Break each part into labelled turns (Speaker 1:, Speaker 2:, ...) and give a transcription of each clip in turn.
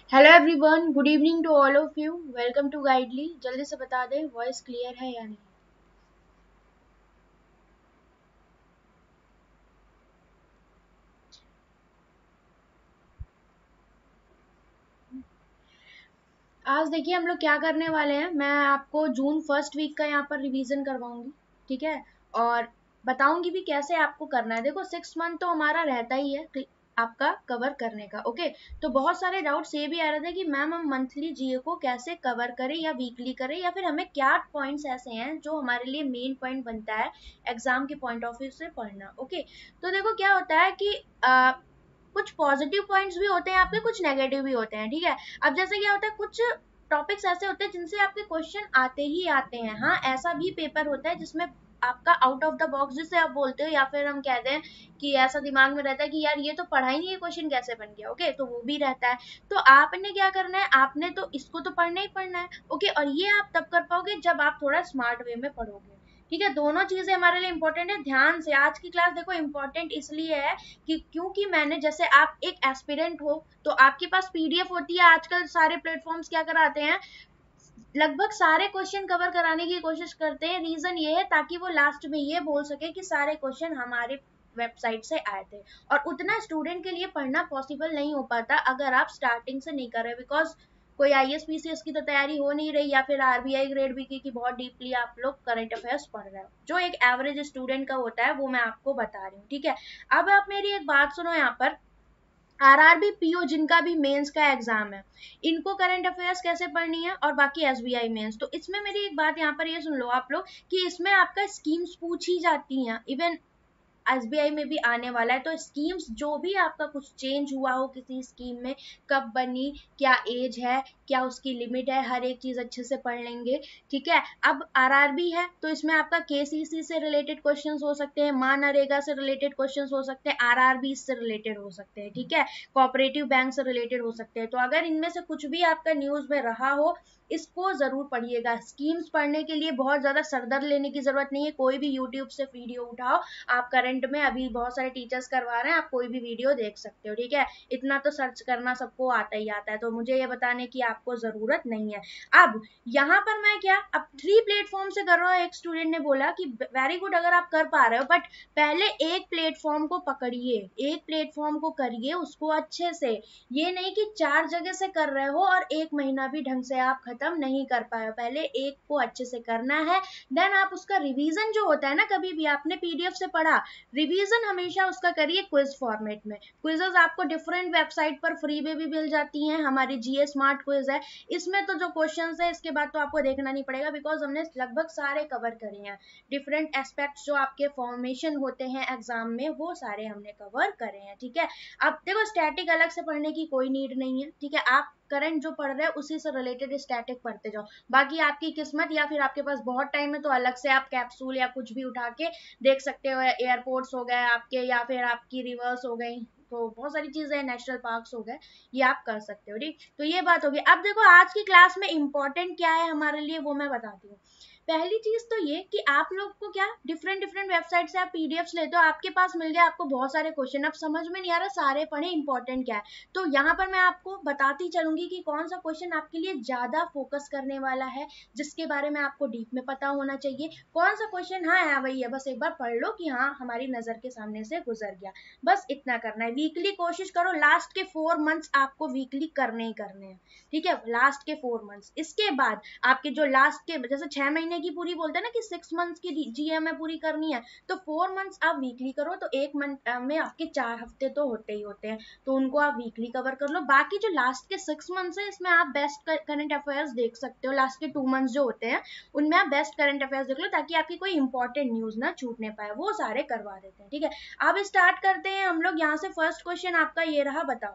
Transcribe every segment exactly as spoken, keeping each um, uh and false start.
Speaker 1: Hello everyone, good evening to all of you. Welcome to Guidely. जल्दी से बता दें वॉइस क्लियर है या नहीं। आज देखिए हम लोग क्या करने वाले हैं। मैं आपको जून फर्स्ट वीक का यहाँ पर रिवीजन करवाऊंगी, ठीक है। और बताऊंगी भी कैसे आपको करना है। देखो सिक्स मंथ तो हमारा रहता ही है क्लि- आपका कवर करने का, ओके। तो बहुत सारे डाउट्स ये भी आ रहे थे कि मैम हम मंथली जीए को कैसे कवर करें या वीकली करें, या फिर हमें क्या पॉइंट्स ऐसे हैं जो हमारे लिए मेन पॉइंट बनता है एग्जाम के पॉइंट ऑफ व्यू से पढ़ना, ओके। तो देखो क्या होता है कि आ, कुछ पॉजिटिव पॉइंट्स भी होते हैं आपके, कुछ नेगेटिव भी होते हैं, ठीक है। अब जैसे क्या होता है, कुछ टॉपिक्स ऐसे होते हैं जिनसे आपके क्वेश्चन आते ही आते हैं। हाँ, ऐसा भी पेपर होता है जिसमें आपका आउट ऑफ द बॉक्स जिसे आप बोलते हो, या फिर हम कहते हैं कि ऐसा दिमाग में रहता है कि यार ये तो पढ़ा ही नहीं है, क्वेश्चन कैसे बन गया, ओके। तो वो भी रहता है। तो आपने क्या करना है, आपने तो इसको तो पढ़ना ही पढ़ना है, ओके। और ये आप तब कर पाओगे जब आप थोड़ा स्मार्ट वे में पढ़ोगे, ठीक है। दोनों चीजें हमारे लिए इंपॉर्टेंट है। ध्यान से आज की क्लास देखो, इंपॉर्टेंट इसलिए है कि क्योंकि मैंने, जैसे आप एक एस्पिरेंट हो तो आपके पास पीडीएफ होती है। आजकल सारे प्लेटफॉर्म्स क्या कराते हैं, लगभग सारे क्वेश्चन कवर कराने की कोशिश करते हैं। रीजन ये है ताकि वो लास्ट में ये बोल सके कि सारे क्वेश्चन हमारे वेबसाइट से आए थे। और उतना स्टूडेंट के लिए पढ़ना पॉसिबल नहीं हो पाता अगर आप स्टार्टिंग से नहीं कर रहे, बिकॉज कोई आईएएस पीसीएस की तो तैयारी हो नहीं रही, या फिर आरबीआई ग्रेड बी की बहुत डीपली आप लोग करंट अफेयर्स पढ़ रहे हो। जो एक एवरेज स्टूडेंट का होता है वो मैं आपको बता रही हूँ, ठीक है। अब आप मेरी एक बात सुनो यहाँ पर। आरआरबी पीओ जिनका भी मेंस का एग्जाम है, इनको करंट अफेयर्स कैसे पढ़नी है, और बाकी एसबीआई मेंस, तो इसमें मेरी एक बात यहाँ पर ये सुन लो आप लोग कि इसमें आपका स्कीम्स पूछी जाती हैं। इवन एसबीआई में भी आने वाला है, तो स्कीम्स जो भी आपका कुछ चेंज हुआ हो किसी स्कीम में, कब बनी, क्या एज है, क्या उसकी लिमिट है, हर एक चीज अच्छे से पढ़ लेंगे, ठीक है। अब आरआरबी है तो इसमें आपका केसीसी से रिलेटेड क्वेश्चंस हो सकते हैं, मानरेगा से रिलेटेड क्वेश्चंस हो सकते हैं, आरआरबी से रिलेटेड हो सकते हैं, ठीक है। कोऑपरेटिव बैंक से रिलेटेड हो सकते हैं। तो अगर इनमें से कुछ भी आपका न्यूज में रहा हो, इसको जरूर पढ़िएगा। स्कीम्स पढ़ने के लिए बहुत ज्यादा सरदर्द लेने की जरूरत नहीं है। कोई भी यूट्यूब से वीडियो उठाओ, आप करंट में अभी बहुत सारे टीचर्स करवा रहे हैं, आप कोई भी वीडियो देख सकते हो, ठीक है। इतना तो सर्च करना सबको आता ही आता है, तो मुझे ये बताने की आपको जरूरत नहीं है। अब यहाँ पर मैं क्या, अब थ्री प्लेटफॉर्म से कर रहा हूँ। एक स्टूडेंट ने बोला कि वेरी गुड अगर आप कर पा रहे हो, बट पहले एक प्लेटफॉर्म को पकड़िए, एक प्लेटफॉर्म को करिए उसको अच्छे से। ये नहीं कि चार जगह से कर रहे हो और एक महीना भी ढंग से आप खत्म नहीं कर पाए हो। पहले एक को अच्छे से करना है, देन आप उसका रिवीजन जो होता है ना, कभी भी आपने पीडीएफ से पढ़ा, रिवीजन हमेशा उसका करिए क्विज फॉर्मेट में। क्विजेस आपको डिफरेंट वेबसाइट पर फ्री में भी मिल जाती हैं। हमारी जीए स्मार्ट क्विज है, इसमें तो जो क्वेश्चंस है इसके बाद तो आपको देखना नहीं पड़ेगा, बिकॉज हमने लगभग सारे कवर करे हैं। डिफरेंट एस्पेक्ट्स जो आपके फॉर्मेशन होते हैं एग्जाम में, वो सारे हमने कवर करे हैं, ठीक है। अब देखो स्टैटिक अलग से पढ़ने की कोई नीड नहीं है, ठीक है। आप करंट जो पढ़ रहे हैं उसी से रिलेटेड स्टैटिक पढ़ते जाओ। बाकी आपकी किस्मत, या फिर आपके पास बहुत टाइम है तो अलग से आप कैप्सूल या कुछ भी उठा के देख सकते हो। एयरपोर्ट्स हो गए आपके, या फिर आपकी रिवर्स हो गई, तो बहुत सारी चीजें, नेशनल पार्क्स हो गए, ये आप कर सकते हो, ठीक। तो ये बात होगी। अब देखो आज की क्लास में इंपॉर्टेंट क्या है हमारे लिए वो मैं बताती हूँ। पहली चीज तो ये कि आप लोग को क्या, डिफरेंट डिफरेंट वेबसाइट से आप पीडीएफ्स लेते हो, आपके पास मिल गया आपको बहुत सारे क्वेश्चन, अब समझ में नहीं आ रहा सारे पढ़े, इंपॉर्टेंट क्या है। तो यहाँ पर मैं आपको बताती चलूंगी कि कौन सा क्वेश्चन आपके लिए ज्यादा फोकस करने वाला है, जिसके बारे में आपको डीप में पता होना चाहिए। कौन सा क्वेश्चन, हाँ है वही है, बस एक बार पढ़ लो कि हाँ हमारी नजर के सामने से गुजर गया, बस इतना करना है। वीकली कोशिश करो, लास्ट के फोर मंथ्स आपको वीकली करने ही करने हैं, ठीक है। लास्ट के फोर मंथ्स, इसके बाद आपके जो लास्ट के, जैसे छह महीने की पूरी बोलते हैं ना कि सिक्स मंथ्स की जीएम में पूरी करनी है, तो फोर मंथ्स आप वीकली करो, तो एक मंथ में आपके चार हफ्ते तो होते ही होते हैं, तो उनको आप वीकली कवर कर लो। बाकी जो लास्ट के सिक्स मंथ्स है, इसमें आप बेस्ट करंट अफेयर्स देख सकते हो। लास्ट के टू मंथ्स जो होते हैं उनमें आप बेस्ट करंट अफेयर्स देख लो, ताकि आपकी कोई इंपॉर्टेंट न्यूज ना छूटने पाए, वो सारे करवा देते हैं, ठीक है। अब स्टार्ट करते हैं हम लोग। यहाँ से फर्स्ट क्वेश्चन आपका ये रहा, बताओ।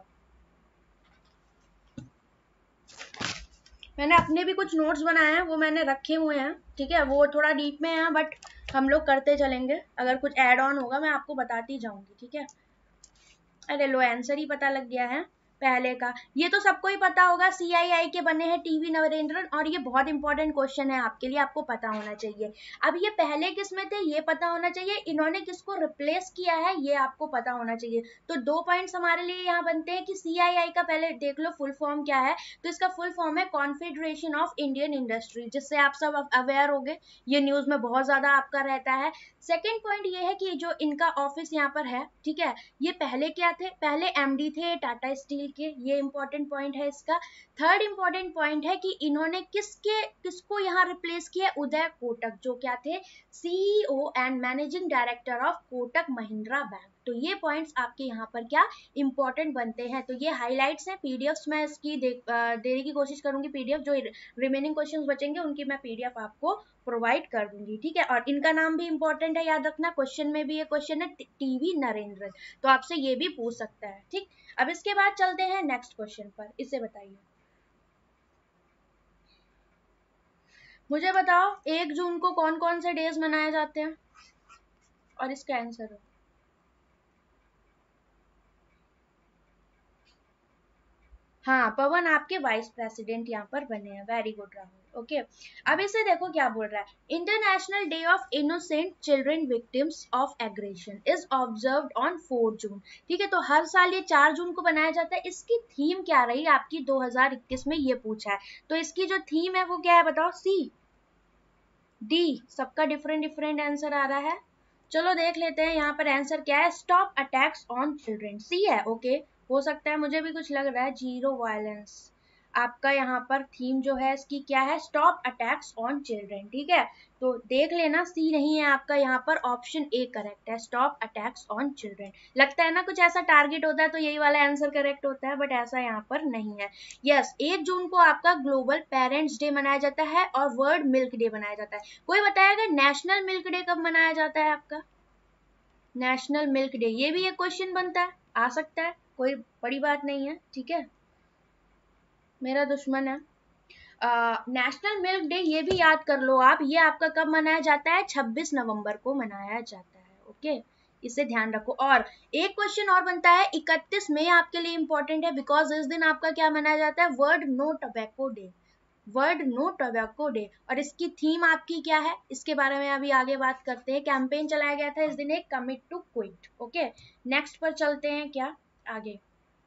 Speaker 1: मैंने अपने भी कुछ नोट्स बनाए हैं, वो मैंने रखे हुए हैं, ठीक है। वो थोड़ा डीप में है, बट हम लोग करते चलेंगे। अगर कुछ ऐड ऑन होगा मैं आपको बताती जाऊंगी, ठीक है। अरे लो, आंसर ही पता लग गया है। पहले का ये तो सबको ही पता होगा, सी आई आई के बने हैं टीवी नरेंद्रन, और ये बहुत इंपॉर्टेंट क्वेश्चन है आपके लिए, आपको पता होना चाहिए। अब ये पहले किस में थे ये पता होना चाहिए, इन्होंने किसको रिप्लेस किया है ये आपको पता होना चाहिए। तो दो पॉइंट्स हमारे लिए यहाँ बनते हैं कि सी आई आई का पहले देख लो फुल फॉर्म क्या है। तो इसका फुल फॉर्म है कॉन्फेडरेशन ऑफ इंडियन इंडस्ट्री, जिससे आप सब अवेयर हो गए, ये न्यूज में बहुत ज्यादा आपका रहता है। सेकेंड पॉइंट ये है कि जो इनका ऑफिस यहाँ पर है, ठीक है, ये पहले क्या थे, पहले एमडी थे टाटा स्टील के, ये इंपॉर्टेंट पॉइंट है इसका। थर्ड इंपॉर्टेंट पॉइंट है कि इन्होंने किसके किसको यहाँ रिप्लेस किया, उदय कोटक, जो क्या थे CEO and managing director of Kotak Mahindra bank. तो ये पॉइंट्स आपके यहाँ पर क्या इंपॉर्टेंट बनते हैं। तो ये हाइलाइट्स हैं, पीडीएफ्स मैं इसकी दे, देने की कोशिश करूंगी, पीडीएफ जो रिमेनिंग क्वेश्चंस बचेंगे उनकी मैं पीडीएफ आपको प्रोवाइड कर दूंगी, ठीक है। और इनका नाम भी इंपॉर्टेंट है, याद रखना, क्वेश्चन में भी ये क्वेश्चन है टीवी नरेंद्र, तो आपसे ये भी पूछ सकता है, ठीक। अब इसके बाद चलते हैं नेक्स्ट क्वेश्चन पर, इसे बताइए, मुझे बताओ एक जून को कौन कौन से डेज मनाए जाते हैं, और इसका आंसर हो। हाँ, पवन आपके वाइस प्रेसिडेंट यहाँ पर बने हैं, वेरी गुड राहुल, ओके। अब इसे देखो क्या बोल रहा है, international day of innocent children victims of aggression is observed on four June, ठीक है। तो हर साल ये चार जून को बनाया जाता है। इसकी थीम क्या रही आपकी दो हज़ार इक्कीस में, ये पूछा है, तो इसकी जो थीम है वो क्या है बताओ, सी डी, सबका डिफरेंट डिफरेंट आंसर आ रहा है। चलो देख लेते हैं यहाँ पर आंसर क्या है, stop attacks on children, C है, ओके। हो सकता है, मुझे भी कुछ लग रहा है, जीरो वायलेंस आपका यहाँ पर थीम जो है इसकी क्या है, स्टॉप अटैक्स ऑन चिल्ड्रन, ठीक है। तो देख लेना, सी नहीं है आपका यहाँ पर, ऑप्शन ए करेक्ट है, स्टॉप अटैक्स ऑन चिल्ड्रन। लगता है ना कुछ ऐसा टारगेट होता है तो यही वाला आंसर करेक्ट होता है, बट ऐसा यहाँ पर नहीं है। यस, एक जून को आपका ग्लोबल पेरेंट्स डे मनाया जाता है और वर्ल्ड मिल्क डे मनाया जाता है। कोई बताएगा नेशनल मिल्क डे कब मनाया जाता है आपका, नेशनल मिल्क डे, ये भी एक क्वेश्चन बनता है, आ सकता है, कोई बड़ी बात नहीं है, ठीक है, मेरा दुश्मन है। नेशनल मिल्क डे ये भी याद कर लो आप, ये आपका कब मनाया जाता है, छब्बीस नवंबर को मनाया जाता है, ओके, इसे ध्यान रखो। और एक क्वेश्चन और बनता है, इकतीस मई आपके लिए इंपॉर्टेंट है, बिकॉज इस दिन आपका क्या मनाया जाता है, world no tobacco day, world no tobacco day. और इसकी थीम आपकी क्या है, इसके बारे में अभी आगे बात करते हैं। कैंपेन चलाया गया था इस दिन एक, commit to quit, okay. Next पर चलते हैं क्या आगे,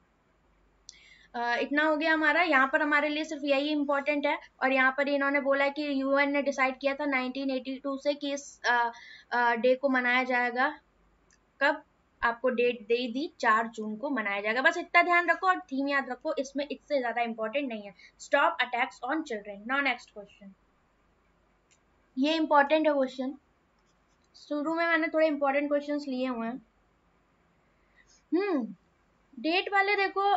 Speaker 1: Uh, इतना हो गया हमारा, यहाँ पर हमारे लिए सिर्फ यही इंपॉर्टेंट है। और यहाँ पर इन्होंने बोला कि यूएन ने डिसाइड किया था नाइनटीन एटी टू से कि इस डे को मनाया जाएगा, कब, आपको डेट दे दी, चार जून को मनाया जाएगा, बस इतना ध्यान रखो और थीम याद रखो, इसमें इससे ज्यादा इंपॉर्टेंट नहीं है, stop attacks on children. Now next question, ये इंपॉर्टेंट है क्वेश्चन, शुरू में मैंने थोड़े इंपॉर्टेंट क्वेश्चंस लिए हुए हैं। हम्म डेट वाले देखो,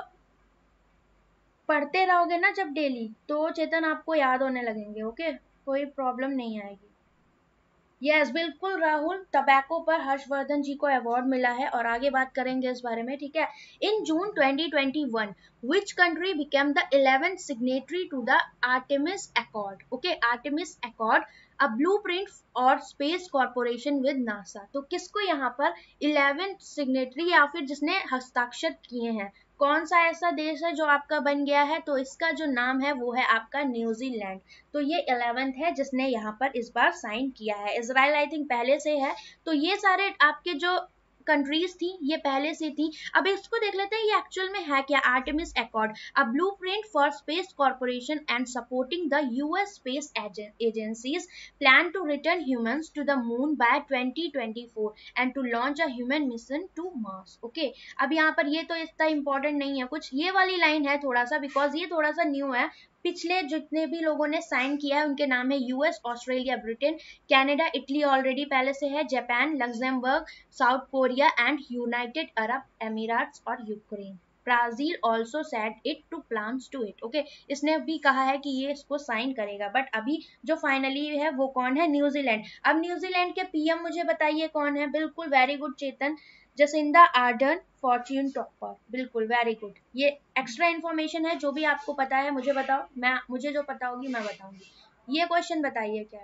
Speaker 1: पढ़ते रहोगे ना जब डेली, तो चेतन आपको याद होने लगेंगे, ओके, कोई प्रॉब्लम नहीं आएगी। यस yes, बिल्कुल राहुल, टबैको पर हर्षवर्धन जी को अवार्ड मिला है, और आगे बात करेंगे इस बारे में, ठीक है। In June twenty twenty one which country became the eleventh signatory to the Artemis Accord, okay, Artemis Accord, a blueprint और स्पेस कॉर्पोरेशन विद नासा। तो किसको यहाँ पर इलेवेंथ सिग्नेटरी या फिर जिसने हस्ताक्षर किए हैं, कौन सा ऐसा देश है जो आपका बन गया है, तो इसका जो नाम है वो है आपका न्यूजीलैंड। तो ये इलेवेंथ है जिसने यहाँ पर इस बार साइन किया है, इजराइल आई थिंक पहले से है। तो ये सारे आपके जो कंट्रीज थी ये पहले से थी। अब इसको देख लेते हैं ये एक्चुअल में है क्या, Artemis accord, a blueprint for space corporation and supporting the US space agencies plan to return humans to the moon by twenty twenty four and to launch a human mission to Mars, okay. अब यहाँ पर ये तो इतना important नहीं है कुछ, ये वाली लाइन है थोड़ा सा, बिकॉज ये थोड़ा सा न्यू है, पिछले जितने भी लोगों ने साइन किया है उनके नाम है US, Australia, Britain, Canada, Italy already पहले से है, Japan, Luxembourg, South Korea and United Arab Emirates और Ukraine. Brazil also said it to plans to it, okay, इसने भी कहा है कि ये इसको साइन करेगा, बट अभी जो फाइनली है वो कौन है, न्यूजीलैंड। अब न्यूजीलैंड के पीएम मुझे बताइए कौन है, बिल्कुल very good Chetan, Jacinda Ardern fortune topper, बिल्कुल वेरी गुड। ये एक्स्ट्रा इन्फॉर्मेशन है, जो भी आपको पता है मुझे बताओ, मैं मुझे जो पता होगी मैं बताऊंगी। ये क्वेश्चन बताइए क्या है।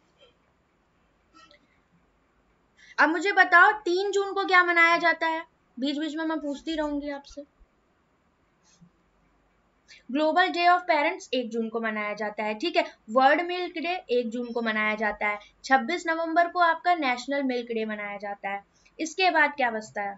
Speaker 1: अब मुझे बताओ तीन जून को क्या मनाया जाता है, बीच बीच में मैं पूछती रहूंगी आपसे। ग्लोबल डे ऑफ पेरेंट्स एक जून को मनाया जाता है, ठीक है। वर्ल्ड मिल्क डे एक जून को मनाया जाता है। छब्बीस नवंबर को आपका नेशनल मिल्क डे मनाया जाता है। इसके बाद क्या बचता है,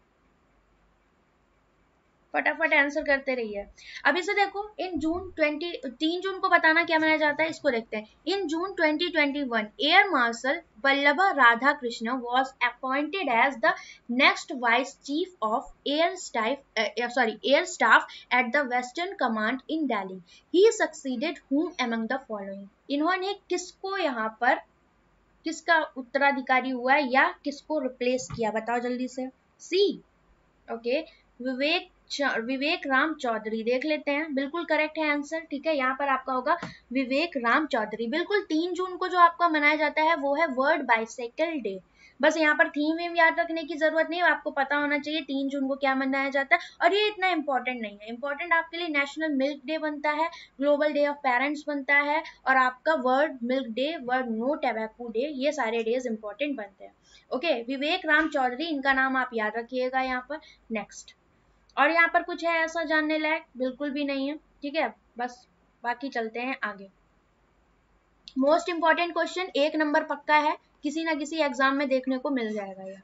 Speaker 1: फटाफट आंसर करते रहिए। अब इसे देखो, इन जून ट्वेंटी तीन जून को बताना क्या मनाया जाता है, इसको देखते हैं। In June twenty twenty one air marshal Vallabh Radha Krishna was appointed as the next vice chief of air staff sorry air staff at the western command in Delhi. He succeeded whom among the following। इन्होंने किसको यहाँ पर, किसका उत्तराधिकारी हुआ है या किसको रिप्लेस किया, बताओ जल्दी से। C, okay, Vivek Vivek Ram Chaudhary. देख लेते हैं, बिल्कुल करेक्ट है आंसर, ठीक है। यहाँ पर आपका होगा विवेक राम चौधरी। बिल्कुल, तीन जून को जो आपका मनाया जाता है वो है वर्ल्ड बाइसाइकिल डे। बस यहाँ पर थीम वीम याद रखने की जरूरत नहीं है, आपको पता होना चाहिए तीन जून को क्या मनाया जाता है। और ये इतना इंपॉर्टेंट नहीं है, इंपॉर्टेंट आपके लिए नेशनल मिल्क डे बनता है, ग्लोबल डे ऑफ पेरेंट्स बनता है, और आपका world milk day, world no tobacco day, ये सारे डेज इंपॉर्टेंट बनते हैं। ओके, विवेक राम चौधरी, इनका नाम आप याद रखिएगा यहाँ पर। नेक्स्ट, और यहाँ पर कुछ है ऐसा जानने लायक, बिल्कुल भी नहीं है, ठीक है। बस बाकी चलते हैं आगे। मोस्ट इंपॉर्टेंट क्वेश्चन, एक नंबर पक्का है, किसी ना किसी एग्जाम में देखने को मिल जाएगा ये।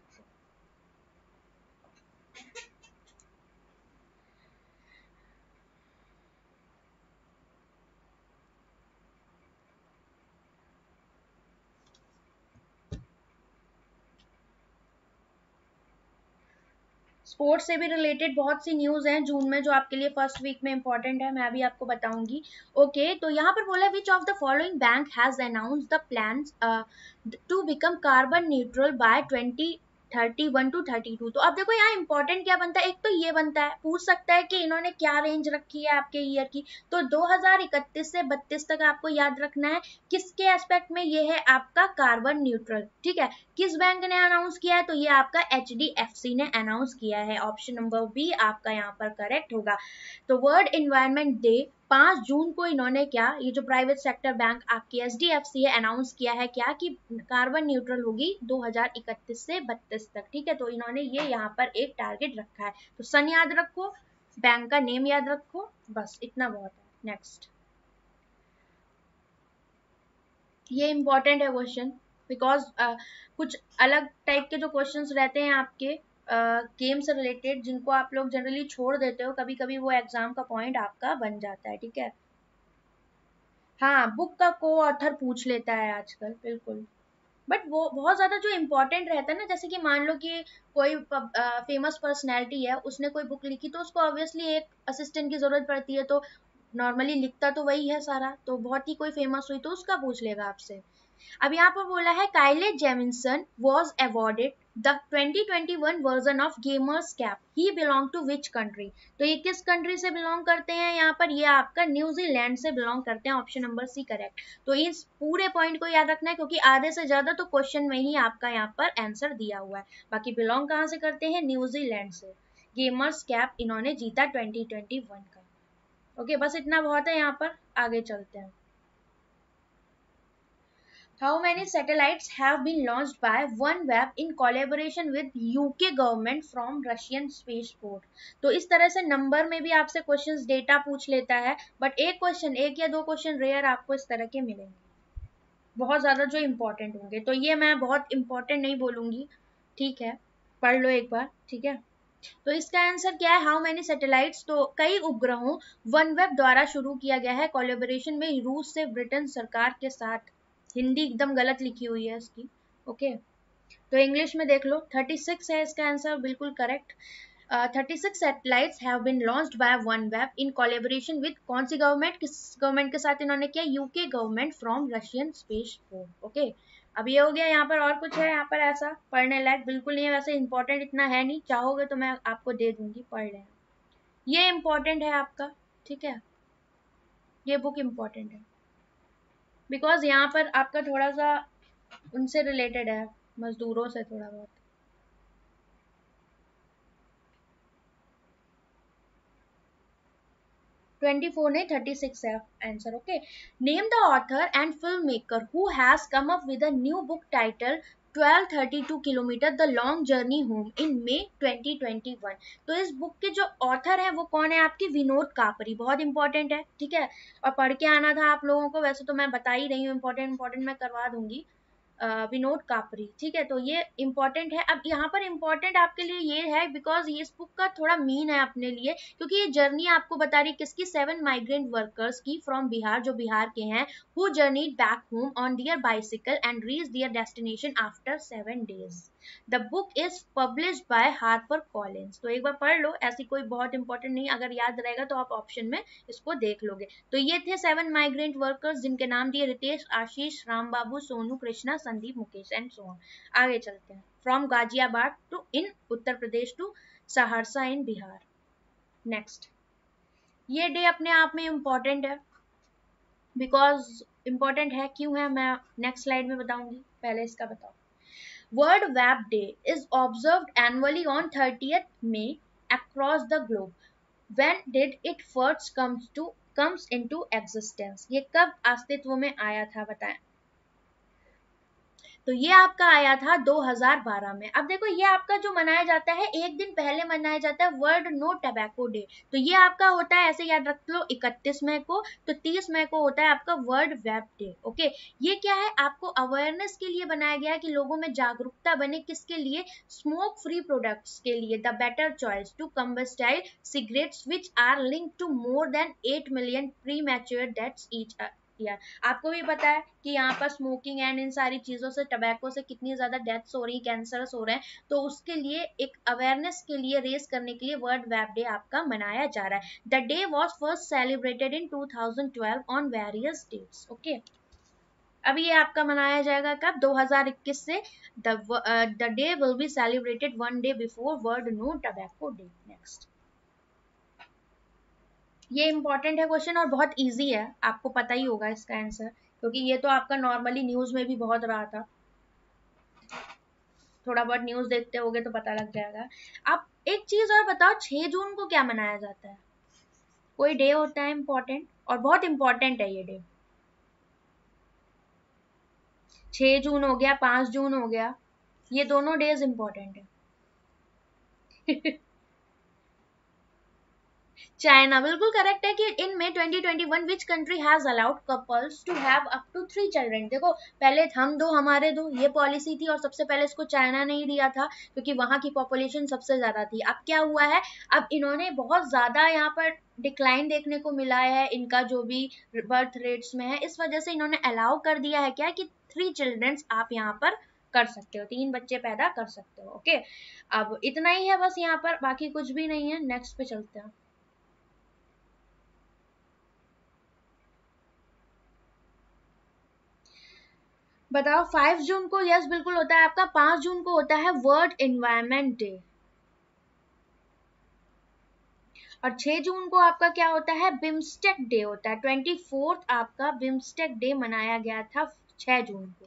Speaker 1: स्पोर्ट्स से भी रिलेटेड बहुत सी न्यूज हैं जून में जो आपके लिए फर्स्ट वीक में इंपॉर्टेंट है, मैं अभी आपको बताऊंगी। ओके okay, तो यहाँ पर बोला which of the following bank has announced the plans to become carbon neutral by twenty thirty one two thirty two. तो अब देखो यहाँ इंपॉर्टेंट क्या बनता है, एक तो ये बनता है, पूछ सकता है कि इन्होंने क्या रेंज रखी है आपके ईयर की। तो दो हज़ार इकतीस से बत्तीस तक आपको याद रखना है किसके एस्पेक्ट में ये है आपका कार्बन न्यूट्रल, ठीक है। किस बैंक ने अनाउंस किया है, तो ये आपका एच डी एफ सी ने अनाउंस किया है। ऑप्शन नंबर बी आपका यहाँ पर करेक्ट होगा। तो वर्ल्ड एनवायरनमेंट डे पाँच जून को इन्होंने क्या, ये जो प्राइवेट सेक्टर बैंक आपकी एच डी एफ सी है, अनाउंस किया है क्या कि कार्बन न्यूट्रल होगी दो हज़ार इकतीस से बत्तीस तक, ठीक है। तो इन्होंने ये यहाँ पर एक टारगेट रखा है। तो सन याद रखो, बैंक का नेम याद रखो, बस इतना बहुत है। नेक्स्ट, ये इंपॉर्टेंट है क्वेश्चन, बिकॉज uh, कुछ अलग टाइप के जो क्वेश्चंस रहते हैं आपके गेम uh, से रिलेटेड, जिनको आप लोग जनरली छोड़ देते हो, कभी कभी वो एग्जाम का पॉइंट आपका बन जाता है, ठीक है। हाँ, बुक का को ऑथर पूछ लेता है आजकल, बिल्कुल। बट वो बहुत ज्यादा जो इम्पोर्टेंट रहता है ना, जैसे कि मान लो कि कोई फेमस पर्सनैलिटी है, उसने कोई बुक लिखी, तो उसको ऑब्वियसली एक असिस्टेंट की जरूरत पड़ती है, तो नॉर्मली लिखता तो वही है सारा, तो बहुत ही कोई फेमस हुई तो उसका पूछ लेगा आपसे। अब यहाँ पर बोला है Kyle Jamieson was awarded the twenty twenty one version of gamers cap, he belong to which country. तो ये किस कंट्री से बिलोंग करते हैं, यहाँ पर ये आपका न्यूजीलैंड से बिलोंग करते हैं। Option number C correct. तो इस पूरे पॉइंट को याद रखना है, क्योंकि आधे से ज्यादा तो क्वेश्चन में ही आपका यहाँ पर आंसर दिया हुआ है। बाकी बिलोंग कहाँ से करते हैं, न्यूजीलैंड से। गेमर्स कैप इन्होंने जीता ट्वेंटी ट्वेंटी वन का। ओके, बस इतना बहुत है, यहाँ पर आगे चलते हैं। How many satellites have been launched by OneWeb in collaboration with U K government from Russian spaceport? तो इस तरह से नंबर में भी आपसे क्वेश्चंस डेटा पूछ लेता है, बट एक क्वेश्चन, एक या दो क्वेश्चन रेयर आपको इस तरह के मिलेंगे, बहुत ज्यादा जो इंपॉर्टेंट होंगे। तो ये मैं बहुत इंपॉर्टेंट नहीं बोलूंगी, ठीक है, पढ़ लो एक बार, ठीक है। तो इसका आंसर क्या है, हाउ मेनी सैटेलाइट्स। तो कई उपग्रहों वनवेब द्वारा शुरू किया गया है कोलैबोरेशन में रूस से ब्रिटेन सरकार के साथ। हिंदी एकदम गलत लिखी हुई है इसकी, ओके। तो इंग्लिश में देख लो, थर्टी सिक्स है इसका आंसर, बिल्कुल correct. Thirty six satellites have been launched by OneWeb in collaboration with कौन सी गवर्नमेंट, किस गवर्नमेंट के साथ इन्होंने किया, UK government from Russian space force, okay. अब ये हो गया। यहाँ पर और कुछ है यहाँ पर ऐसा पढ़ने लायक, बिल्कुल नहीं है, वैसे इंपॉर्टेंट इतना है नहीं, चाहोगे तो मैं आपको दे दूंगी, पढ़ लेना। ये इंपॉर्टेंट है आपका, ठीक है, ये बुक इंपॉर्टेंट है, बिकॉज यहाँ पर आपका थोड़ा सा उनसे रिलेटेड है, मजदूरों से थोड़ा बहुत। ट्वेंटी फोर नहीं, थर्टी सिक्स है answer, okay. Name the author and film maker who has come up with a new book title twelve thirty two kilometer the long journey home in May twenty twenty one. तो इस book के जो author है वो कौन है आपकी, विनोद कापरी, बहुत इंपॉर्टेंट है, ठीक है। और पढ़ के आना था आप लोगों को, वैसे तो मैं बता ही रही हूँ, इंपॉर्टेंट इंपॉर्टेंट मैं करवा दूंगी। अ, विनोद कापरी, ठीक है। तो ये इंपॉर्टेंट है। अब यहाँ पर इंपॉर्टेंट आपके लिए ये है बिकॉज ये इस बुक का थोड़ा मीन है अपने लिए, क्योंकि ये जर्नी आपको बता रही है किसकी, सेवन माइग्रेंट वर्कर्स की फ्रॉम बिहार, जो बिहार के हैं, who journeyed back home on their bicycle and reach their destination after seven days. The book is published by Harper Collins. तो एक बार पढ़ लो, ऐसी कोई बहुत इंपॉर्टेंट नहीं, अगर याद रहेगा तो आप ऑप्शन में इसको देख लोगे। तो ये थे सेवन माइग्रेंट वर्कर्स, जिनके नाम दिए Ritesh, Ashish, Ram Babu, Sonu, Krishna, Sandeep, Mukesh and so on. आगे चलते हैं। From Ghaziabad to in Uttar Pradesh to Saharsa in Bihar. Next, ये डे अपने आप में इम्पोर्टेंट है, बिकॉज इम्पोर्टेंट है क्यों है मैं नेक्स्ट स्लाइड में बताऊंगी, पहले इसका बताओ। World web day is observed annually on thirtieth May across the globe. When did it first comes to comes into existence? ये कब अस्तित्व में आया था बताएं। तो ये आपका आया था दो हज़ार बारह में। अब देखो ये आपका जो मनाया जाता है, एक दिन पहले मनाया जाता है वर्ल्ड नो टबैको डे। तो ये आपका होता है, ऐसे याद रख लो, इकतीस मई को। तो तीस मई को होता है आपका वर्ल्ड वेब डे। ओके, ये क्या है, आपको अवेयरनेस के लिए बनाया गया है कि लोगों में जागरूकता बने, किसके लिए, स्मोक फ्री प्रोडक्ट्स के लिए, the better choice to combustible cigarettes which are linked to more than eight million premature deaths each year. आपको भी पता है कि यहाँ पर स्मोकिंग एंड इन सारी चीजों से, टबैको से कितनी ज्यादा डेथ्स हो रही, कैंसर्स हो रहे हैं। तो उसके लिए एक अवेयरनेस के लिए, रेस करने के लिए वर्ल्ड वेब डे आपका मनाया जा रहा है। The day was first celebrated in two thousand twelve on various dates. Okay, अभी ये आपका मनाया जाएगा कब, दो हज़ार इक्कीस से। The day will be celebrated one day before world no tobacco day. Next, ये इंपॉर्टेंट है क्वेश्चन और बहुत इजी है, आपको पता ही होगा इसका आंसर, क्योंकि ये तो आपका नॉर्मली न्यूज में भी बहुत रहा था। थोड़ा बहुत न्यूज देखते होगे तो पता लग जाएगा। आप एक चीज और बताओ, छह जून को क्या मनाया जाता है, कोई डे होता है इंपॉर्टेंट, और बहुत इंपॉर्टेंट है ये डे। छह जून हो गया, पांच जून हो गया, ये दोनों डेज इंपॉर्टेंट है। चाइना, बिल्कुल करेक्ट है कि in May twenty twenty one which country has allowed couples to have up to three children. देखो पहले हम दो हमारे दो, ये पॉलिसी थी, और सबसे पहले इसको चाइना ने ही दिया था, क्योंकि वहां की पॉपुलेशन सबसे ज्यादा थी। अब क्या हुआ है, अब इन्होंने बहुत ज्यादा यहाँ पर डिक्लाइन देखने को मिला है इनका, जो भी बर्थ रेट्स में है, इस वजह से इन्होंने अलाउ कर दिया है क्या, कि थ्री चिल्ड्रंस आप यहाँ पर कर सकते हो, तीन बच्चे पैदा कर सकते हो। ओके, अब इतना ही है बस यहाँ पर, बाकी कुछ भी नहीं है। नेक्स्ट पे चलते हैं। बताओ, फाइव जून को, यस बिल्कुल होता है आपका, पांच जून को होता है वर्ल्ड एनवायरनमेंट डे, और छह जून को आपका क्या होता है, बिम्स्टेक डे होता है। ट्वेंटी फोर्थ आपका बिम्स्टेक डे मनाया गया था छह जून को।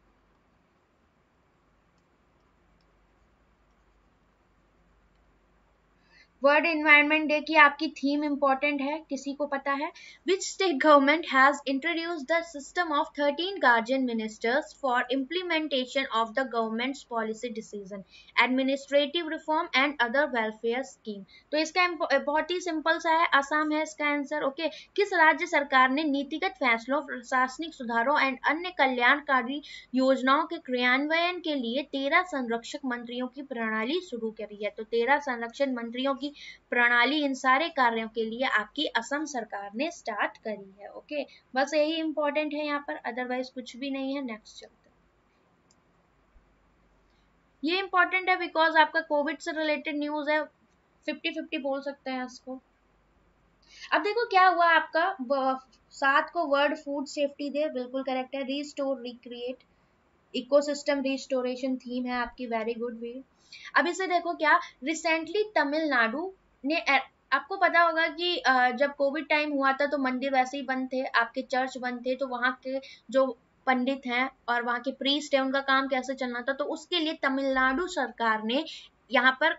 Speaker 1: वर्ल्ड एनवायरनमेंट डे की आपकी थीम इंपॉर्टेंट है, किसी को पता है, which state government has introduced the system of thirteen guardian ministers for implementation of the government's policy decision, administrative reform and other welfare scheme. तो इसका बहुत ही सिंपल सा है, आसाम है इसका आंसर। ओके, किस राज्य सरकार ने नीतिगत फैसलों, प्रशासनिक सुधारों एंड अन्य कल्याणकारी योजनाओं के क्रियान्वयन के लिए तेरह संरक्षक मंत्रियों की प्रणाली शुरू करी है। तो तेरह संरक्षण मंत्रियों की प्रणाली इन सारे कार्यों के लिए आपकी असम सरकार ने स्टार्ट करी है। ओके, बस यही इंपॉर्टेंट है यहाँ पर, अदरवाइज कुछ भी नहीं है। नेक्स्ट चलते हैं। ये इंपॉर्टेंट है बिकॉज आपका कोविड से रिलेटेड न्यूज है, फिफ्टी फिफ्टी बोल सकते हैं इसको। अब देखो क्या हुआ आपका, सात को वर्ल्ड फूड सेफ्टी डे, बिल्कुल करेक्ट है। Restore recreate ecosystem restoration theme है आपकी, वेरी गुड वे। अब इसे देखो क्या, रिसेंटली तमिलनाडु ने, आपको पता होगा कि जब कोविड टाइम हुआ था तो मंदिर वैसे ही बंद थे, आपके चर्च बंद थे, तो वहां के जो पंडित हैं और वहां के प्रीस्ट है, उनका काम कैसे चलना था, तो उसके लिए तमिलनाडु सरकार ने यहाँ पर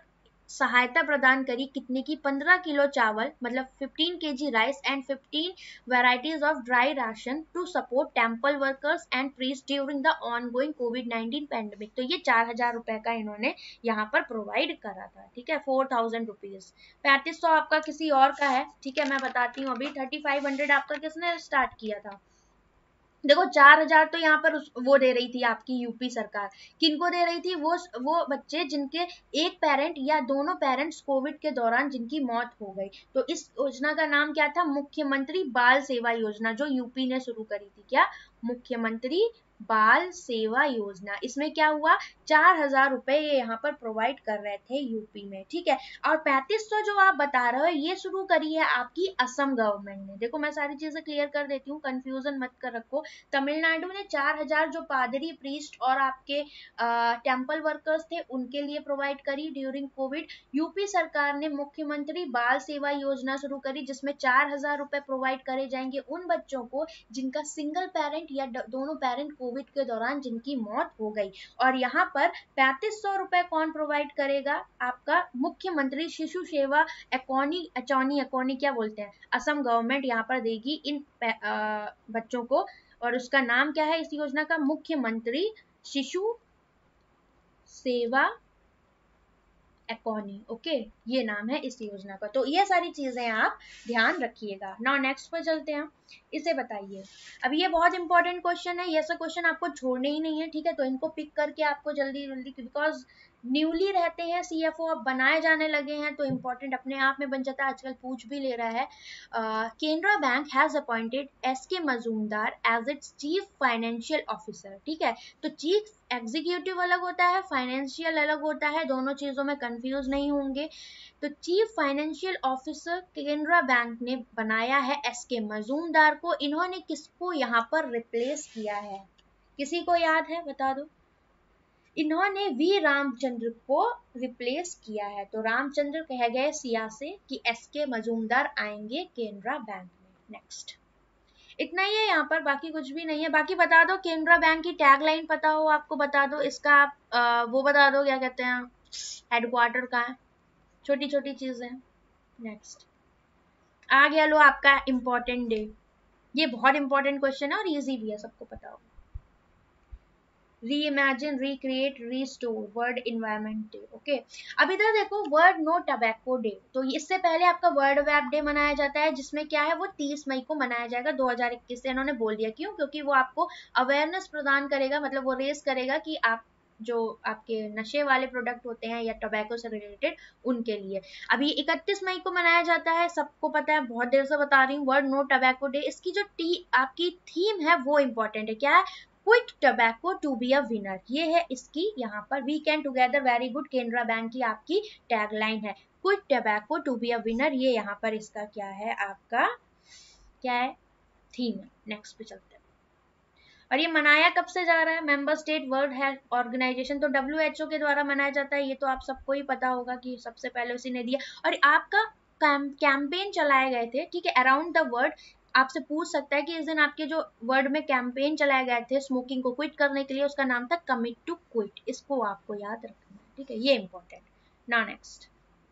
Speaker 1: सहायता प्रदान करी कितने की, पंद्रह किलो चावल मतलब fifteen kg rice and fifteen varieties of dry ration to support temple workers and priest during the ongoing covid nineteen pandemic. तो ये चार हजार रुपए का इन्होंने यहाँ पर प्रोवाइड करा था, ठीक है, फोर थाउजेंड रुपीज। पैंतीस सौ आपका किसी और का है, ठीक है, मैं बताती हूँ अभी। थर्टी फाइव हंड्रेड आपका किसने स्टार्ट किया था, देखो चार हजार तो यहाँ पर उस, वो दे रही थी आपकी यूपी सरकार। किनको दे रही थी, वो वो बच्चे जिनके एक पेरेंट या दोनों पेरेंट्स कोविड के दौरान जिनकी मौत हो गई। तो इस योजना का नाम क्या था, मुख्यमंत्री बाल सेवा योजना, जो यूपी ने शुरू करी थी। क्या, मुख्यमंत्री बाल सेवा योजना। इसमें क्या हुआ, चार हजार रुपए ये यहाँ पर प्रोवाइड कर रहे थे यूपी में, ठीक है। और पैंतीस सौ जो आप बता रहे हो ये शुरू करी है आपकी असम गवर्नमेंट ने। देखो मैं सारी चीजें क्लियर कर देती हूँ, कंफ्यूजन मत कर रखो। तमिलनाडु ने चार हजार जो पादरी, प्रीस्ट और आपके टेम्पल वर्कर्स थे उनके लिए प्रोवाइड करी ड्यूरिंग कोविड। यूपी सरकार ने मुख्यमंत्री बाल सेवा योजना शुरू करी, जिसमें चार हजार रुपए प्रोवाइड करे जाएंगे उन बच्चों को जिनका सिंगल पेरेंट या दोनों पेरेंट कोविड के दौरान जिनकी मौत हो गई। और यहाँ पर पैंतीस सौ रुपए कौन प्रोवाइड करेगा, आपका मुख्यमंत्री शिशु सेवा एकोनी अचौनी एकोनी क्या बोलते हैं, असम गवर्नमेंट यहाँ पर देगी इन आ, बच्चों को। और उसका नाम क्या है इस योजना का, मुख्यमंत्री शिशु सेवा एकोनी। ओके, ये नाम है इस योजना का। तो ये सारी चीजें आप ध्यान रखिएगा। नाउ नेक्स्ट पर चलते हैं, इसे बताइए। अब ये बहुत इंपॉर्टेंट क्वेश्चन है, ये सब क्वेश्चन आपको छोड़ने ही नहीं है, ठीक है। तो इनको पिक करके आपको जल्दी जल्दी, बिकॉज न्यूली रहते हैं सीएफओ, अब बनाए जाने लगे हैं तो इम्पोर्टेंट अपने आप में बन जाता है, आजकल पूछ भी ले रहा है। Canara bank has appointed S K Majumdar as its chief financial officer, ठीक है। तो चीफ एग्जीक्यूटिव अलग होता है, फाइनेंशियल अलग होता है, दोनों चीजों में कंफ्यूज नहीं होंगे। तो chief financial officer Canara bank ने बनाया है एस के मजूमदार को। इन्होंने किसको यहाँ पर रिप्लेस किया है, किसी को याद है, बता दो। इन्होंने वी रामचंद्र को रिप्लेस किया है। तो रामचंद्र कह गए सिया से कि एस के मजूमदार आएंगे केनरा बैंक में। नेक्स्ट, इतना ही है यहाँ पर, बाकी कुछ भी नहीं है। बाकी बता दो केनरा बैंक की टैगलाइन पता हो आपको, बता दो इसका आप आ, वो बता दो क्या कहते हैं, हेडक्वार्टर कहाँ है, छोटी छोटी चीजें। नेक्स्ट, आ गया लो आपका इम्पोर्टेंट डे। ये बहुत इंपॉर्टेंट क्वेश्चन है और इजी भी है, सबको पता होगा। Reimagine, recreate, restore, world environment day. Okay, अब इधर देखो, वर्ल्ड नो टबैको डे। तो इससे पहले आपका वर्ल्ड वेब डे मनाया जाता है, जिसमें क्या है वो तीस मई को मनाया जाएगा दो हज़ार इक्कीस से। इन्होंने बोल दिया क्यों, क्योंकि वो आपको अवेयरनेस प्रदान करेगा, मतलब वो रेस करेगा कि आप जो आपके नशे वाले प्रोडक्ट होते हैं या टोबैको से रिलेटेड उनके लिए। अभी इकतीस मई को मनाया जाता है, सबको पता है, बहुत देर से बता रही हूँ, वर्ल्ड नो टबैको डे। इसकी जो टी आपकी थीम है वो इंपॉर्टेंट है, क्या है, quit tobacco to be a winner. ये है इसकी यहाँ पर, we can together very good, Canara bank की आपकी टैगलाइन है, quit tobacco to be a winner. ये यहाँ पर इसका क्या है, आपका क्या है, थीम है। नेक्स्ट पे चलते हैं। और ये मनाया कब से जा रहा है, member state world health organization, तो डब्ल्यू एच ओ के द्वारा मनाया जाता है। ये तो आप सबको ही पता होगा कि सबसे पहले उसी ने दिया। और आपका कैंपेन चलाए गए थे, ठीक है, अराउंड द वर्ल्ड। आपसे पूछ सकता है कि इस दिन आपके जो वर्ल्ड में कैंपेन चलाए गए थे स्मोकिंग को क्विट करने के लिए, उसका नाम था कमिट टू क्विट। इसको आपको याद रखना है, ठीक है, ये इंपॉर्टेंट। ना नेक्स्ट,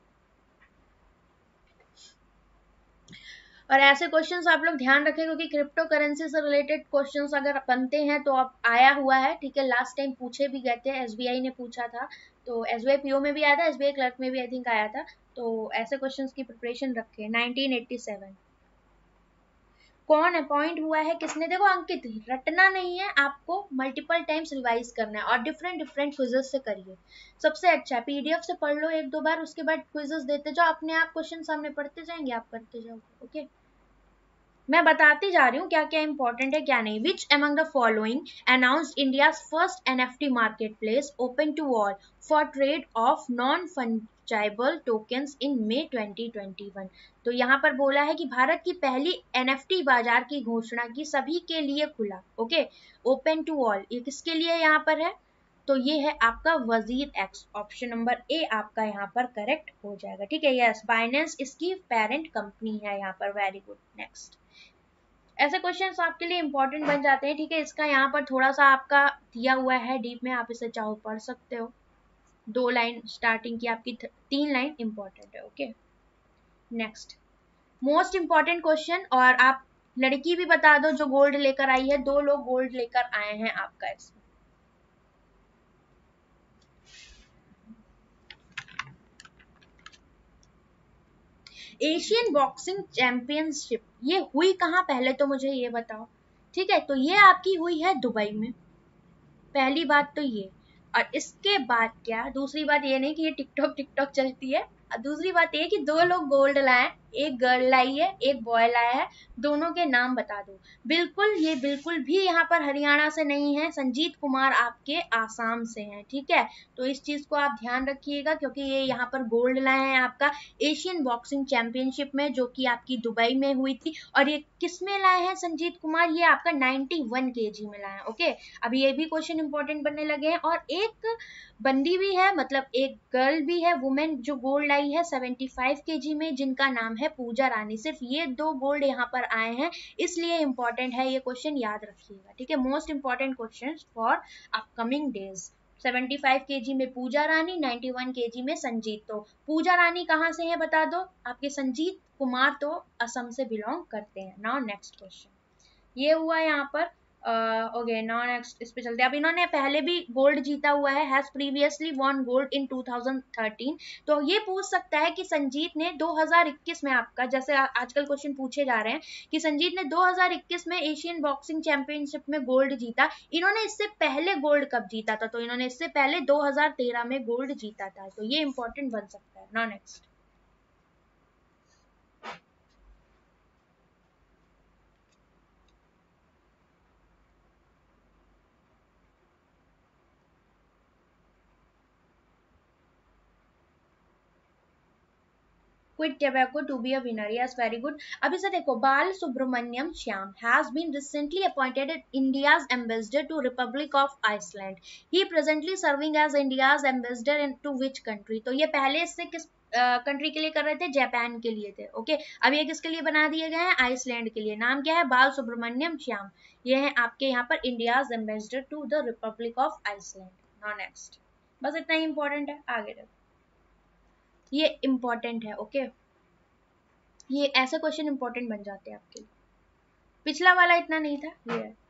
Speaker 1: और ऐसे क्वेश्चंस आप लोग ध्यान रखें, क्योंकि क्रिप्टो करेंसी से रिलेटेड क्वेश्चंस अगर बनते हैं तो अब आया हुआ है, ठीक है। लास्ट टाइम पूछे भी गए थे, एसबीआई ने पूछा था, तो एसबीआई पीओ में भी आया था, एसबीआई क्लर्क में भी आई थिंक आया था। तो ऐसे क्वेश्चंस की प्रिपरेशन रखें। नाइनटीन एटी सेवन कौन अपॉइंट हुआ है, किसने, देखो अंकित, रटना नहीं है आपको, मल्टीपल टाइम्स रिवाइज करना है और डिफरेंट डिफरेंट क्विजेस से करिए, सबसे अच्छा है। पीडीएफ से पढ़ लो एक दो बार, उसके बाद क्विजेस देते जाओ, अपने आप क्वेश्चन सामने पढ़ते जाएंगे, आप करते जाओगे। ओके, मैं बताती जा रही हूँ क्या क्या इंपॉर्टेंट है क्या नहीं। Which among the following announced India first NFT market place open to all for trade of non fungible tokens in May twenty twenty one. तो यहाँ पर बोला है कि भारत की पहली एनएफटी बाजार की घोषणा की, सभी के लिए खुला। ओके, ओपन टू ऑल, ये किसके लिए यहाँ पर है, तो ये है आपका वजीर एक्स, ऑप्शन नंबर ए आपका यहाँ पर करेक्ट हो जाएगा, ठीक है। यस, बाइनेंस इसकी पेरेंट कंपनी है यहाँ पर, वेरी गुड। नेक्स्ट, ऐसे क्वेश्चंस आपके लिए इंपॉर्टेंट बन जाते हैं, ठीक है। इसका यहाँ पर थोड़ा सा आपका दिया हुआ है डीप में, आप इसे चाहो पढ़ सकते हो। दो लाइन स्टार्टिंग की आपकी, तीन लाइन इंपॉर्टेंट है। Okay next most important question, और आप लड़की भी बता दो जो गोल्ड लेकर आई है, दो लोग गोल्ड लेकर आए हैं आपका इसमें। एशियन बॉक्सिंग चैंपियनशिप ये हुई कहाँ, पहले तो मुझे ये बताओ। ठीक है, तो ये आपकी हुई है दुबई में, पहली बात तो ये। और इसके बाद क्या, दूसरी बात ये नहीं कि ये टिकटॉक टिकटॉक चलती है, और दूसरी बात ये कि दो लोग गोल्ड लाए, एक गर्ल लाई है एक बॉय लाया है, दोनों के नाम बता दो। बिल्कुल, ये बिल्कुल भी यहाँ पर हरियाणा से नहीं है, संजीत कुमार आपके आसाम से हैं। ठीक है, तो इस चीज को आप ध्यान रखिएगा, क्योंकि ये यहाँ पर गोल्ड लाए हैं आपका एशियन बॉक्सिंग चैंपियनशिप में, जो कि आपकी दुबई में हुई थी। और ये किस में लाए हैं संजीत कुमार, ये आपका नाइन्टी वन केजी में लाए हैं। ओके, अब ये भी क्वेश्चन इंपॉर्टेंट बनने लगे हैं। और एक बंदी भी है, मतलब एक गर्ल भी है, वुमेन, जो गोल्ड लाई है सेवेंटी फाइव केजी में, जिनका नाम है पूजा रानी। सिर्फ ये दो गोल्ड यहाँ पर आए हैं, इसलिए इंपॉर्टेंट है ये क्वेश्चन, याद रखिएगा। ठीक है, most important question for upcoming days. Seventy five kg में Puja Rani, ninety one kg में संजीत। तो पूजा रानी कहाँ से है बता दो, आपके संजीत कुमार तो असम से बिलोंग करते हैं। नाउ नेक्स्ट क्वेश्चन, ये हुआ यहाँ पर। ओके नाउ नेक्स्ट इस पे चलते हैं। अब इन्होंने पहले भी गोल्ड जीता हुआ है, has previously won gold in two thousand thirteen. तो ये पूछ सकता है कि संजीत ने दो हज़ार इक्कीस में, आपका जैसे आ, आजकल क्वेश्चन पूछे जा रहे हैं कि संजीत ने दो हज़ार इक्कीस में एशियन बॉक्सिंग चैंपियनशिप में गोल्ड जीता, इन्होंने इससे पहले गोल्ड कब जीता था, तो इन्होंने इससे पहले दो हज़ार तेरह में गोल्ड जीता था। तो ये इंपॉर्टेंट बन सकता है। Now next, quit tobacco to be a winner. Yes, very good. अभी से देखो, बाल Subramaniam Shyam has been recently appointed India's ambassador to Republic of Iceland. He presently serving as India's ambassador in to which country? तो ये पहले इससे किस country uh, के लिए कर रहे थे, जापान के लिए थे। Okay okay? अब ये किसके लिए बना दिए गए हैं, आइसलैंड के लिए। नाम क्या है, बाल सुब्रमण्यम श्याम। ये है आपके यहाँ पर India's ambassador to the republic of Iceland. Now next, बस इतना ही इंपॉर्टेंट है, आगे देखो, ये इंपॉर्टेंट है। Okay okay? ये ऐसे क्वेश्चन इंपॉर्टेंट बन जाते हैं आपके लिए, पिछला वाला इतना नहीं था, ये है।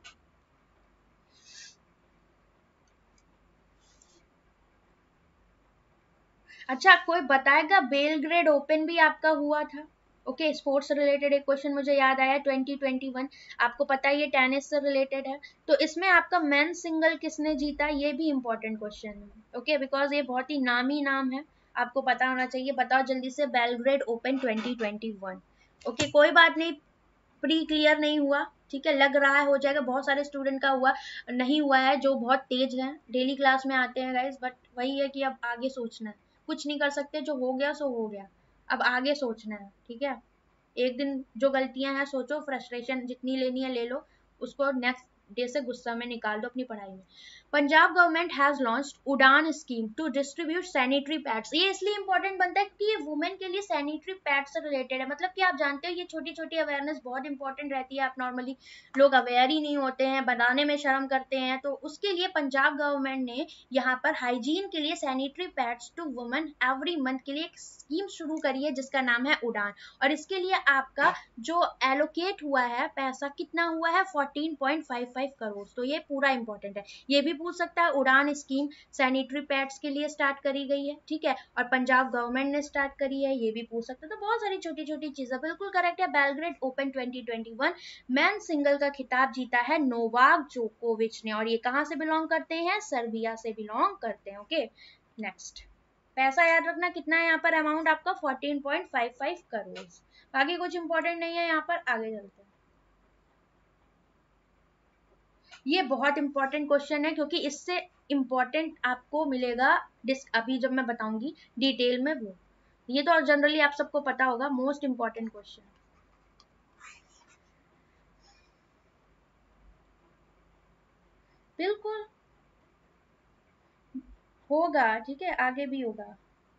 Speaker 1: अच्छा, कोई बताएगा, बेलग्रेड ओपन भी आपका हुआ था। ओके okay, स्पोर्ट्स रिलेटेड एक क्वेश्चन मुझे याद आया, ट्वेंटी ट्वेंटी वन, आपको पता है ये टेनिस से रिलेटेड है। तो इसमें आपका मेन सिंगल किसने जीता, ये भी इंपॉर्टेंट क्वेश्चन है। ओके, बिकॉज ये बहुत ही नामी नाम है, आपको पता होना चाहिए। बताओ जल्दी से, Belgrade open twenty twenty one. Okay, कोई बात नहीं, प्री क्लियर नहीं हुआ, ठीक है, लग रहा है हो जाएगा। बहुत सारे स्टूडेंट का हुआ नहीं हुआ है, जो बहुत तेज हैं, डेली क्लास में आते हैं गाइस, बट वही है कि अब आगे सोचना है, कुछ नहीं कर सकते, जो हो गया सो हो गया, अब आगे सोचना है। ठीक है, एक दिन जो गलतियां हैं सोचो, फ्रस्ट्रेशन जितनी लेनी है ले लो, उसको नेक्स्ट डे से गुस्सा में निकाल दो अपनी पढ़ाई में। Punjab government has launched Udaan scheme to distribute sanitary pads. ये इसलिए इंपॉर्टेंट बनता है कि ये वुमेन के लिए सैनिटरी पैड से रिलेटेड है। मतलब कि आप जानते हो ये छोटी छोटी अवेयरनेस बहुत इंपॉर्टेंट रहती है, आप नॉर्मली लोग अवेयर ही नहीं होते हैं, बनाने में शर्म करते हैं। तो उसके लिए पंजाब गवर्नमेंट ने यहाँ पर हाइजीन के लिए sanitary pads to women every month के लिए एक स्कीम शुरू करी है, जिसका नाम है उड़ान। और इसके लिए आपका जो एलोकेट हुआ है पैसा, कितना हुआ है, fourteen point five five crore. तो ये पूरा इंपॉर्टेंट है, ये भी पूछ सकता है। उड़ान स्कीम सैनिटरी पैड्स के लिए स्टार्ट करी गई है, ठीक है, और पंजाब गवर्नमेंट ने स्टार्ट करी है, ये भी पूछ सकते हैं। तो बहुत सारी छोटी छोटी चीजें, बिल्कुल करेक्ट है। Belgrade open twenty twenty one man single का खिताब जीता है नोवाक जोकोविच ने, और ये कहाँ से बिलोंग करते हैं, सर्बिया से बिलोंग करते हैं। ओके नेक्स्ट, पैसा याद रखना कितना है यहाँ पर, अमाउंट आपका fourteen point five five crore. बाकी कुछ इंपॉर्टेंट नहीं है यहाँ पर, आगे चलते हैं। ये बहुत इंपॉर्टेंट क्वेश्चन है, क्योंकि इससे इंपॉर्टेंट आपको मिलेगा डिस्क, अभी जब मैं बताऊंगी डिटेल में वो। ये तो जनरली आप सबको पता होगा, मोस्ट इंपॉर्टेंट क्वेश्चन। बिल्कुल होगा, ठीक है, आगे भी होगा।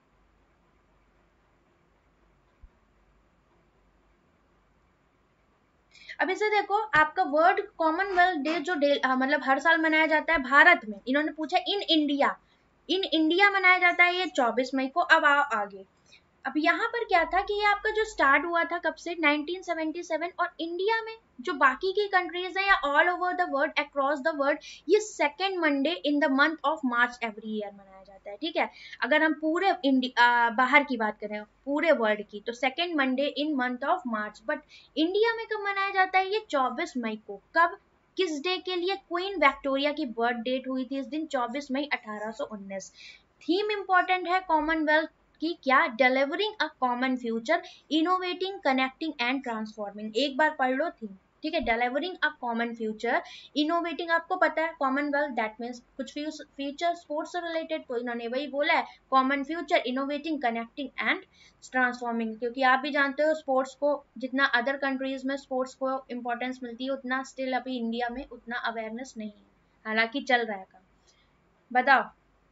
Speaker 1: अब इसे देखो, आपका वर्ल्ड कॉमनवेल्थ डे जो डे मतलब हर साल मनाया जाता है भारत में, इन्होंने पूछा इन इंडिया, इन इंडिया मनाया जाता है ये चौबीस मई को। अब आओ आगे। अब यहाँ पर क्या था कि ये आपका जो स्टार्ट हुआ था कब से, नाइनटीन सेवेंटी सेवन, और इंडिया में जो बाकी की कंट्रीज है या all over the world, across the world, ये second Monday in the month of March every year मनाया जाता है। ठीक है, अगर हम पूरे इंडिया बाहर की बात करें पूरे वर्ल्ड की, तो second Monday in month of March. But India में कब मनाया जाता है ये चौबीस मई को। कब, किस डे के लिए? क्वीन विक्टोरिया की बर्थ डेट हुई थी इस दिन, चौबीस मई अठारह सौ उन्नीस। थीम इंपॉर्टेंट है कॉमनवेल्थ की, क्या? Delivering a common future, innovating, connecting and transforming. एक बार पढ़ लो थीम। ठीक है, delivering a common future, innovating आपको पता है कॉमनवेल्थ दैट मीन्स कुछ फ्यूचर स्पोर्ट्स से रिलेटेड, तो इन्होंने वही बोला है common future, innovating, connecting and transforming. क्योंकि आप भी जानते हो स्पोर्ट्स को जितना अदर कंट्रीज में स्पोर्ट्स को इम्पोर्टेंस मिलती है उतना स्टिल अभी इंडिया में उतना अवेयरनेस नहीं है, हालांकि चल रहा है काम। बताओ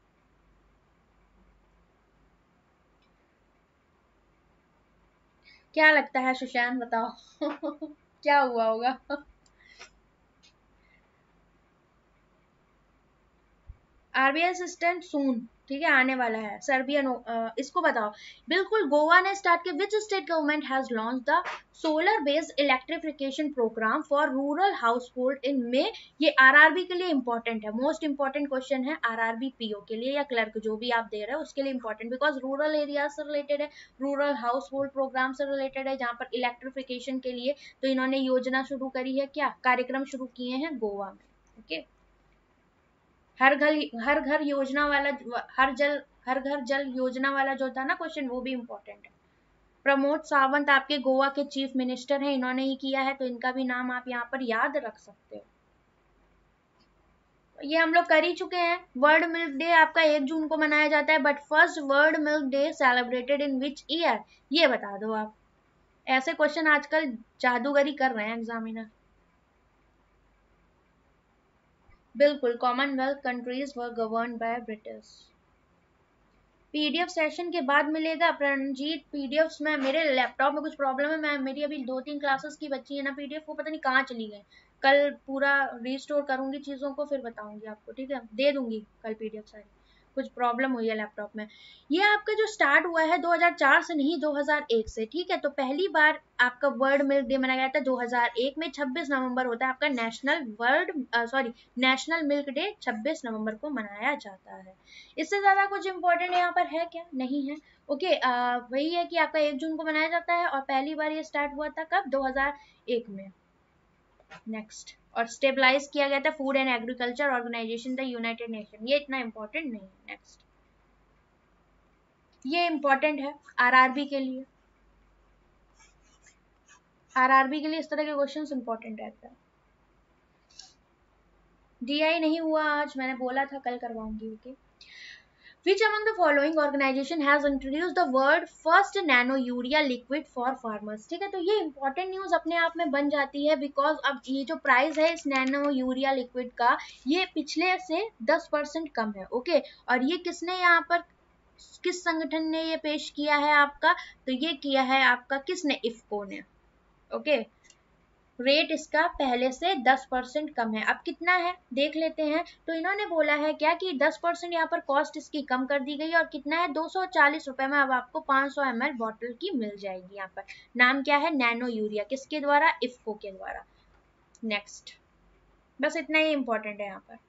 Speaker 1: क्या लगता है सुशांत, बताओ क्या हुआ होगा? आरबीआई असिस्टेंट सून, ठीक है, आने वाला है सर्बियन। इसको बताओ। बिल्कुल, गोवा ने स्टार्ट किया। Which state government has launch the solar based electrification program for rural household in May. ये आरआरबी के लिए इंपॉर्टेंट है, मोस्ट इंपॉर्टेंट क्वेश्चन है आरआरबी पीओ के लिए या क्लर्क जो भी आप दे रहे हो उसके लिए इंपॉर्टेंट, बिकॉज रूरल एरिया से रिलेटेड है, रूरल हाउस होल्ड प्रोग्राम से रिलेटेड है, जहाँ पर इलेक्ट्रिफिकेशन के लिए तो इन्होंने योजना शुरू करी है, क्या कार्यक्रम शुरू किए हैं गोवा में। Okay okay? हर घर हर घर योजना वाला, हर जल हर घर जल योजना वाला जो था ना क्वेश्चन, वो भी इम्पोर्टेंट है। प्रमोद सावंत आपके गोवा के चीफ मिनिस्टर हैं, इन्होंने ही किया है, तो इनका भी नाम आप यहाँ पर याद रख सकते हो। ये हम लोग कर ही चुके हैं। वर्ल्ड मिल्क डे आपका एक जून को मनाया जाता है, but first world milk day celebrated in which year, ये बता दो आप। ऐसे क्वेश्चन आजकल जादूगरी कर रहे हैं एग्जामिनर। बिल्कुल, commonwealth countries were governed by British. PDF session के बाद मिलेगा प्रणजीत। पीडीएफ में मेरे लैपटॉप में कुछ प्रॉब्लम है, मैं मेरी अभी दो तीन क्लासेस की बच्ची है ना पीडीएफ, वो पता नहीं कहाँ चली गई। कल पूरा रिस्टोर करूंगी चीज़ों को, फिर बताऊंगी आपको, ठीक है, दे दूंगी कल पीडीएफ सारी। कुछ प्रॉब्लम हुई है लैपटॉप में। ये आपका जो स्टार्ट हुआ है दो हज़ार चार से नहीं दो हज़ार एक से, ठीक है। तो पहली बार आपका वर्ल्ड मिल्क डे मनाया गया था दो हज़ार एक में, छब्बीस नवंबर होता है आपका national world sorry national milk day, छब्बीस नवंबर को मनाया जाता है। इससे ज्यादा कुछ इंपॉर्टेंट यहाँ पर है क्या? नहीं है। ओके, वही है कि आपका एक जून को मनाया जाता है और पहली बार ये स्टार्ट हुआ था कब? दो हज़ार एक में। नेक्स्ट, और स्टेबलाइज किया गया था food and agriculture organization the united nation, ये इतना इंपॉर्टेंट नहीं है। नेक्स्ट, ये इंपॉर्टेंट है आरआरबी के लिए, आरआरबी के लिए इस तरह के क्वेश्चंस इंपॉर्टेंट रहता है। डीआई नहीं हुआ आज, मैंने बोला था कल करवाऊंगी। Okay, Which among the following organization has introduced the word first nano urea liquid for farmers? ठीक है, तो ये इंपॉर्टेंट न्यूज अपने आप में बन जाती है, बिकॉज अब ये जो प्राइस है इस नैनो यूरिया लिक्विड का, ये पिछले से दस परसेंट कम है। ओके, और ये किसने यहाँ पर, किस संगठन ने ये पेश किया है आपका? तो ये किया है आपका किसने? इफ्को ने। ओके, रेट इसका पहले से दस परसेंट कम है। अब कितना है देख लेते हैं। तो इन्होंने बोला है क्या कि दस परसेंट यहाँ पर कॉस्ट इसकी कम कर दी गई, और कितना है? दो सौ चालीस रुपए में अब आपको पाँच सौ एम एल बॉटल की मिल जाएगी। यहाँ पर नाम क्या है? नैनो यूरिया, किसके द्वारा? इफ्को के द्वारा। नेक्स्ट, बस इतना ही इंपॉर्टेंट है यहाँ पर।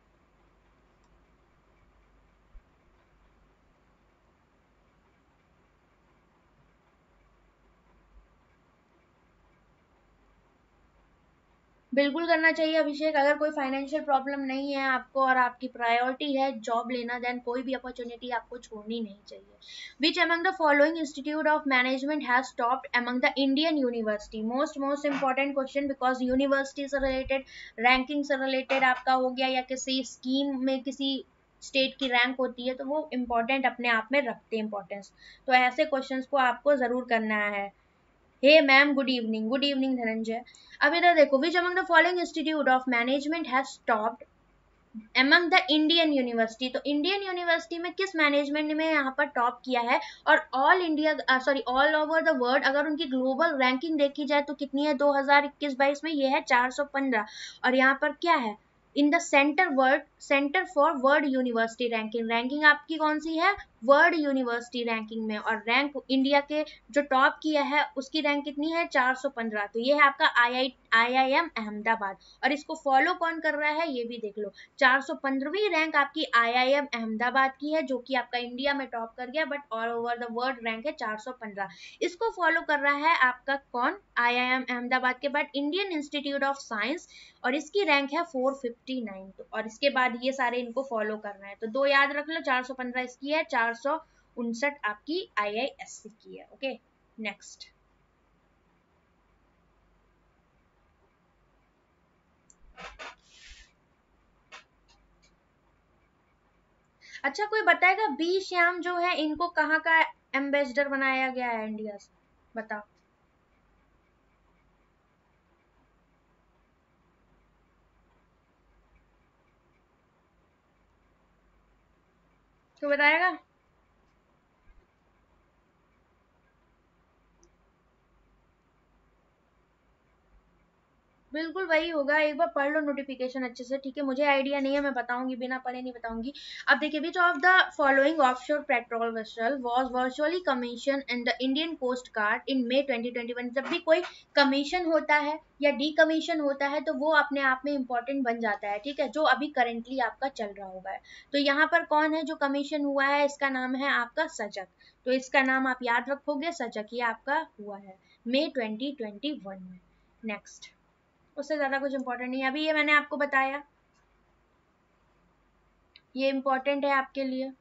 Speaker 1: बिल्कुल करना चाहिए अभिषेक। अगर कोई फाइनेंशियल प्रॉब्लम नहीं है आपको और आपकी प्रायोरिटी है जॉब लेना, देन कोई भी अपॉर्चुनिटी आपको छोड़नी नहीं चाहिए। Which among the following institute of management has topped among the Indian university? Most most important question, because university से रिलेटेड, रैंकिंग से रिलेटेड आपका हो गया, या किसी स्कीम में किसी स्टेट की रैंक होती है तो वो इम्पोर्टेंट अपने आप में रखते हैं इंपॉर्टेंस। तो ऐसे क्वेश्चंस को आपको जरूर करना है। Hey ma'am, good evening. Good evening Dhananjay. अब इधर देखो, which among the following institute of management has topped among the Indian university? तो इंडियन यूनिवर्सिटी में किस मैनेजमेंट में यहाँ पर टॉप किया है? और all India sorry all over the world अगर उनकी ग्लोबल रैंकिंग देखी जाए तो कितनी है? दो हज़ार इक्कीस बाईस में ये है चार सौ पंद्रह, और यहाँ पर क्या है? In the centre word centre for world university ranking. Ranking आपकी कौन सी है? वर्ल्ड यूनिवर्सिटी रैंकिंग में। और रैंक इंडिया के जो टॉप किया है उसकी रैंक कितनी है? चार सौ पंद्रह। तो ये है आपका आई आई आई आई एम अहमदाबाद। और इसको फॉलो कौन कर रहा है ये भी देख लो। चार सौ पंद्रहवीं रैंक आपकी आई आई एम अहमदाबाद की है, जो कि आपका इंडिया में टॉप कर गया, but all over the world rank है चार सौ पंद्रह। इसको फॉलो कर रहा है आपका कौन? आई आई एम अहमदाबाद के बाद इंडियन इंस्टीट्यूट ऑफ साइंस, और इसकी रैंक है चार सौ उनसठ। तो और इसके बाद ये सारे इनको फॉलो करना है। तो दो याद रख लो, चार सौ पंद्रह इसकी है, चार सौ उनसठ आपकी आई आई एस सी की है। Okay, next. अच्छा, कोई बताएगा बी श्याम जो है इनको कहाँ का एम्बेसडर बनाया गया है इंडिया से? बताओ। तो बताएगा? बिल्कुल वही होगा, एक बार पढ़ लो नोटिफिकेशन अच्छे से, ठीक है? मुझे आइडिया नहीं है, मैं बताऊंगी, बिना पढ़े नहीं बताऊंगी। अब देखिए, which of the following offshore patrol vessel was virtually commission in the Indian coast guard in May twenty twenty one. जब भी कोई कमीशन होता है या डी कमीशन होता है तो वो अपने आप में इंपॉर्टेंट बन जाता है, ठीक है? जो अभी करेंटली आपका चल रहा होगा है। तो यहाँ पर कौन है जो कमीशन हुआ है? इसका नाम है आपका सजग। तो इसका नाम आप याद रखोगे, सजग, ये आपका हुआ है मई ट्वेंटी ट्वेंटी वन में। नेक्स्ट। उससे ज्यादा कुछ इंपॉर्टेंट नहीं है, अभी ये मैंने आपको बताया, ये इंपॉर्टेंट है आपके लिए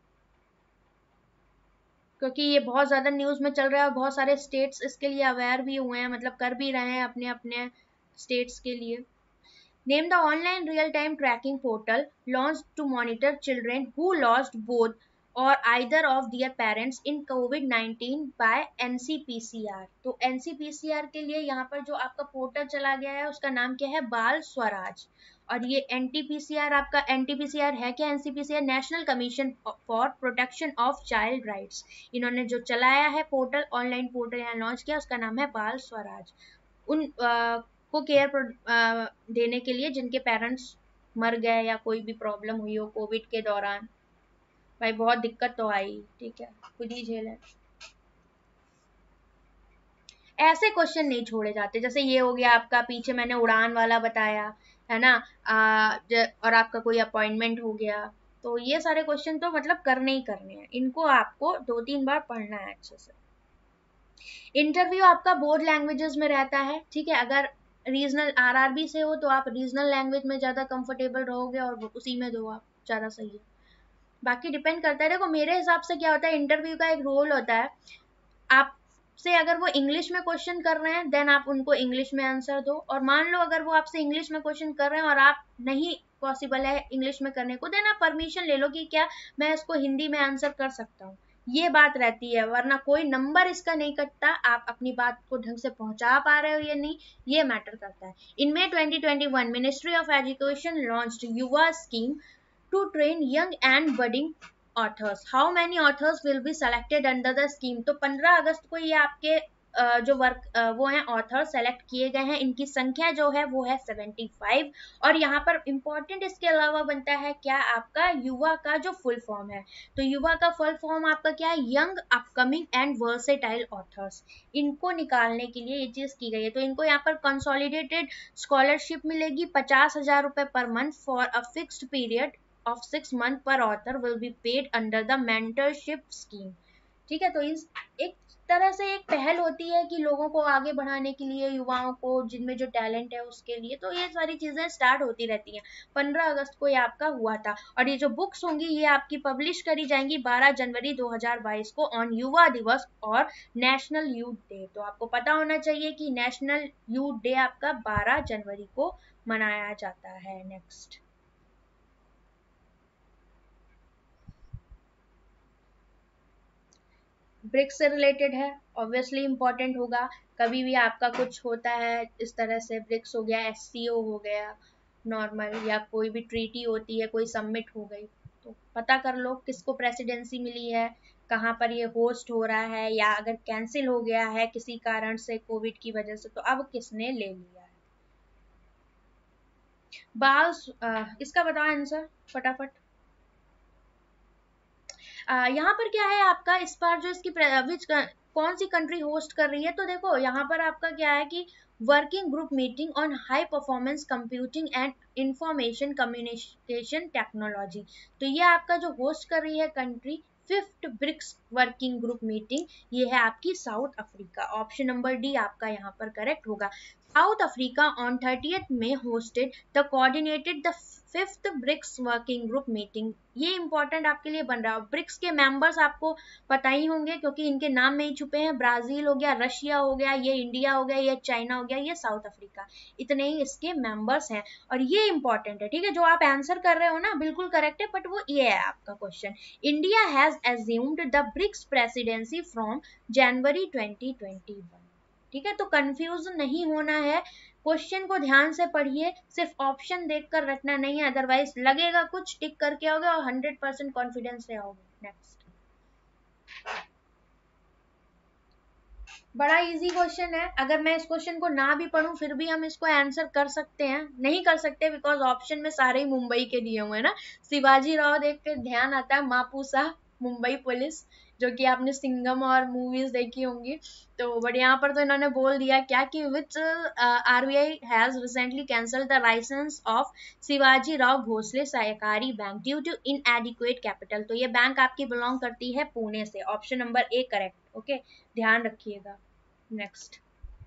Speaker 1: क्योंकि ये बहुत ज्यादा न्यूज में चल रहा है और बहुत सारे स्टेट्स इसके लिए अवेयर भी हुए हैं, मतलब कर भी रहे हैं अपने अपने स्टेट्स के लिए। Name the online real time tracking portal launch to monitor children who lost both और either of their parents in covid nineteen by N C P C R. तो N C P C R के लिए यहाँ पर जो आपका portal चला गया है उसका नाम क्या है? बाल स्वराज। और ये N T P C R आपका, N T P C R है क्या? N C P C R national commission for protection of child rights. इन्होंने जो चलाया है पोर्टल, ऑनलाइन पोर्टल यहाँ लॉन्च किया, उसका नाम है बाल स्वराज। उन अ, को केयर देने के लिए जिनके पेरेंट्स मर गए या कोई भी प्रॉब्लम हुई हो कोविड के दौरान। भाई बहुत दिक्कत तो आई, ठीक है, खुद ही झेले। ऐसे क्वेश्चन नहीं छोड़े जाते, जैसे ये हो गया आपका, पीछे मैंने उड़ान वाला बताया है ना, आ, ज, और आपका कोई अपॉइंटमेंट हो गया। तो ये सारे क्वेश्चन तो मतलब करने ही करने हैं, इनको आपको दो तीन बार पढ़ना है अच्छे से। इंटरव्यू आपका बोर्ड लैंग्वेजेस में रहता है, ठीक है? अगर रीजनल आर आर बी से हो तो आप रीजनल लैंग्वेज में ज़्यादा कंफर्टेबल रहोगे और उसी में दो आप, ज़्यादा सही है। बाकी डिपेंड करता है, देखो मेरे हिसाब से क्या होता है, इंटरव्यू का एक रोल होता है, आपसे अगर वो इंग्लिश में क्वेश्चन कर रहे हैं देन आप उनको इंग्लिश में आंसर दो, और मान लो अगर वो आपसे इंग्लिश में क्वेश्चन कर रहे हैं और आप नहीं पॉसिबल है इंग्लिश में करने को, देन आप परमिशन ले लो कि क्या मैं इसको हिंदी में आंसर कर सकता हूँ। ये बात रहती है, वरना कोई नंबर इसका नहीं कटता, आप अपनी बात को ढंग से पहुंचा पा रहे हो या नहीं, ये मैटर करता है। In May twenty twenty one ministry of education launched Yuva scheme to train young and budding authors. How many authors will be selected under the scheme? तो पंद्रह अगस्त को ये आपके अ, जो वर्क वो हैं ऑथर सेलेक्ट किए गए हैं, इनकी संख्या जो है वो है पचहत्तर। और यहाँ पर इंपॉर्टेंट इसके अलावा बनता है क्या? आपका युवा का जो फुल फॉर्म है, तो युवा का फुल फॉर्म आपका क्या है? Young upcoming and versatile authors. इनको निकालने के लिए ये चीज की गई है। तो इनको यहाँ पर कंसोलिडेटेड स्कॉलरशिप मिलेगी पचास हजार रुपए पर month for a fixed period of six month per author will be paid under the mentorship scheme। ठीक है, तो इस एक तरह से एक पहल होती है कि लोगों को आगे बढ़ाने के लिए, युवाओं को जिनमें जो टैलेंट है उसके लिए, तो ये सारी चीजें स्टार्ट होती रहती हैं। पंद्रह अगस्त को ये आपका हुआ था, और ये जो बुक्स होंगी ये आपकी पब्लिश करी जाएंगी बारह जनवरी दो हज़ार बाईस को ऑन युवा दिवस और नेशनल यूथ डे। तो आपको पता होना चाहिए कि नेशनल यूथ डे आपका बारह जनवरी को मनाया जाता है। नेक्स्ट। ब्रिक्स से रिलेटेड है, ऑब्वियसली इंपॉर्टेंट होगा। कभी भी आपका कुछ होता है इस तरह से, ब्रिक्स हो गया, एस सी ओ हो गया नॉर्मल, या कोई भी ट्रीटी होती है, कोई सबमिट हो गई, तो पता कर लो किसको प्रेसिडेंसी मिली है, कहाँ पर ये होस्ट हो रहा है, या अगर कैंसिल हो गया है किसी कारण से कोविड की वजह से तो अब किसने ले लिया है। बाल आ, इसका बताओ आंसर फटाफट। आ, यहाँ पर क्या है आपका इस बार जो इसकी विच कौन सी कंट्री होस्ट कर रही है, तो देखो यहाँ पर आपका क्या है कि working group meeting on high performance computing and information communication technology. तो ये आपका जो होस्ट कर रही है country fifth BRICS working group meeting, ये है आपकी South Africa. Option number D आपका यहाँ पर करेक्ट होगा। साउथ अफ्रीका ऑन थर्टियथ में hosted the coordinated the fifth BRICS working group meeting. ये इंपॉर्टेंट आपके लिए बन रहा है। ब्रिक्स के मेंबर्स आपको पता ही होंगे क्योंकि इनके नाम में ही छुपे हैं। ब्राजील हो गया, रशिया हो गया, ये इंडिया हो गया, ये चाइना हो गया, ये साउथ अफ्रीका, इतने ही इसके मेंबर्स हैं। और ये इंपॉर्टेंट है, ठीक है, जो आप आंसर कर रहे हो ना बिल्कुल करेक्ट है, बट वो ये है आपका question. India has assumed the BRICS presidency from January twenty twenty one. ठीक है, तो कंफ्यूज नहीं होना है, क्वेश्चन को ध्यान से पढ़िए, सिर्फ ऑप्शन देखकर रटना नहीं है, अदरवाइज लगेगा कुछ टिक करके आओगे और हंड्रेड परसेंट कॉन्फिडेंस से आओगे। नेक्स्ट, बड़ा इजी क्वेश्चन है, अगर मैं इस क्वेश्चन को ना भी पढ़ूं फिर भी हम इसको आंसर कर सकते हैं। नहीं कर सकते बिकॉज ऑप्शन में सारे ही मुंबई के दिए हुए हैं ना। शिवाजी राव देख के ध्यान आता है मापुसा मुंबई पुलिस, जो कि आपने सिंघम और मूवीज देखी होंगी। तो बट यहाँ पर तो इन्होंने बोल दिया क्या कि which RBI has recently cancelled the licence of Shivaji Rao Bhosale Sahakari bank due to inadequate capital. तो ये बैंक आपकी बिलोंग करती है पुणे से। Option number A correct, okay, ध्यान रखिएगा। Next,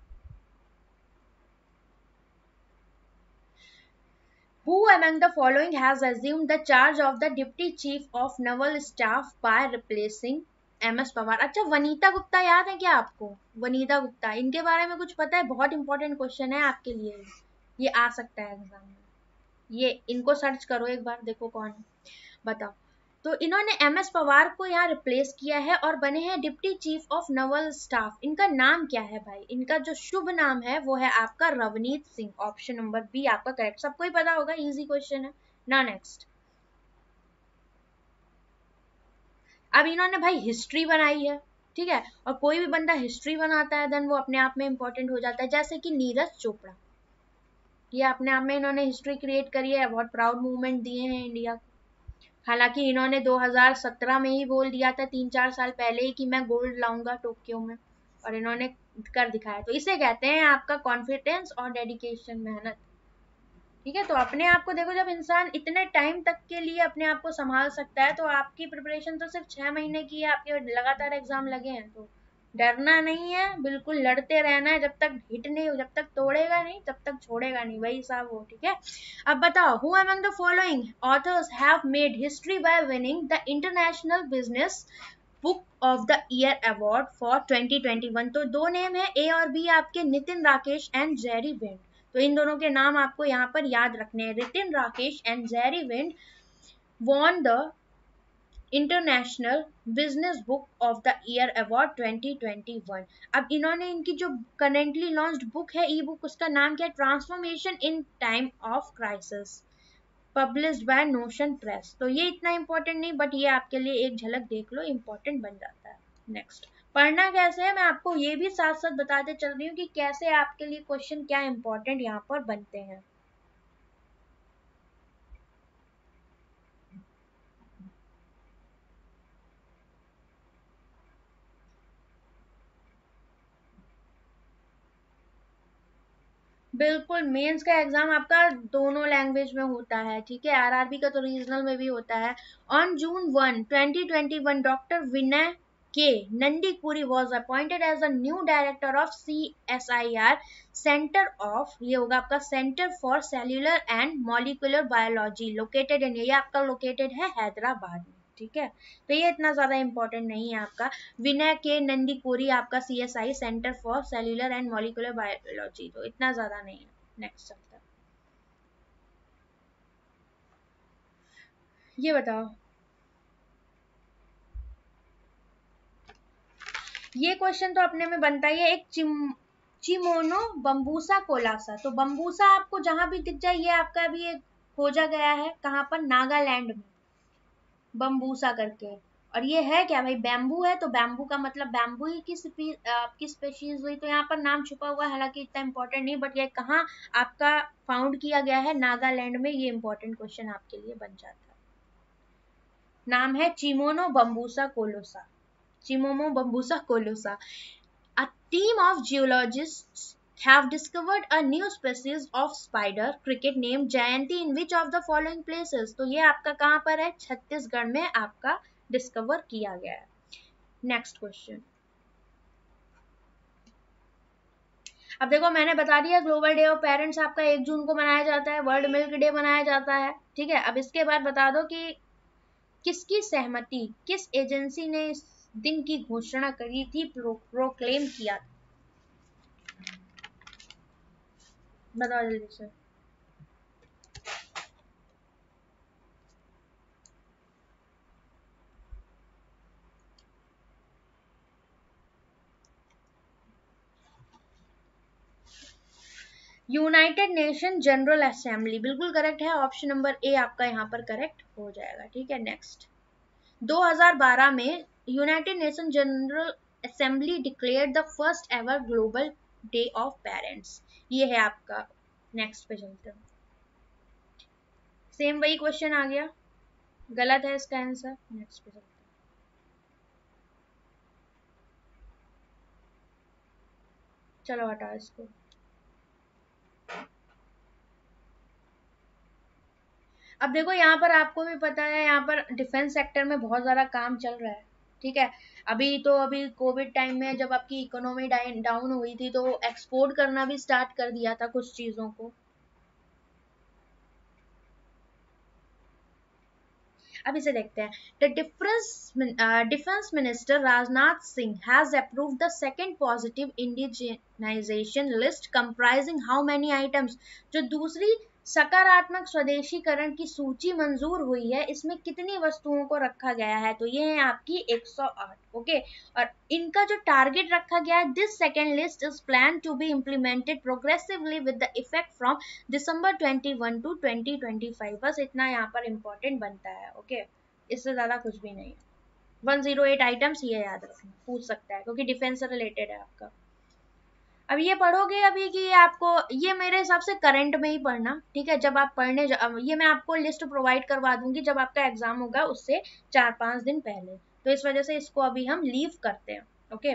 Speaker 1: who among the following has assumed the charge of the deputy chief of naval staff by replacing M S Pawar? अच्छा, वनीता गुप्ता याद है क्या आपको? वनीता गुप्ता, इनके बारे में कुछ पता है? बहुत इंपॉर्टेंट क्वेश्चन है आपके लिए, ये आ सकता है एग्जाम में। ये इनको सर्च करो एक बार, देखो कौन है, बताओ। तो इन्होंने एम एस पवार को यहाँ रिप्लेस किया है और बने हैं deputy chief of naval staff. इनका नाम क्या है भाई? इनका जो शुभ नाम है वो है आपका Ravneet Singh. Option number B आपका करेक्ट, सबको ही पता होगा, इजी क्वेश्चन है ना। नेक्स्ट, अब इन्होंने भाई हिस्ट्री बनाई है, ठीक है, और कोई भी बंदा हिस्ट्री बनाता है देन वो अपने आप में इंपॉर्टेंट हो जाता है। जैसे कि नीरज चोपड़ा, ये अपने आप में इन्होंने हिस्ट्री क्रिएट करी है, बहुत प्राउड मूवमेंट दिए हैं इंडिया को। हालांकि इन्होंने दो हज़ार सत्रह में ही बोल दिया था, तीन चार साल पहले ही, कि मैं गोल्ड लाऊंगा टोक्यो में, और इन्होंने कर दिखाया। तो इसे कहते हैं आपका कॉन्फिडेंस और डेडिकेशन, मेहनत। ठीक है, तो अपने आप को देखो, जब इंसान इतने टाइम तक के लिए अपने आप को संभाल सकता है, तो आपकी प्रिपरेशन तो सिर्फ छह महीने की है, आपके लगातार एग्जाम लगे हैं, तो डरना नहीं है, बिल्कुल लड़ते रहना है, जब तक हिट नहीं हो, जब तक तोड़ेगा नहीं तब तक छोड़ेगा नहीं, वही साहब हो। ठीक है, अब बताओ, who among the following authors have made history by winning the international business book of the year award for twenty twenty one? तो दो नेम है, ए और बी आपके, Nitin Rakesh and Jerry Wind. तो इन दोनों के नाम आपको यहाँ पर याद रखने हैं, Nitin Rakesh and Jerry Wind won the international business book of the year award twenty twenty one. अब इन्होंने इनकी जो करेंटली लॉन्च्ड बुक है, ई बुक, उसका नाम क्या है? Transformation in time of crisis, published by Notion Press. तो ये इतना इंपॉर्टेंट नहीं, बट ये आपके लिए एक झलक देख लो, इंपॉर्टेंट बन जाता है। नेक्स्ट, पढ़ना कैसे है मैं आपको ये भी साथ साथ बताते चल रही हूँ कि कैसे आपके लिए क्वेश्चन क्या इंपॉर्टेंट यहाँ पर बनते हैं। बिल्कुल, मेंस का एग्जाम आपका दोनों लैंग्वेज में होता है, ठीक है, आरआरबी का तो रीजनल में भी होता है। On June one twenty twenty one doctor Vinay K Nandicoori was appointed as a new director of C S I R centre of, ये होगा आपका centre for cellular and molecular biology, located in, ये आपका लोकेटेड है हैदराबाद में। ठीक है, तो ये इतना ज्यादा इंपॉर्टेंट नहीं है आपका। विनय के नंदीपुरी आपका C S I centre for cellular and molecular biology, तो इतना ज्यादा नहीं है। नेक्स्ट चलता है, ये बताओ, ये क्वेश्चन तो अपने में बनता ही है, एक चिम चिमोनो बम्बूसा कोलासा। तो बम्बूसा आपको जहां भी दिख जाए, ये आपका भी एक खोजा गया है, कहां पर? नागालैंड में, बम्बूसा करके। और ये है क्या भाई, बैम्बू है, तो बैम्बू का मतलब बैम्बू ही की आपकी स्पेशीज हुई, तो यहाँ पर नाम छुपा हुआ है, हालांकि इतना इंपॉर्टेंट नहीं, बट ये कहाँ आपका फाउंड किया गया है, नागालैंड में, ये इंपॉर्टेंट क्वेश्चन आपके लिए बन जाता है। नाम है चिमोनो बम्बूसा कोलोसा, चिमोमो बम्बूसा कोलोसा। A team of geologists have discovered a new species of spider cricket named Jayanti in which of the following places? तो ये आपका कहाँ पर है, छत्तीसगढ़ में आपका डिस्कवर किया गया है। नेक्स्ट क्वेश्चन, अब देखो मैंने बता दिया ग्लोबल डे ऑफ पेरेंट्स आपका एक जून को मनाया जाता है, वर्ल्ड मिल्क डे मनाया जाता है, ठीक है। अब इसके बाद बता दो कि किसकी सहमति, किस एजेंसी ने इस दिन की घोषणा करी थी, प्रो, प्रोक्लेम किया था, बताओ जल्दी से। यूनाइटेड नेशन जनरल असेंबली, बिल्कुल करेक्ट है, ऑप्शन नंबर ए आपका यहाँ पर करेक्ट हो जाएगा, ठीक है। नेक्स्ट, दो हज़ार बारह में United nation general Assembly declared the first ever global day of parents, ये है आपका। नेक्स्ट पे चलते हैं, सेम वही क्वेश्चन आ गया, गलत है इसका आंसर। नेक्स्ट पे चलते हैं, चलो हटाओ इसको। अब देखो यहाँ पर आपको भी पता है, यहाँ पर डिफेंस सेक्टर में बहुत ज़्यादा काम चल रहा है, ठीक है। अभी तो अभी कोविड टाइम में जब आपकी इकोनॉमी डाउन हुई थी, तो एक्सपोर्ट करना भी स्टार्ट कर दिया था कुछ चीज़ों को। अब इसे देखते हैं, the difference defence minister Rajnath Singh has approved the second positive indigenisation list comprising how many items, जो दूसरी सकारात्मक स्वदेशीकरण की सूची मंजूर हुई है, इसमें कितनी वस्तुओं को रखा गया है, तो ये है आपकी एक सौ आठ, ओके। और इनका जो टारगेट रखा गया है, this second list is plan to be implemented progressively with the effect from December इक्कीस टू ट्वेंटी ट्वेंटी फाइव, बस इतना यहाँ पर इंपॉर्टेंट बनता है, ओके। इससे ज्यादा कुछ भी नहीं है। एक सौ आठ आइटम्स, ये याद रखना, पूछ सकता है क्योंकि डिफेंस से रिलेटेड है आपका। अब ये पढ़ोगे अभी कि ये आपको, ये मेरे हिसाब से करंट में ही पढ़ना, ठीक है। जब आप पढ़ने, ये मैं आपको लिस्ट प्रोवाइड करवा दूंगी जब आपका एग्जाम होगा उससे चार पांच दिन पहले, तो इस वजह से इसको अभी हम लीव करते हैं, ओके।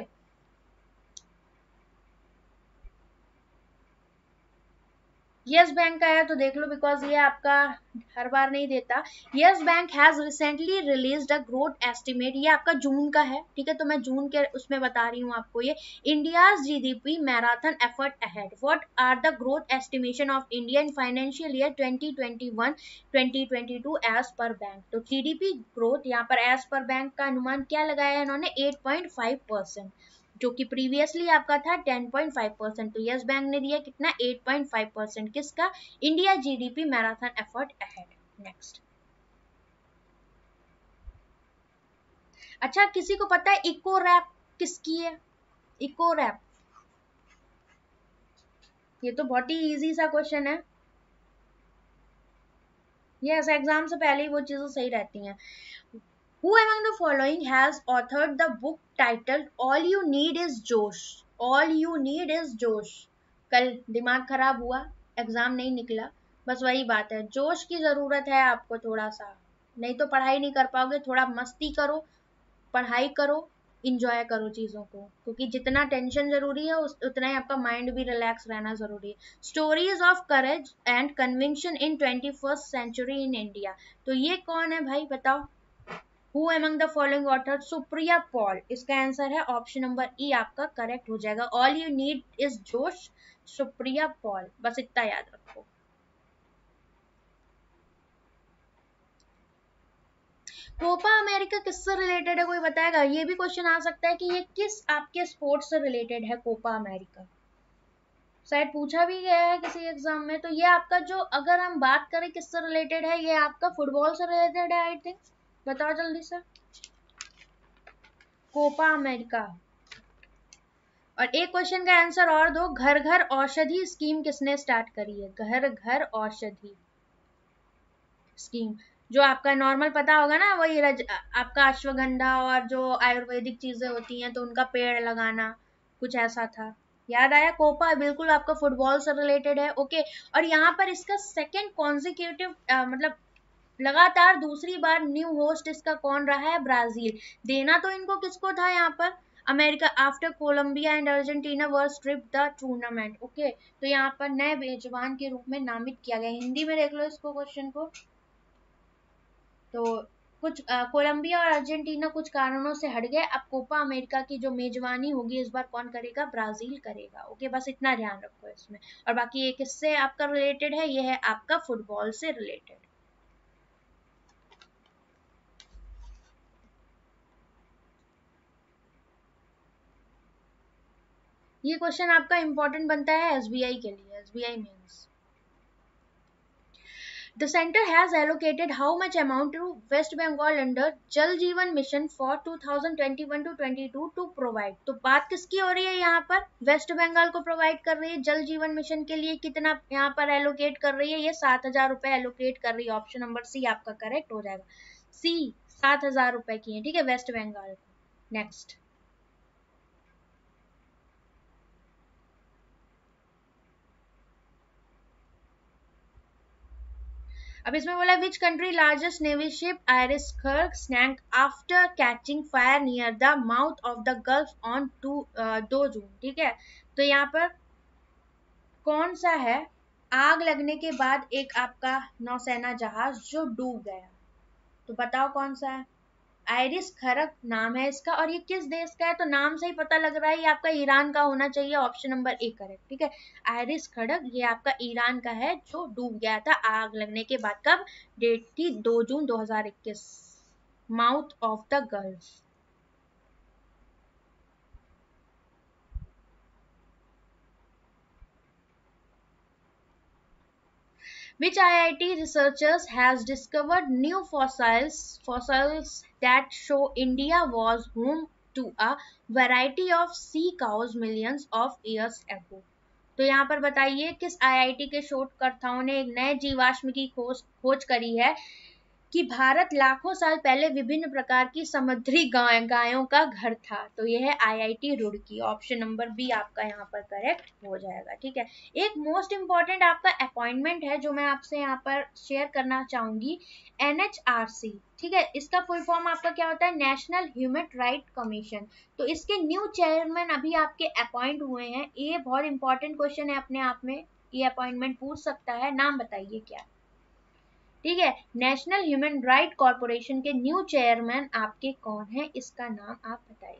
Speaker 1: यस बैंक का है तो देख लो, बिकॉज ये आपका हर बार नहीं देता। Yes Bank has recently released a growth estimate, ये आपका जून का है, ठीक है, तो मैं जून के उसमें बता रही हूँ आपको। ये India's GDP marathon effort ahead, what are the growth estimation of India in financial year twenty twenty one twenty twenty two as per bank, तो जीडीपी ग्रोथ यहाँ पर एज पर बैंक का अनुमान क्या लगाया है इन्होंने, एट पॉइंट फाइव परसेंट, जो कि प्रीवियसली आपका था टेन पॉइंट फाइव परसेंट, तो यस बैंक ने दिया कितना, एट पॉइंट फाइव परसेंट, किसका, India GDP marathon effort ahead. Next, अच्छा किसी को पता है इको रैप किसकी है, इको रैप, ये तो बहुत ही इजी सा क्वेश्चन है, यस एग्जाम से पहले ही वो चीजें सही रहती हैं। Who among the following has authored the book titled All You Need Is Josh? All You Need Is Josh. कल दिमाग खराब हुआ, एग्जाम नहीं निकला, बस वही बात है, जोश की जरूरत है आपको थोड़ा सा, नहीं तो पढ़ाई नहीं कर पाओगे। थोड़ा मस्ती करो, पढ़ाई करो, इंजॉय करो चीजों को, क्योंकि जितना टेंशन जरूरी है उतना ही आपका माइंड भी रिलैक्स रहना जरूरी है। Stories of courage and conviction in twenty first century in India, तो ये कौन है भाई बताओ। Who among the following authors? Supriya Paul, इसका आंसर है ऑप्शन नंबर ई आपका करेक्ट हो जाएगा। ऑल यू नीड इज जोश, सुप्रिया पॉल, बस इतना याद रखो। कोपा अमेरिका किससे रिलेटेड है, कोई बताएगा, ये भी क्वेश्चन आ सकता है कि ये किस आपके स्पोर्ट्स से रिलेटेड है, कोपा अमेरिका शायद पूछा भी गया है किसी एग्जाम में। तो ये आपका जो, अगर हम बात करें किससे रिलेटेड है, ये आपका फुटबॉल से रिलेटेड है, आई थिंक, बताओ जल्दी से। Copa America. और एक क्वेश्चन का आंसर और दो, घर घर औषधि स्कीम किसने स्टार्ट करी है, घर घर औषधि स्कीम, जो आपका नॉर्मल पता होगा ना, वही रज, आपका अश्वगंधा और जो आयुर्वेदिक चीजें होती हैं तो उनका पेड़ लगाना, कुछ ऐसा था। याद आया? कोपा बिल्कुल आपका फुटबॉल से रिलेटेड है। ओके, और यहाँ पर इसका सेकंड कॉन्जिक्यूटिव मतलब लगातार दूसरी बार न्यू होस्ट इसका कौन रहा है? ब्राजील। देना तो इनको किसको था यहाँ पर? America. After Colombia and Argentina were strip the tournament. Okay, तो यहाँ पर नए मेजबान के रूप में नामित किया गया। हिंदी में देख लो इसको क्वेश्चन को। तो कुछ अ, कोलंबिया और अर्जेंटीना कुछ कारणों से हट गए। अब कोपा अमेरिका की जो मेजबानी होगी इस बार कौन करेगा? ब्राजील करेगा। ओके, बस इतना ध्यान रखो इसमें। और बाकी ये किससे आपका रिलेटेड है? ये है आपका फुटबॉल से रिलेटेड। ये क्वेश्चन आपका इंपॉर्टेंट बनता है एसबीआई के लिए, SBI mains. The center has allocated how much amount to West Bengal under Jal Jeevan Mission for two thousand twenty-one to twenty-two to provide। तो बात किसकी हो रही है यहाँ पर? वेस्ट बंगाल को प्रोवाइड कर रही है जल जीवन मिशन के लिए। कितना यहाँ पर एलोकेट कर रही है? ये सात हजार रुपए एलोकेट कर रही है। ऑप्शन नंबर सी आपका करेक्ट हो जाएगा। सी सात हजार रुपए की है, ठीक है, वेस्ट बंगाल को। नेक्स्ट, अब इसमें बोला which country largest navy ship IRIS Kharg sank after catching fire near the mouth of the gulf on two दो जून। ठीक है, तो यहाँ पर कौन सा है आग लगने के बाद एक आपका नौसेना जहाज जो डूब गया? तो बताओ कौन सा है? आयरिस खरग नाम है इसका, और ये किस देश का है? तो नाम से ही पता लग रहा है ये आपका ईरान का होना चाहिए। Option number A correct. ठीक है, आयरिस खड़ग ये आपका ईरान का है जो डूब गया था आग लगने के बाद। कब? डेट थी दो जून दो हज़ार इक्कीस। Mouth of the gulf. Which I I T researchers has discovered new fossils fossils that show India was home to a variety of sea cows millions of years ago। तो यहाँ पर बताइए किस आई आई टी के शोधकर्ताओं ने एक नए जीवाश्म की खोज खोज करी है कि भारत लाखों साल पहले विभिन्न प्रकार की समुद्री गाय गायों का घर था। तो यह है I I T Roorkee. Option number B आपका यहाँ पर करेक्ट हो जाएगा। ठीक है, एक मोस्ट इम्पॉर्टेंट आपका अपॉइंटमेंट है जो मैं आपसे यहाँ पर शेयर करना चाहूंगी, एन एच आर सी। ठीक है, इसका फुल फॉर्म आपका क्या होता है? National human right commission. तो इसके न्यू चेयरमैन अभी आपके अपॉइंट हुए हैं। ये बहुत इंपॉर्टेंट क्वेश्चन है अपने आप में, ये अपॉइंटमेंट पूछ सकता है। नाम बताइए क्या? ठीक है, नेशनल ह्यूमन राइट कॉर्पोरेशन के न्यू चेयरमैन आपके कौन है? इसका नाम आप बताइए।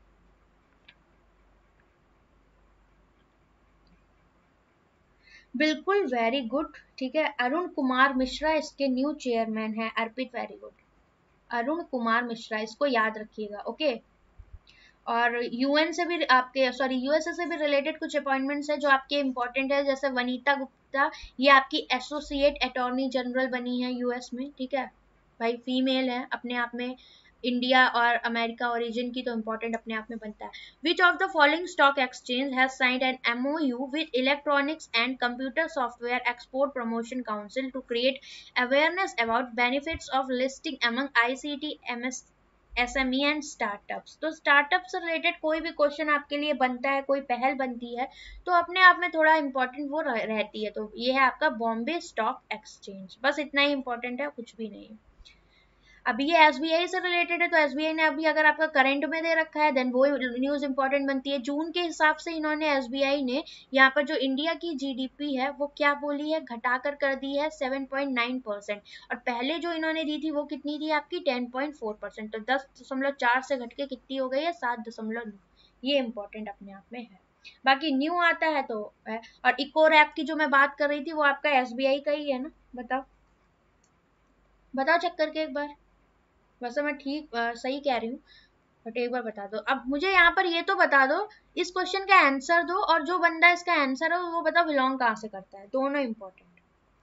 Speaker 1: बिल्कुल, वेरी गुड। ठीक है, अरुण कुमार मिश्रा इसके न्यू चेयरमैन है। Arpit, very good. अरुण कुमार मिश्रा, इसको याद रखिएगा। ओके, और यूएन से भी आपके सॉरी यूएसए से भी रिलेटेड कुछ अपॉइंटमेंट्स है जो आपके इंपॉर्टेंट है, जैसे वनीता गुप्ता, ये आपकी एसोसिएट अटॉर्नी जनरल बनी है यूएस में। ठीक है भाई, फीमेल है अपने आप में। इंडिया और अमेरिका ओरिजिन की तो इम्पोर्टेंट अपने आप में बनता है। Which of the following stock exchange has signed an MOU with electronics and computer software export promotion council to create awareness about benefits of listing among ICT MS SME and startups? तो startup से related कोई भी question आपके लिए बनता है, कोई पहल बनती है, तो अपने आप में थोड़ा इंपॉर्टेंट वो रह, रहती है। तो ये है आपका बॉम्बे स्टॉक एक्सचेंज। बस इतना ही इंपॉर्टेंट है, कुछ भी नहीं। अभी ये एसबीआई से रिलेटेड है, तो एसबीआई ने अभी अगर आपका करंट में दे रखा है देन वो न्यूज इंपॉर्टेंट बनती है। जून के हिसाब से इन्होंने एसबीआई ने यहाँ पर जो इंडिया की जीडीपी है वो क्या बोली है? घटाकर कर दी है सेवन पॉइंट नाइन परसेंट, और पहले जो इन्होंने दी थी वो कितनी थी आपकी? Ten point four percent. तो दस दशमलव चार से घट के कितनी हो गई है? सात दशमलव नौ। ये इंपॉर्टेंट अपने आप में है। बाकी न्यू आता है तो है। और इकोर ऐप की जो मैं बात कर रही थी वो आपका एसबीआई का ही है ना? बताओ बताओ चेक करके एक बार। वैसे मैं ठीक अ, सही कह रही हूँ, बट एक बार बता दो। अब मुझे यहाँ पर ये तो बता दो, इस क्वेश्चन का आंसर दो, और जो बंदा इसका आंसर है वो बताओ बिलोंग कहाँ से करता है। दोनों important.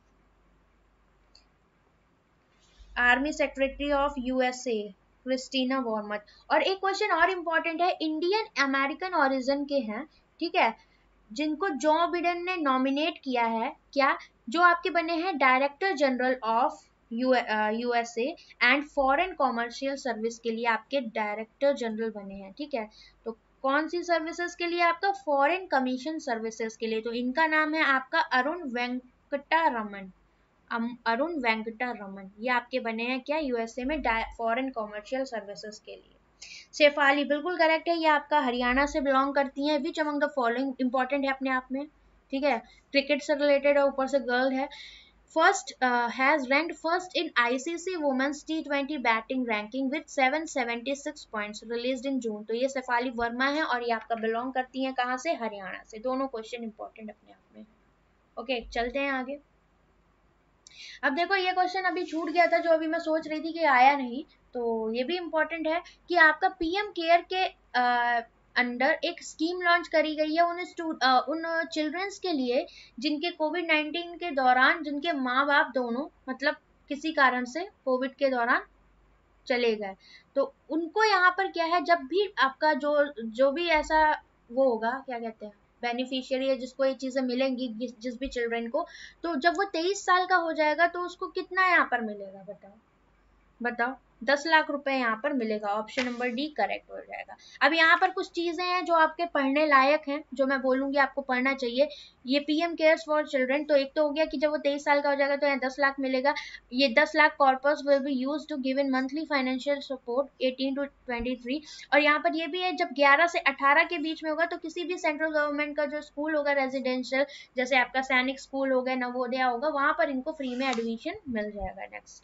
Speaker 1: Army secretary of USA Christine Wormuth. और एक क्वेश्चन और इम्पोर्टेंट है, इंडियन अमेरिकन ओरिजिन के हैं, ठीक है, जिनको जो बिडेन ने नॉमिनेट किया है, क्या? जो आपके बने हैं director general of USA and foreign commercial service के लिए आपके डायरेक्टर जनरल बने हैं, ठीक है। तो कौन सी सर्विसेज के लिए? आपका फॉरेन कमीशन सर्विसेज के लिए। तो इनका नाम है आपका अरुण वेंकटरमन, अरुण वेंकटरमन, ये आपके बने हैं क्या? यूएसए में फॉरेन कॉमर्शियल सर्विसेज के लिए। शेफाली बिल्कुल करेक्ट है, ये आपका हरियाणा से बिलोंग करती हैं। Which among the following important है अपने आप में, ठीक है, क्रिकेट से रिलेटेड है, ऊपर से गर्ल है। First has ranked first in ICC women's T twenty batting ranking with seven seventy six points, released in June. तो ये शेफाली वर्मा है और ये आपका बिलोंग करती हैं कहाँ से? हरियाणा से। दोनों क्वेश्चन इंपॉर्टेंट अपने आप में। ओके okay, चलते हैं आगे। अब देखो ये क्वेश्चन अभी छूट गया था, जो अभी मैं सोच रही थी कि आया नहीं, तो ये भी इम्पोर्टेंट है कि आपका पीएम केयर के अंडर एक स्कीम लॉन्च करी गई है उन आ, उन चिल्ड्रंस के लिए जिनके कोविड नाइन्टीन के दौरान, जिनके माँ बाप दोनों मतलब किसी कारण से कोविड के दौरान चले गए। तो उनको यहाँ पर क्या है, जब भी आपका जो जो भी ऐसा वो होगा, क्या कहते हैं, बेनिफिशियरी है जिसको ये चीजें मिलेंगी, जिस, जिस भी चिल्ड्रन को, तो जब वो तेईस साल का हो जाएगा तो उसको कितना यहाँ पर मिलेगा? बताओ बताओ। दस लाख रुपए यहाँ पर मिलेगा। ऑप्शन नंबर डी करेक्ट हो जाएगा। अब यहाँ पर कुछ चीजें हैं जो आपके पढ़ने लायक हैं, जो मैं बोलूंगी आपको पढ़ना चाहिए। ये पीएम केयर्स फॉर चिल्ड्रन, तो एक तो हो गया कि जब वो तेईस साल का हो जाएगा तो यहाँ दस लाख मिलेगा। ये दस lakh corpus will be used to give in monthly financial support eighteen to twenty three. और यहाँ पर ये भी है, जब ग्यारह से अठारह के बीच में होगा तो किसी भी सेंट्रल गवर्नमेंट का जो स्कूल होगा रेजिडेंशियल, जैसे आपका सैनिक स्कूल हो गया, नवोदय होगा, वहां पर इनको फ्री में एडमिशन मिल जाएगा। Next,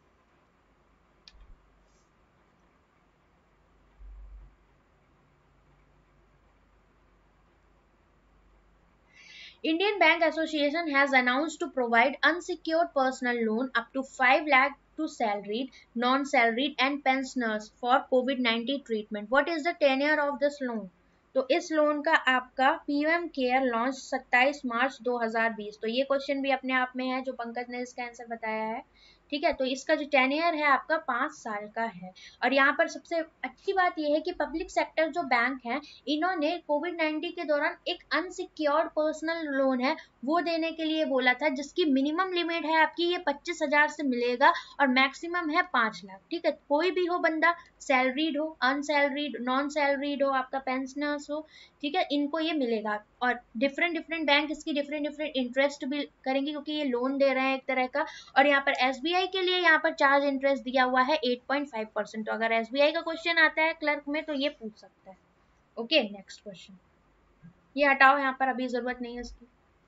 Speaker 1: Indian Bank Association has announced to provide unsecured personal loan up to five lakh to salaried, non-salaried and pensioners for COVID nineteen treatment. What is the tenure of this loan? तो इस loan का आपका PM care launch सत्ताईस मार्च दो हज़ार बीस। तो ये क्वेश्चन भी अपने आप में है जो पंकज ने इसका आंसर बताया है, ठीक है। तो इसका जो टेन्योर है आपका पांच साल का है। और यहाँ पर सबसे अच्छी बात यह है कि पब्लिक सेक्टर जो बैंक है, इन्होंने कोविड नाइन्टीन के दौरान एक अनसिक्योर्ड पर्सनल लोन है वो देने के लिए बोला था, जिसकी मिनिमम लिमिट है आपकी ये पच्चीस हजार से मिलेगा और मैक्सिमम है पांच लाख, ठीक है। कोई भी हो बंदा, सैलरीड हो, अनसैलरीड, नॉन सैलरीड हो, आपका पेंशनर्स हो, ठीक है, इनको ये मिलेगा। और डिफरेंट डिफरेंट बैंक इसकी डिफरेंट डिफरेंट इंटरेस्ट भी करेंगे क्योंकि ये लोन दे रहे हैं एक तरह का। और यहाँ पर एसबीआई के लिए यहाँ पर चार्ज इंटरेस्ट दिया हुआ है एट पॉइंट फाइव परसेंट। तो अगर एसबीआई का क्वेश्चन आता है क्लर्क में तो ये पूछ सकता है। ओके, नेक्स्ट क्वेश्चन, ये हटाओ, यहाँ पर अभी जरूरत नहीं है इसकी।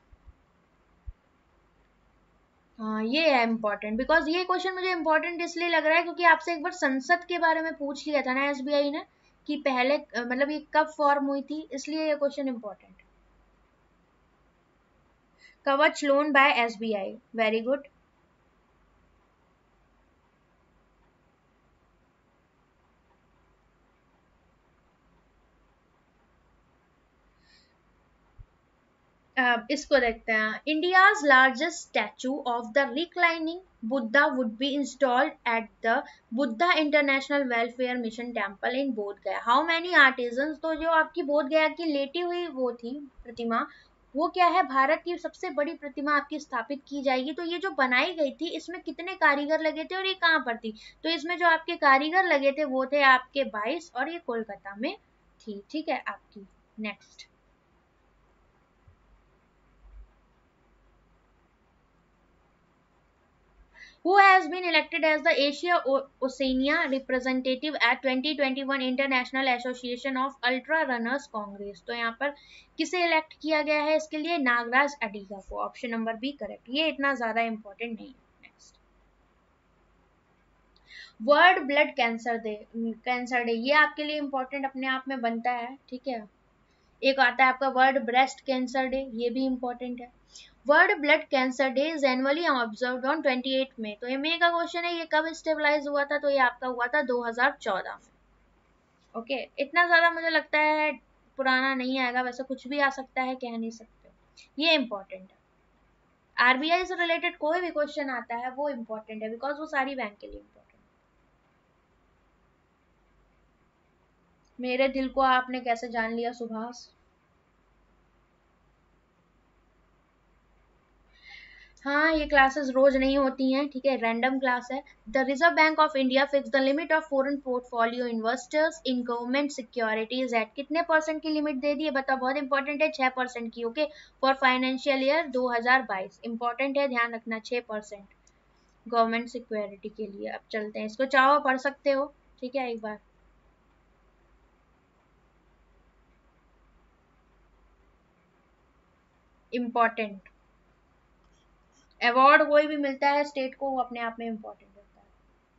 Speaker 1: हाँ ये है इम्पोर्टेंट, बिकॉज ये क्वेश्चन मुझे इम्पोर्टेंट इसलिए लग रहा है क्योंकि आपसे एक बार संसद के बारे में पूछ लिया था ना एसबीआई ने, कि पहले मतलब ये कब फॉर्म हुई थी, इसलिए ये question important. Kavach loan by SBI, very good. अब इसको देखते हैं। India's largest statue of the reclining Buddha would be installed at the Buddha international welfare mission temple in Bodh Gaya. How many artisans? तो जो आपकी बोध गया की लेटी हुई वो थी प्रतिमा, वो क्या है, भारत की सबसे बड़ी प्रतिमा आपकी स्थापित की जाएगी। तो ये जो बनाई गई थी इसमें कितने कारीगर लगे थे और ये कहाँ पर थी? तो इसमें जो आपके कारीगर लगे थे वो थे आपके बाईस और ये कोलकाता में थी, ठीक है आपकी। Next, who has been elected as the Asia Oceania representative at twenty twenty-one International Association of Ultra Runners Congress? तो यहाँ पर किसे इलेक्ट किया गया है इसके लिए? नागराज अडीगा को। ऑप्शन नंबर बी करेक्ट, ये इतना ज्यादा इंपॉर्टेंट नहीं है। Next, world blood cancer day, cancer day ये आपके लिए इंपॉर्टेंट अपने आप में बनता है, ठीक है। एक आता है आपका वर्ल्ड ब्रेस्ट कैंसर डे, ये भी इंपॉर्टेंट है। World blood cancer day is annually observed on अट्ठाईस मई। तो ये मई का क्वेश्चन है, ये कब स्टेबलाइज हुआ था? तो ये आपका हुआ था दो हज़ार चौदह में। ओके, इतना ज्यादा मुझे लगता है पुराना नहीं आएगा, वैसे कुछ भी आ सकता है, कह नहीं सकते, ये इंपॉर्टेंट है। आरबीआई से रिलेटेड कोई भी क्वेश्चन आता है वो इंपॉर्टेंट है, बिकॉज वो सारी बैंक के लिए इंपॉर्टेंट। मेरे दिल को आपने कैसे जान लिया सुभाष? हाँ, ये क्लासेस रोज नहीं होती हैं, ठीक है, रैंडम क्लास है। The Reserve Bank of India fix the limit of foreign portfolio investors in government securities at, कितने परसेंट की लिमिट दे दी है बताओ, बहुत इंपॉर्टेंट है, छह परसेंट की, ओके, फॉर फाइनेंशियल ईयर दो हज़ार बाईस, इंपॉर्टेंट है, ध्यान रखना, छह परसेंट गवर्नमेंट सिक्योरिटी के लिए। अब चलते हैं, इसको चाहो पढ़ सकते हो, ठीक है, एक बार। इम्पॉर्टेंट अवार्ड कोई भी मिलता है स्टेट को, वो अपने आप में इम्पोर्टेंट होता है।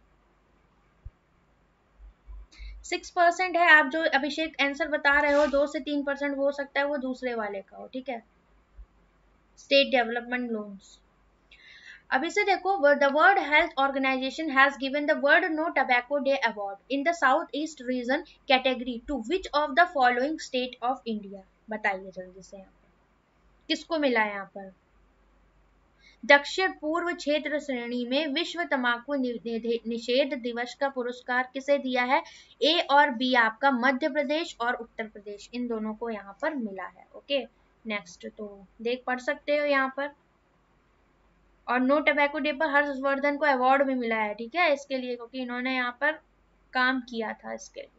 Speaker 1: सिक्स परसेंट है, आप जो अभिषेक आंसर बता रहे हो, दो से तीन परसेंट हो सकता है वो दूसरे वाले का हो, ठीक है, स्टेट डेवलपमेंट लोन्स। अब इसे देखो, the World health Organisation has given the world no tobacco day award in the south east region category to which of the following state of India, बताइए जल्दी से, यहाँ पर किसको मिला है, यहाँ पर दक्षिण पूर्व क्षेत्र श्रेणी में विश्व तंबाकू निषेध दिवस का पुरस्कार किसे दिया है, ए और बी आपका मध्य प्रदेश और उत्तर प्रदेश, इन दोनों को यहाँ पर मिला है, ओके। नेक्स्ट, तो देख पढ़ सकते हो यहाँ पर। और नो टबैको डे पर हर्षवर्धन को अवार्ड भी मिला है, ठीक है, इसके लिए, क्योंकि इन्होंने यहाँ पर काम किया था इसके लिए।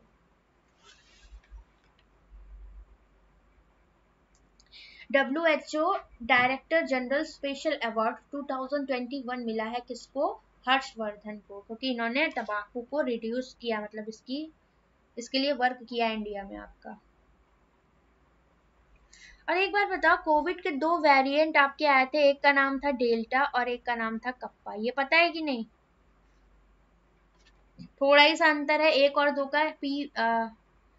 Speaker 1: W H O director general special award two thousand twenty one मिला है किसको, हर्षवर्धन को, क्योंकि इन्होंने तंबाकू को रिड्यूस किया, मतलब इसकी इसके लिए वर्क किया इंडिया में आपका। और एक बार बताओ, कोविड के दो वेरिएंट आपके आए थे, एक का नाम था डेल्टा और एक का नाम था कप्पा, ये पता है कि नहीं, थोड़ा ही सा अंतर है एक और दो का, पी आ,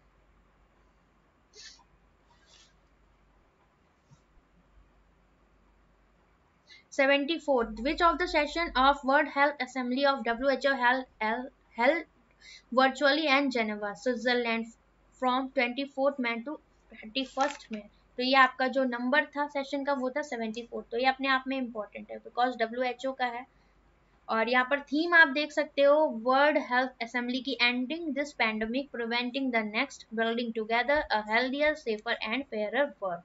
Speaker 1: seventy-fourth, which of the session of World Health Assembly of W H O held, held virtually in Geneva, Switzerland from twenty-fourth May to thirty-first May, तो ये आपका जो नंबर था सेशन का वो था सेवेंटी फोर, तो ये अपने आप में इम्पोर्टेंट है बिकॉज डब्ल्यू एच ओ का है। और यहाँ पर थीम आप देख सकते हो, वर्ल्ड हेल्थ असेंबली की, ending this pandemic, preventing the next, building together a healthier safer and fairer world.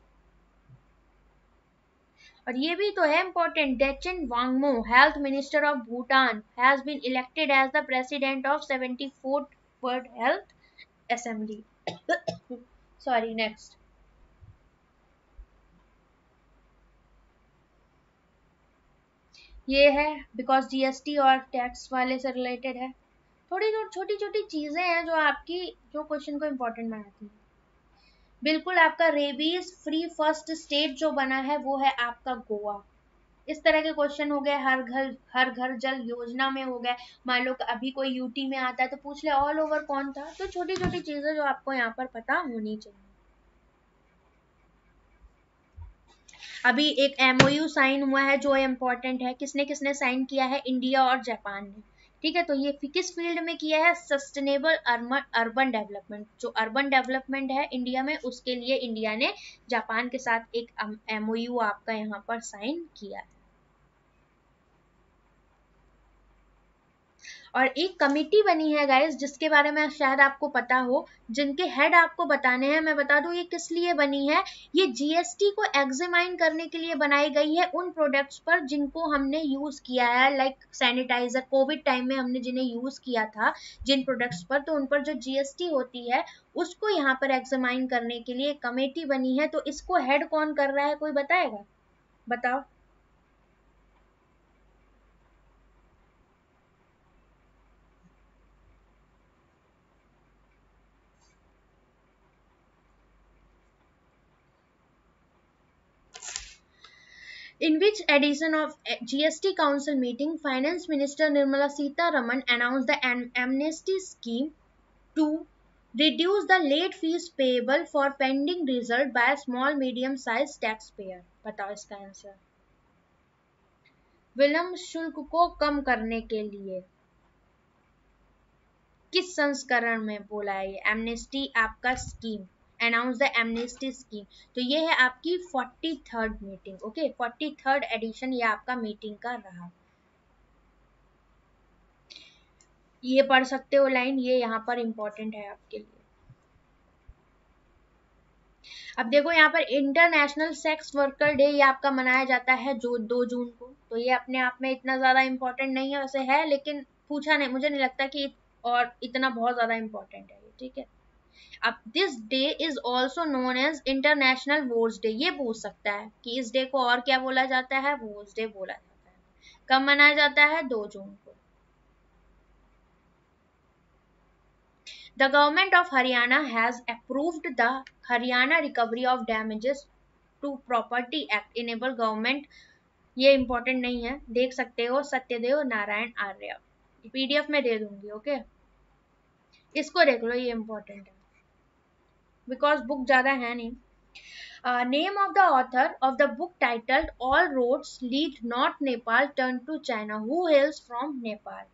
Speaker 1: और ये भी तो है important, Dechen Wangmo health minister of Bhutan has been elected as the president of seventy fourth World Health Assembly. Sorry, next, ये है because GST और tax वाले से रिलेटेड है, थोड़ी छोटी छोटी चीजें हैं जो आपकी जो क्वेश्चन को इम्पोर्टेंट बनाती है। बिल्कुल, आपका रेबीज फ्री फर्स्ट स्टेट जो बना है वो है आपका गोवा। इस तरह के क्वेश्चन हो गए, हर घर हर घर जल योजना में हो गए, मान लो अभी कोई यूटी में आता है तो पूछ ले ऑल ओवर कौन था, तो छोटी छोटी चीजें जो आपको यहाँ पर पता होनी चाहिए। अभी एक एमओयू साइन हुआ है जो इम्पोर्टेंट है, किसने किसने साइन किया है, इंडिया और जापान ने, ठीक है, तो ये किस फील्ड में किया है, सस्टेनेबल अर्बन डेवलपमेंट, जो अर्बन डेवलपमेंट है इंडिया में उसके लिए इंडिया ने जापान के साथ एक एमओयू आपका यहाँ पर साइन किया है। और एक कमिटी बनी है गाइस, जिसके बारे में शायद आपको पता हो, जिनके हेड आपको बताने हैं, मैं बता दूं ये किस लिए बनी है, ये जीएसटी को एग्जामाइन करने के लिए बनाई गई है, उन प्रोडक्ट्स पर जिनको हमने यूज किया है, लाइक सैनिटाइजर, कोविड टाइम में हमने जिन्हें यूज किया था जिन प्रोडक्ट्स पर, तो उन पर जो जीएसटी होती है उसको यहाँ पर एग्जामाइन करने के लिए कमेटी बनी है, तो इसको हेड कौन कर रहा है, कोई बताएगा, बताओ। In which edition of G S T Council meeting, Finance Minister Nirmala Sitharaman announced the amnesty scheme to reduce the late fees payable for pending result by a small medium sized taxpayer? बताओ इसका answer. विलंब शुल्क को कम करने के लिए किस संस्करण में बोला है ये एमनेस्टी आपका scheme, announce the amnesty scheme, तो ये है आपकी forty third meeting, okay, forty third edition ये आपका मीटिंग का रहा। ये पढ़ सकते हो लाइन, ये यहाँ पर इंपॉर्टेंट है आपके लिए। अब देखो यहाँ पर इंटरनेशनल सेक्स वर्कर डे ये आपका मनाया जाता है जो दो जून को, तो ये अपने आप में इतना ज्यादा इम्पोर्टेंट नहीं है, वैसे है लेकिन पूछा नहीं, मुझे नहीं लगता कि और इतना बहुत ज्यादा इम्पोर्टेंट है ये, ठीक है। अब this day is also known as international wars day, ये पूछ सकता है कि इस डे को और क्या बोला जाता है, वॉर्स डे बोला जाता है। कब मनाया जाता है, दो जून को। The government of Haryana has approved the Haryana Recovery of Damages to Property Act enable government, ये important नहीं है, देख सकते हो, सत्यदेव नारायण आर्य, पीडीएफ में दे दूंगी, ओके। इसको देख लो, ये important है बिकॉज बुक ज्यादा है नहीं। Uh, name of the author of the book titled All Roads Lead North Nepal Turn to China, who hails from Nepal,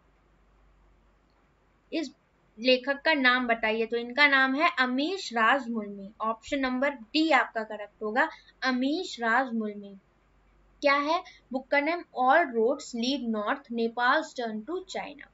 Speaker 1: इस लेखक का नाम बताइए। तो इनका नाम है Amish Raj Mulmi, option number D आपका करेक्ट होगा, अमीश राज मुल्मी। क्या है बुक का नाम, all roads lead north Nepal turn to China.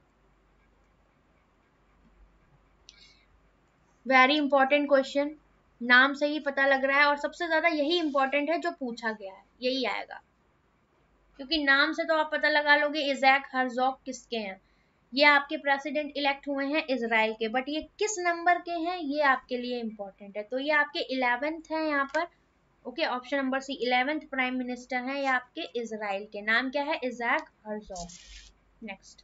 Speaker 1: Very important question, नाम से ही पता लग रहा है, और सबसे ज्यादा यही इंपॉर्टेंट है जो पूछा गया है, यही आएगा, क्योंकि नाम से तो आप पता लगा लोगे इज़ैक हर्ज़ोग किसके हैं, ये आपके प्रेसिडेंट इलेक्ट हुए हैं इजराइल के, बट ये किस नंबर के हैं ये आपके लिए इंपॉर्टेंट है। तो ये आपके इलेवेंथ है यहाँ पर, okay, option number C eleventh prime minister है ये आपके इजराइल के, नाम क्या है, Isaac Herzog. Next,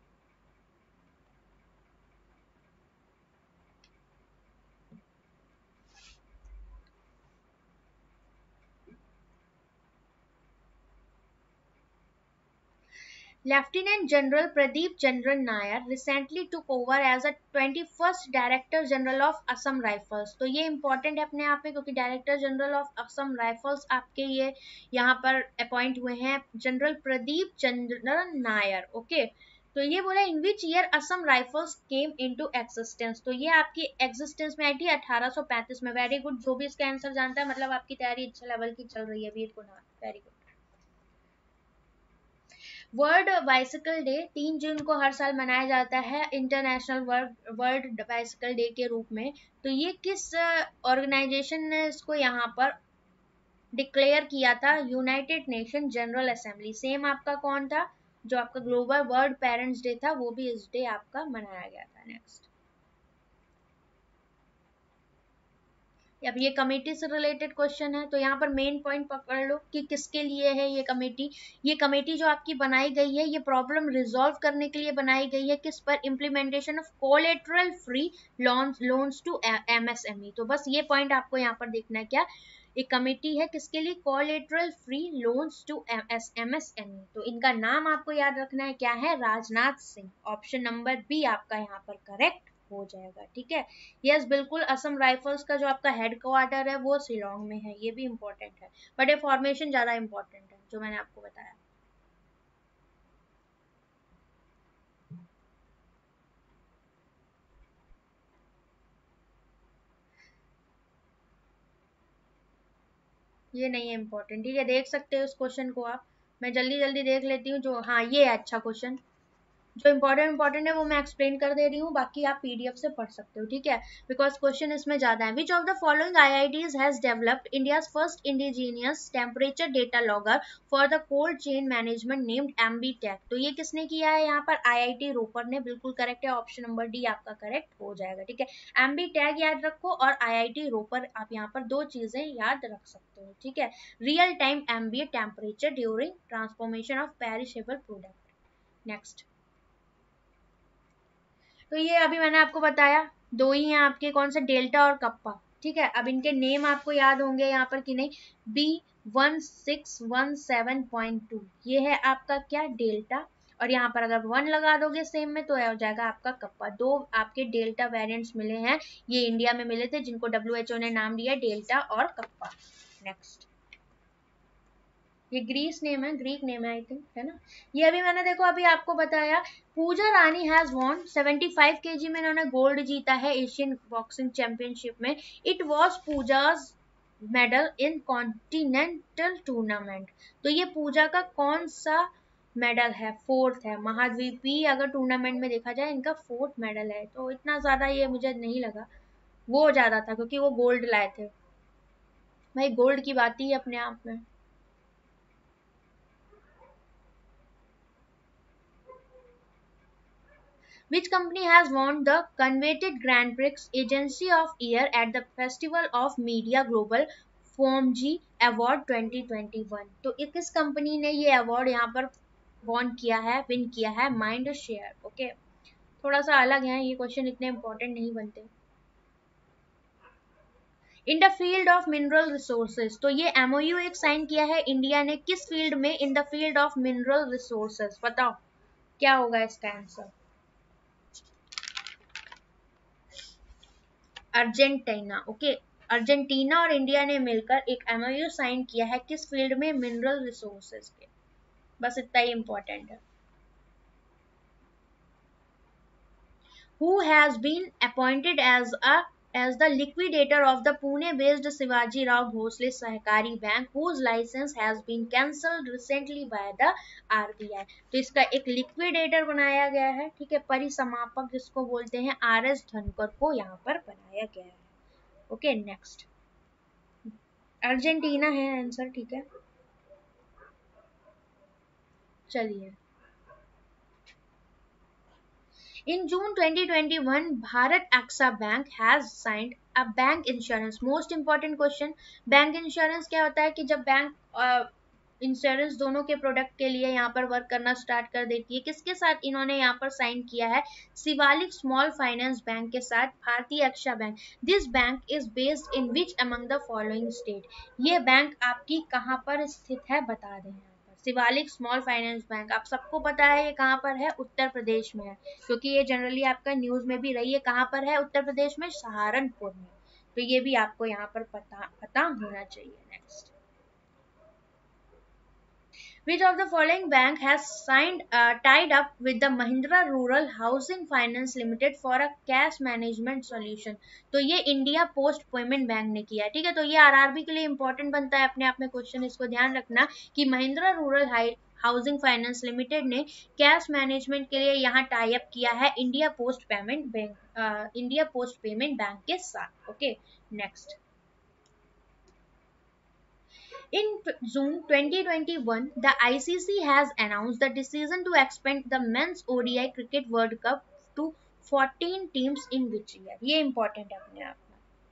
Speaker 1: Lieutenant General Pradeep Chandran Nair recently took over as a twenty-first Director General of Assam Rifles। तो ये important है अपने आप में, क्योंकि Director General of Assam Rifles आपके ये यहाँ पर अपॉइंट हुए हैं जनरल प्रदीप चंद्रन नायर, ओके। तो ये बोला in which year Assam rifles came into existence, तो ये आपकी एग्जिस्टेंस में आई थी अठारह सौ पैंतीस में। वेरी गुड, जो भी इसका आंसर जानता है मतलब आपकी तैयारी अच्छे लेवल की चल रही है Veer Kumar, very good. World bicycle day तीन जून को हर साल मनाया जाता है इंटरनेशनल वर्ल्ड बाइसिकल डे के रूप में। तो ये किस ऑर्गेनाइजेशन ने इसको यहाँ पर डिक्लेयर किया था, united nation general assembly. Same आपका कौन था, जो आपका ग्लोबल वर्ल्ड पेरेंट्स डे था, वो भी इस डे आपका मनाया गया था। नेक्स्ट, अब ये कमेटी से रिलेटेड क्वेश्चन है, तो यहाँ पर मेन पॉइंट पकड़ लो कि किसके लिए है ये कमेटी। ये कमेटी जो आपकी बनाई गई है ये प्रॉब्लम रिजॉल्व करने के लिए बनाई गई है, किस पर, implementation of collateral free loans loans to MSME. तो बस ये पॉइंट आपको यहाँ पर देखना है, क्या एक कमेटी है किसके लिए, collateral free loans to MSME. तो इनका नाम आपको याद रखना है, क्या है, Rajnath Singh, option number B आपका यहाँ पर करेक्ट हो जाएगा, ठीक है। यस बिल्कुल, असम राइफल्स का जो आपका हेड क्वार्टर है वो शिलोंग में है, ये भी इंपॉर्टेंट है, बट ये फॉर्मेशन ज्यादा इंपॉर्टेंट है जो मैंने आपको बताया। ये नहीं है इंपॉर्टेंट, ठीक है, देख सकते हो इस क्वेश्चन को आप, मैं जल्दी जल्दी देख लेती हूँ जो, हाँ ये है अच्छा क्वेश्चन, जो इंपॉर्टेंट इंपॉर्टेंट है वो मैं एक्सप्लेन कर दे रही हूँ, बाकी आप पीडीएफ से पढ़ सकते हो, ठीक है, बिकॉज क्वेश्चन इसमें ज्यादा है। Which of the following IITs has developed India's first indigenous temperature data logger for the cold chain management named Ambitag. तो ये किसने किया है, यहाँ पर आईआईटी रोपर ने, बिल्कुल करेक्ट है, ऑप्शन नंबर डी आपका करेक्ट हो जाएगा, ठीक है। एम्बीटेक याद रखो और आईआईटी रोपर, आप यहाँ पर दो चीजें याद रख सकते हो, ठीक है। Real time ambient temperature during transformation of perishable product. Next, तो ये अभी मैंने आपको बताया, दो ही हैं आपके, कौन से, डेल्टा और कप्पा, ठीक है। अब इनके नेम आपको याद होंगे यहाँ पर कि नहीं, B one six one seven point two ये है आपका क्या, डेल्टा, और यहाँ पर अगर वन लगा दोगे सेम में तो हो जाएगा आपका कप्पा। दो आपके डेल्टा वेरिएंट्स मिले हैं, ये इंडिया में मिले थे, जिनको डब्ल्यू एच ओ ने नाम दिया डेल्टा और कप्पा। नेक्स्ट, ये ग्रीस नेम है, ग्रीक नेम है आई थिंक, है ना। ये अभी मैंने देखो अभी आपको बताया, पूजा रानी हैज वॉन पचहत्तर केजी में इन्होंने गोल्ड जीता है एशियन बॉक्सिंग चैंपियनशिप में। It was Pooja's medal in continental tournament. तो ये पूजा का कौन सा मेडल है, फोर्थ है, महाद्वीपीय अगर टूर्नामेंट में देखा जाए इनका फोर्थ मेडल है, तो इतना ज्यादा ये मुझे नहीं लगा, वो ज्यादा था क्योंकि वो गोल्ड लाए थे। भाई गोल्ड की बात ही है अपने आप में। Which company has won the coveted Grand Prix Agency of Year at the Festival of Media Global FOMG Award twenty twenty-one? तो ये किस कंपनी ने ये अवार्ड यहाँ पर वॉन किया है, विन किया है? Mind share. ओके, थोड़ा सा अलग है ये क्वेश्चन, इतने इंपॉर्टेंट नहीं बनते। In the field of mineral resources, तो ये एमओयू एक साइन किया है इंडिया ने किस फील्ड में? In the field of mineral resources. बताओ क्या होगा इसका आंसर? अर्जेंटीना। ओके, अर्जेंटीना और इंडिया ने मिलकर एक एमओयू साइन किया है किस फील्ड में? मिनरल रिसोर्सेज के। बस इतना ही इंपॉर्टेंट है। Who has been appointed as a as the liquidator of the Pune-based Shivaji Rao Bhosle Sahakari Bank, whose license has been cancelled recently by the R B I? तो इसका एक liquidator बनाया गया है, ठीक है, परिसमापक जिसको बोलते हैं, आर एस धनकर को यहाँ पर बनाया गया है। ओके, नेक्स्ट अर्जेंटीना है आंसर, ठीक है। चलिए, in June twenty twenty-one, Bharat A X A Bank has signed a bank insurance. Most important question, bank insurance क्या होता है कि जब बैंक इंश्योरेंस uh, दोनों के प्रोडक्ट के लिए यहाँ पर वर्क करना स्टार्ट कर देती है। किसके साथ इन्होंने यहाँ पर साइन किया है? शिवालिक स्मॉल फाइनेंस बैंक के साथ, Bharatiya Aksha bank. This bank is based in which among the following state? ये बैंक आपकी कहाँ पर स्थित है बता दें। शिवालिक स्मॉल फाइनेंस बैंक, आप सबको पता है ये कहाँ पर है? उत्तर प्रदेश में है, क्योंकि ये जनरली आपका न्यूज में भी रही है। कहाँ पर है? उत्तर प्रदेश में, सहारनपुर में। तो ये भी आपको यहाँ पर पता पता होना चाहिए। Next, Which of the following bank has signed uh, tied up with the Mahindra Rural Housing Finance Limited for a cash management solution? तो ये इंडिया पोस्ट पेमेंट बैंक ने किया है, ठीक है। तो ये आरआरबी के लिए इंपॉर्टेंट बनता है अपने आप में क्वेश्चन, इसको ध्यान रखना कि Mahindra rural housing finance limited ने कैश मैनेजमेंट के लिए यहाँ टाई अप किया है India post payment bank India post payment bank के साथ। Okay, next, in June twenty twenty-one, the I C C has announced the decision to expand the men's O D I Cricket World Cup to fourteen teams in which year? ये important है अपने आप में।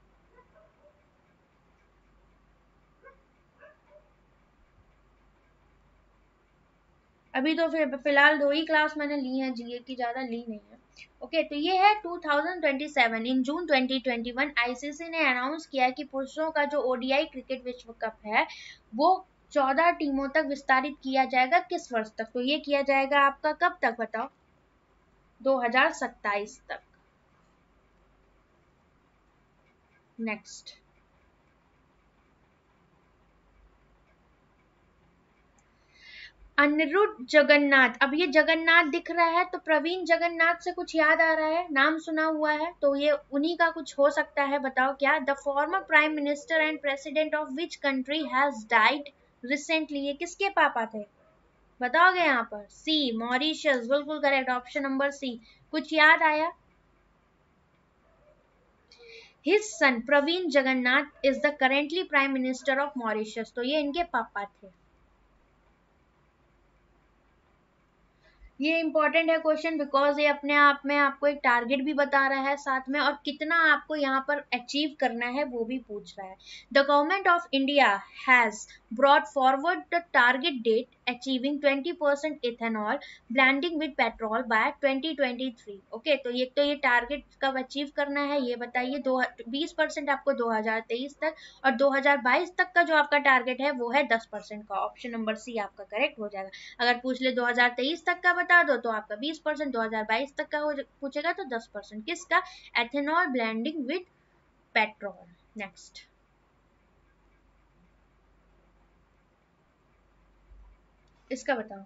Speaker 1: अभी तो फिर फिलहाल दो ही क्लास मैंने ली हैं जीए की, ज्यादा ली नहीं है। ओके, तो ये है two thousand twenty seven. In June twenty twenty one ICC ने अनाउंस किया कि पुरुषों का जो ओडीआई क्रिकेट विश्व कप है वो चौदह टीमों तक विस्तारित किया जाएगा। किस वर्ष तक? तो ये किया जाएगा आपका कब तक बताओ? दो हज़ार सत्ताईस तक। Next, Anerood Jugnauth. अब ये जगन्नाथ दिख रहा है तो प्रवीण जगन्नाथ से कुछ याद आ रहा है? नाम सुना हुआ है, तो ये उन्हीं का कुछ हो सकता है। बताओ क्या? The former prime minister and president of which country has died recently? ये किसके पापा थे? बताओगे यहाँ पर? C, Mauritius. बिल्कुल करेक्ट, ऑप्शन नंबर सी। कुछ याद आया? His son Pravind Jugnauth is the currently prime minister of Mauritius. तो ये इनके पापा थे। ये इंपॉर्टेंट है क्वेश्चन, बिकॉज ये अपने आप में आपको एक टारगेट भी बता रहा है साथ में, और कितना आपको यहाँ पर अचीव करना है वो भी पूछ रहा है। The government of India has brought forward the target date achieving twenty percent ethanol blending with petrol by twenty twenty three. Okay, तो ये तो ये टारगेट कब अचीव करना है ये बताइए। दो बीस परसेंट आपको दो हजार तेईस तक, और दो हजार बाईस तक का जो आपका टारगेट है वो है दस परसेंट का। ऑप्शन नंबर सी आपका करेक्ट हो जाएगा। अगर पूछ ले दो हजार तेईस तक का बता दो तो आपका बीस परसेंट, दो हजार बाईस तक का पूछेगा तो दस परसेंट। किसका? Ethanol blending with petrol. Next, इसका बताओ।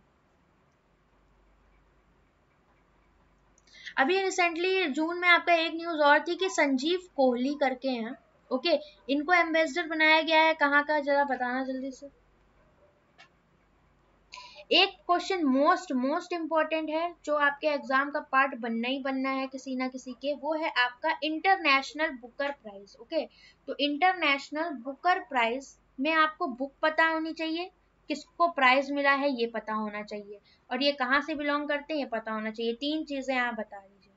Speaker 1: अभी रिसेंटली जून में आपका एक न्यूज और थी कि संजीव कोहली करके हैं, ओके, इनको एम्बेसडर बनाया गया है। कहाँ का जरा बताना जल्दी से। एक क्वेश्चन मोस्ट मोस्ट इम्पोर्टेंट है जो आपके एग्जाम का पार्ट बनना ही बनना है किसी ना किसी के, वो है आपका इंटरनेशनल बुकर प्राइज। ओके, तो इंटरनेशनल बुकर प्राइज में आपको बुक पता होनी चाहिए, किसको प्राइज मिला है ये पता होना चाहिए, और ये कहाँ से बिलोंग करते हैं ये पता होना चाहिए। तीन चीजें आप बता दीजिए,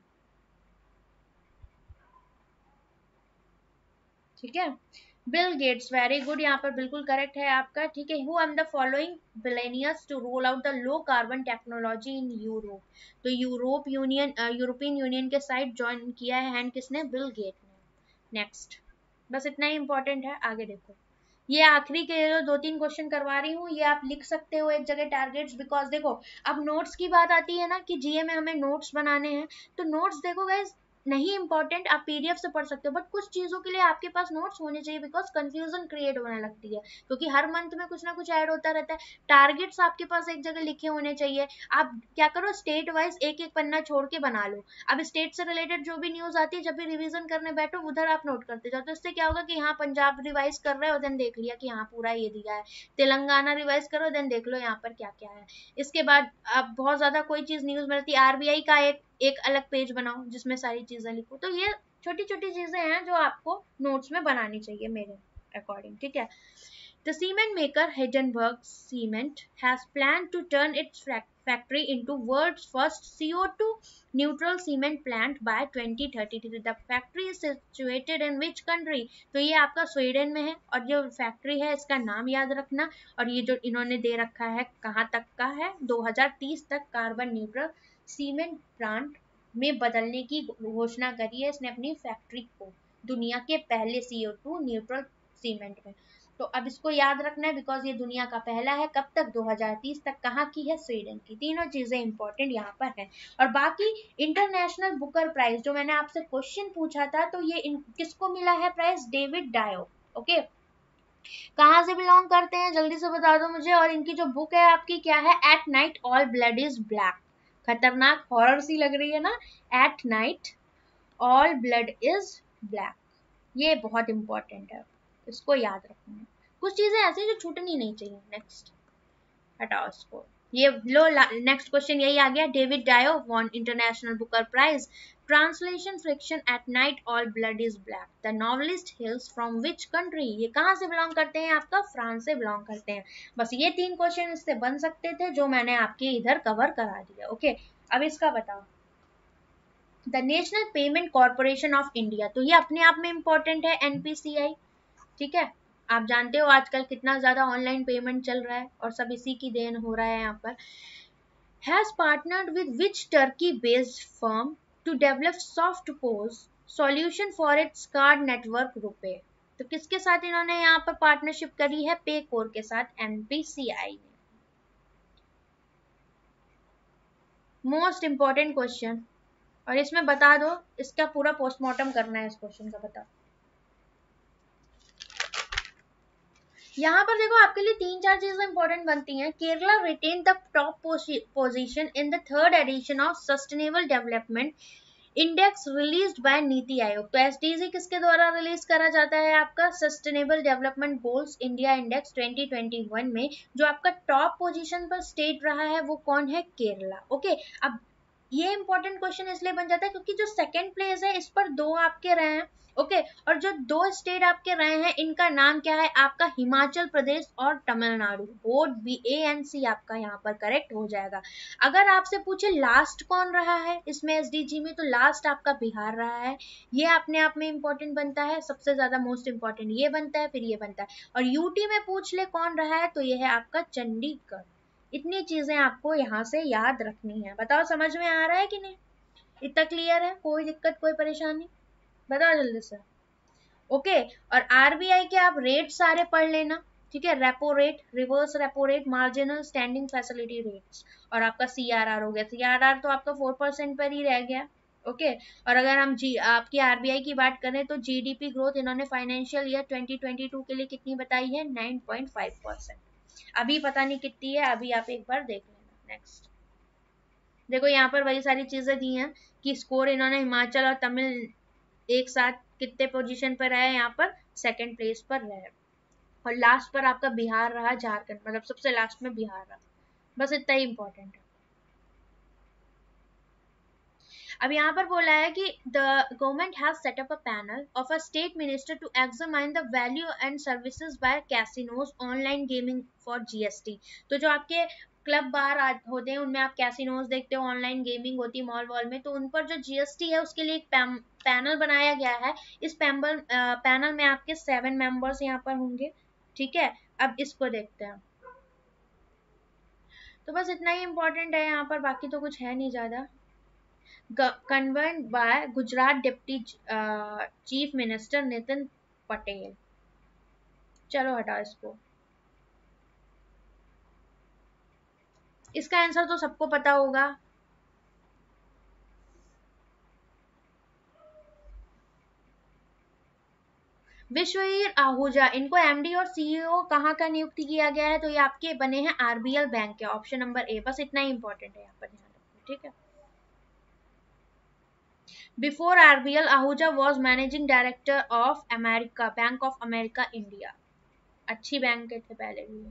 Speaker 1: ठीक है। बिल गेट्स, वेरी गुड, यहाँ पर बिल्कुल करेक्ट है आपका, ठीक है। Who am the following billionaires to roll out the low carbon technology in Europe, तो यूरोप यूनियन यूरोपियन यूनियन के साइड ज्वाइन किया है हैंड किसने, बिल गेट ने। नेक्स्ट, बस इतना ही इंपॉर्टेंट है, आगे देखो। ये आखिरी के जो दो तीन क्वेश्चन करवा रही हूँ ये आप लिख सकते हो एक जगह टारगेट्स, बिकॉज देखो अब नोट्स की बात आती है ना कि जीए में हमें नोट्स बनाने हैं, तो नोट्स देखो गाइस नहीं इंपॉर्टेंट, आप पीडीएफ से पढ़ सकते हो, बट कुछ चीजों के लिए आपके पास नोट्स होने चाहिए, बिकॉज कंफ्यूजन क्रिएट होने लगती है, क्योंकि हर मंथ में कुछ ना कुछ ऐड होता रहता है। टारगेट्स आपके पास एक जगह लिखे होने चाहिए। आप क्या करो, स्टेट वाइज एक एक पन्ना छोड़ के बना लो। अब स्टेट से रिलेटेड जो भी न्यूज आती है जब भी रिवीजन करने बैठो उधर आप नोट करते जाओ, तो इससे क्या होगा कि यहाँ पंजाब रिवाइज कर रहे हो देन देख लिया कि यहाँ पूरा ये दिया है, तेलंगाना रिवाइज करो देन देख लो यहाँ पर क्या क्या है। इसके बाद अब बहुत ज्यादा कोई चीज न्यूज में रहती है, आरबीआई का एक एक अलग पेज बनाओ जिसमें सारी चीजें लिखो। तो ये छोटी छोटी चीजें हैं जो आपको नोट्स में बनानी चाहिए मेरे अकॉर्डिंग, ठीक है। The cement maker Heidelberg Cement has planned to turn its factory into world's first C O two neutral cement plant by twenty thirty-three. The factory is situated in which country? तो ये आपका Sweden में है, और जो factory है इसका नाम याद रखना, और ये जो इन्होंने दे रखा है कहाँ तक का है, दो हज़ार तीस तक कार्बन न्यूट्रल सीमेंट प्लांट में बदलने की घोषणा करी है इसने अपनी फैक्ट्री को, दुनिया के पहले C O two neutral cement में। तो अब इसको याद रखना है बिकॉज ये दुनिया का पहला है, कब तक, दो हज़ार तीस तक, कहाँ की है, स्वीडन की। तीनों चीजें इंपॉर्टेंट यहाँ पर है। और बाकी इंटरनेशनल बुकर प्राइज जो मैंने आपसे क्वेश्चन पूछा था, तो ये किसको मिला है प्राइज, डेविड डायो। ओके, कहाँ से बिलोंग करते हैं जल्दी से बता दो मुझे, और इनकी जो बुक है आपकी क्या है, at night all blood is black. खतरनाक हॉरर सी लग रही है ना, at night all blood is black, ये बहुत इंपॉर्टेंट है, इसको याद रखना है। कुछ चीजें ऐसी जो छूटनी नहीं चाहिए। नेक्स्ट, हटाओ इसको, ये लो, नेक्स्ट क्वेश्चन यही आ गया, David Diop won international Booker prize, translation fiction at night all blood is black, the novelist hails from which country, ये कहाँ से बिलोंग करते हैं, आपका फ्रांस से बिलोंग करते हैं। बस ये तीन क्वेश्चन इससे बन सकते थे जो मैंने आपके इधर कवर करा दिया। ओके, अब इसका बताओ, the national payment corporation of India, तो ये अपने आप में इंपॉर्टेंट है, एनपीसीआई, ठीक है। आप जानते हो आजकल कितना ज्यादा ऑनलाइन पेमेंट चल रहा है और सब इसी की देन हो रहा है यहाँ पर। Has partnered with which Turkey based firm to develop soft POS solution for its card network RuPay, तो किसके साथ इन्होंने यहाँ पर पार्टनरशिप करी है, पेकोर के साथ, एनपीसीआई ने। मोस्ट इंपॉर्टेंट क्वेश्चन, और इसमें बता दो, इसका पूरा पोस्टमार्टम करना है इस क्वेश्चन का, बता। यहाँ पर देखो आपके लिए तीन चार चीजें इंपॉर्टेंट बनती हैं। Kerala retain the top position in the third edition of sustainable development index released by NITI Aayog, तो एसडीजी किसके द्वारा रिलीज करा जाता है, आपका sustainable development goals India index twenty twenty one में जो आपका टॉप पोजीशन पर स्टेट रहा है वो कौन है, केरला। ओके, अब ये इंपॉर्टेंट क्वेश्चन इसलिए बन जाता है क्योंकि जो सेकंड प्लेस है इस पर दो आपके रहे हैं। ओके okay, और जो दो स्टेट आपके रहे हैं इनका नाम क्या है, आपका हिमाचल प्रदेश और Tamil Nadu, both B and C आपका यहाँ पर करेक्ट हो जाएगा। अगर आपसे पूछे लास्ट कौन रहा है इसमें एसडीजी में, तो लास्ट आपका बिहार रहा है, ये अपने आप में इंपॉर्टेंट बनता है, सबसे ज्यादा मोस्ट इंपॉर्टेंट ये बनता है, फिर ये बनता है। और यूटी में पूछ ले कौन रहा है, तो ये है आपका चंडीगढ़। इतनी चीजें आपको यहाँ से याद रखनी है। बताओ समझ में आ रहा है कि नहीं, इतना क्लियर है, कोई दिक्कत कोई परेशानी, बताओ जल्दी से। ओके, और आरबीआई के आप रेट सारे पढ़ लेना, ठीक है, repo rate, reverse repo rate, marginal standing facility rates, और आपका सीआरआर हो गया, सीआरआर तो आपका फोर परसेंट पर ही रह गया। ओके, और अगर हम जी आपकी आरबीआई की बात करें तो जीडीपी ग्रोथ इन्होंने financial year twenty twenty two के लिए कितनी बताई है, नाइन पॉइंट फाइव परसेंट, अभी पता नहीं कितनी है, अभी आप एक बार देख लेना। नेक्स्ट देखो यहाँ पर वही सारी चीजें दी हैं कि स्कोर इन्होंने हिमाचल और तमिल एक साथ कितने पोजीशन पर रहे, यहाँ पर सेकंड प्लेस पर रहे, और लास्ट पर आपका बिहार रहा, झारखंड मतलब सबसे लास्ट में बिहार रहा। बस इतना ही इंपॉर्टेंट है। अब यहाँ पर बोला है कि the government has set up a panel of a state minister to examine the value and services by casinos online gaming for GST. तो जो आपके क्लब बार होते हैं उनमें आप कैसिनोज देखते हो, ऑनलाइन गेमिंग होती है मॉल वॉल में, तो उन पर जो जीएसटी है उसके लिए एक पैनल बनाया गया है। इस पैनल पैनल में आपके सेवन मेंबर्स यहाँ पर होंगे, ठीक है। अब इसको देखते हैं। तो बस इतना ही इम्पोर्टेंट है यहाँ पर, बाकी तो कुछ है नहीं ज्यादा। Convened by Gujarat Deputy uh, Chief Minister Nitin Patel. चलो हटाओ इसको। इसका आंसर तो सबको पता होगा। विश्ववीर आहूजा, इनको एमडी और सीईओ कहाँ का नियुक्त किया गया है? तो ये आपके बने हैं आरबीएल बैंक के, ऑप्शन नंबर ए। बस इतना ही इंपॉर्टेंट है यहाँ पर ध्यान रखना, ठीक है। Before RBL Ahuja was managing director of America bank of America India. अच्छी बैंक के थे पहले भी।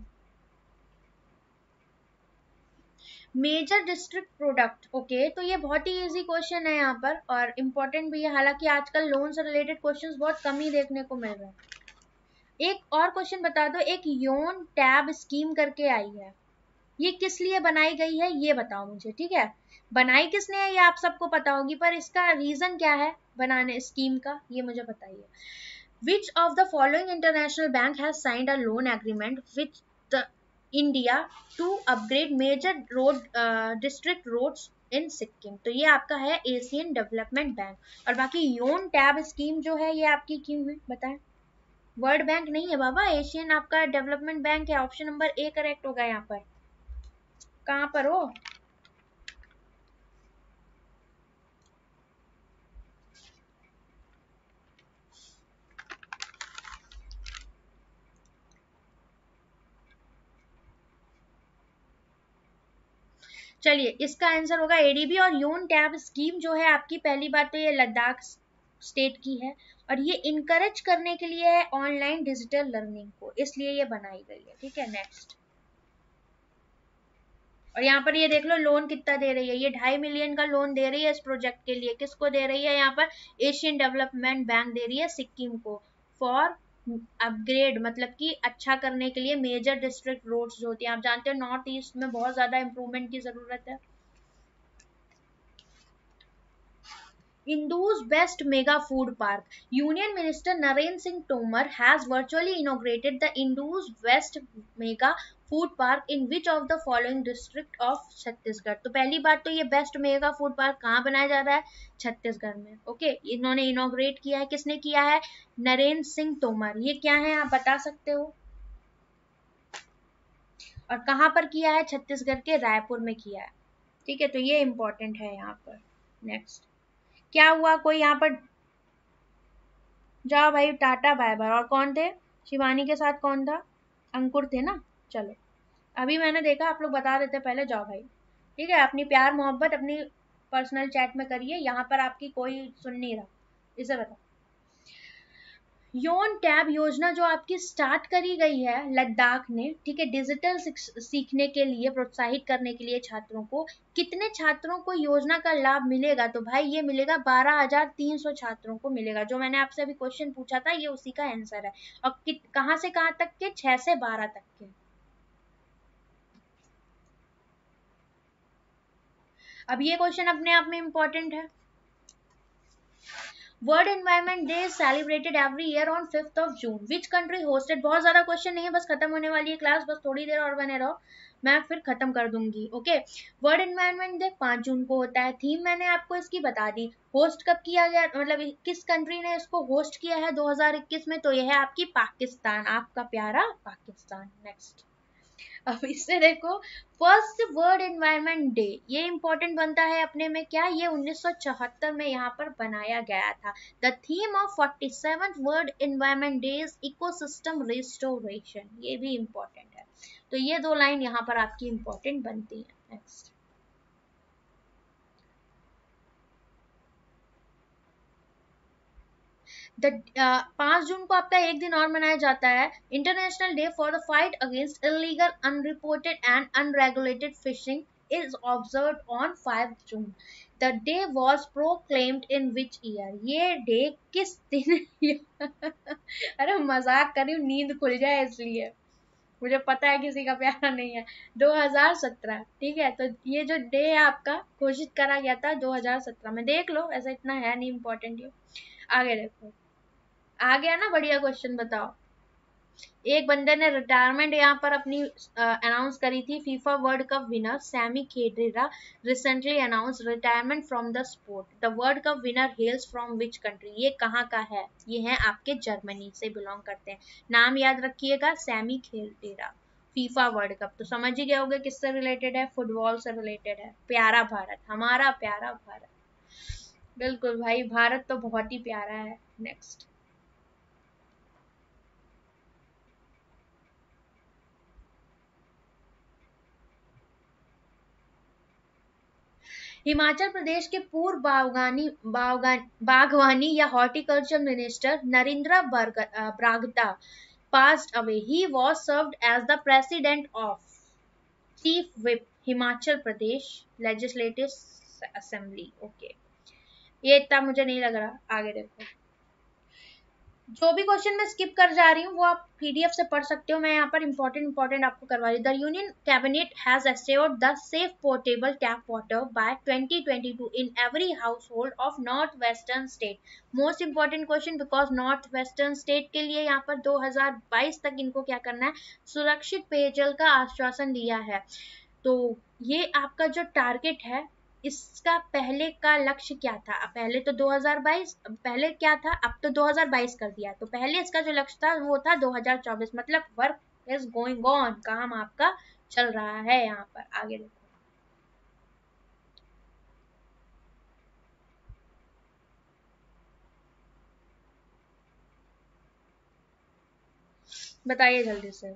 Speaker 1: मेजर डिस्ट्रिक्ट प्रोडक्ट, ओके, तो ये बहुत ही इजी क्वेश्चन है यहाँ पर और इम्पोर्टेंट भी है। हालांकि आजकल लोन से रिलेटेड क्वेश्चंस बहुत कम ही देखने को मिल रहे हैं। एक और क्वेश्चन बता दो, एक योन टैब स्कीम करके आई है, ये किस लिए बनाई गई है ये बताओ मुझे, ठीक है। बनाई किसने है ये आप सबको पता होगी, पर इसका रीजन क्या है बनाने स्कीम का, ये मुझे बताइए। Which of the following international bank has signed a loan agreement with the India to upgrade major road uh, district roads in Sikkim? तो ये आपका है एशियन डेवलपमेंट बैंक। और बाकी योन टैब स्कीम जो है ये आपकी क्यों है बताएं। वर्ल्ड बैंक नहीं है बाबा, एशियन आपका डेवलपमेंट बैंक है। ऑप्शन नंबर ए करेक्ट होगा यहाँ पर। कहाँ पर हो? चलिए इसका आंसर होगा एडीबी। और यून टैब स्कीम जो है आपकी, पहली बात तो ये लद्दाख स्टेट की है और ये इनकरेज करने के लिए है ऑनलाइन डिजिटल लर्निंग को, इसलिए ये बनाई गई है, ठीक है। नेक्स्ट, और यहाँ पर ये देख लो लोन कितना दे रही है, ये ढाई मिलियन का लोन दे रही है इस प्रोजेक्ट के लिए। किसको दे रही है यहाँ पर? एशियन डेवलपमेंट बैंक दे रही है सिक्किम को, फॉर अपग्रेड, मतलब कि अच्छा करने के लिए मेजर डिस्ट्रिक्ट रोड्स जो होती हैं। आप जानते हो नॉर्थ ईस्ट में बहुत ज्यादा इंप्रूवमेंट की जरूरत है। Indus Best Mega Food Park. Union Minister Narendra Singh Tomar has virtually inaugurated the Indus West Mega Food Park in which of the following district of Chhattisgarh? तो पहली बात तो ये बेस्ट मेगा फूड पार्क कहाँ बनाया जा रहा है? छत्तीसगढ़ में। ओके, इन्होंने इनोग्रेट किया है, किसने किया है? नरेंद्र सिंह तोमर। ये क्या है आप बता सकते हो? और कहाँ पर किया है? छत्तीसगढ़ के रायपुर में किया है, ठीक है। तो ये इंपॉर्टेंट है यहाँ पर। नेक्स्ट, क्या हुआ? कोई यहाँ पर जाओ भाई, टाटा बाय बाय। और कौन थे? शिवानी के साथ कौन था? अंकुर थे ना। चलो, अभी मैंने देखा आप लोग बता रहे थे पहले, जाओ भाई, ठीक है। अपनी प्यार मोहब्बत अपनी पर्सनल चैट में करिए, यहाँ पर आपकी कोई सुन नहीं रहा। इसे बताओ, योन टैब योजना जो आपकी स्टार्ट करी गई है लद्दाख ने, ठीक है, डिजिटल सीखने के लिए प्रोत्साहित करने के लिए छात्रों को, कितने छात्रों को योजना का लाभ मिलेगा? तो भाई ये मिलेगा बारह हजार तीन सौ छात्रों को मिलेगा। जो मैंने आपसे अभी क्वेश्चन पूछा था ये उसी का आंसर है। और कहाँ से कहाँ तक के? छह से बारह तक के। अब ये क्वेश्चन अपने आप में इंपॉर्टेंट है। World environment day is celebrated every year on fifth of June. Which country hosted? बहुत ज्यादा क्वेश्चन नहीं है, बस खत्म होने वाली है क्लास, बस थोड़ी देर और बने रहो, मैं फिर खत्म कर दूंगी। ओके, वर्ल्ड एनवायरनमेंट डे पांच जून को होता है। थीम मैंने आपको इसकी बता दी। होस्ट कब किया गया, मतलब किस कंट्री ने इसको होस्ट किया है दो हज़ार इक्कीस में? तो यह है आपकी पाकिस्तान, आपका प्यारा पाकिस्तान। नेक्स्ट, अब इससे देखो, फर्स्ट वर्ल्ड एनवायरनमेंट डे, ये इंपॉर्टेंट बनता है अपने में क्या? ये उन्नीस सौ चौहत्तर में यहाँ पर बनाया गया था। The theme of forty seventh world environment day is ecosystem restoration, ये भी इंपॉर्टेंट है। तो ये दो लाइन यहाँ पर आपकी इंपॉर्टेंट बनती है। नेक्स्ट, द पाँच जून को आपका एक दिन और मनाया जाता है, international day for the fight against illegal unreported and unregulated fishing is observed on five June. The day was proclaimed in which year? ये डे किस दिन अरे मजाक कर रही हूँ, नींद खुल जाए इसलिए, मुझे पता है किसी का प्यारा नहीं है। दो हज़ार सत्रह, ठीक है। तो ये जो डे है आपका घोषित करा गया था दो हज़ार सत्रह में, देख लो, ऐसा इतना है नहीं इम्पोर्टेंट ये। आगे देखो, आ गया ना बढ़िया क्वेश्चन, बताओ। एक बंदे ने रिटायरमेंट यहाँ पर अपनी अनाउंस करी थी। FIFA world cup winner Sami Khedira recently announce retirement from the sport. The world cup winner hails from which country? ये कहाँ का है? ये है आपके जर्मनी से बिलोंग करते हैं। नाम याद रखिएगा, Sami Khedira. FIFA world cup तो समझ ही गए होंगे किससे रिलेटेड है, फुटबॉल से रिलेटेड है। प्यारा भारत, हमारा प्यारा भारत, बिल्कुल भाई, भारत तो बहुत ही प्यारा है। नेक्स्ट, हिमाचल प्रदेश के पूर्व बागवानी बागवानी या horticulture minister Narendra Bragta passed away. He was served as the president of Chief Whip Himachal Pradesh legislative assembly. Okay, ये इतना मुझे नहीं लग रहा। आगे देखो, जो भी क्वेश्चन मैं स्किप कर जा रही हूँ वो आप पीडीएफ से पढ़ सकते हो, मैं यहाँ पर इंपॉर्टेंट इंपॉर्टेंट आपको करवा रही हूँ। The union cabinet has assured the safe portable tap water by twenty twenty two in every household of north western state. Most important question, because north western state के लिए यहाँ पर दो हज़ार बाईस तक इनको क्या करना है, सुरक्षित पेयजल का आश्वासन दिया है। तो ये आपका जो टारगेट है, इसका पहले का लक्ष्य क्या था? पहले तो दो हज़ार बाईस, पहले क्या था, अब तो दो हज़ार बाईस कर दिया। तो पहले इसका जो लक्ष्य था वो था दो हज़ार चौबीस, मतलब वर्क इज गोइंग ऑन, काम आपका चल रहा है यहाँ पर। आगे देखो, बताइए जल्दी से।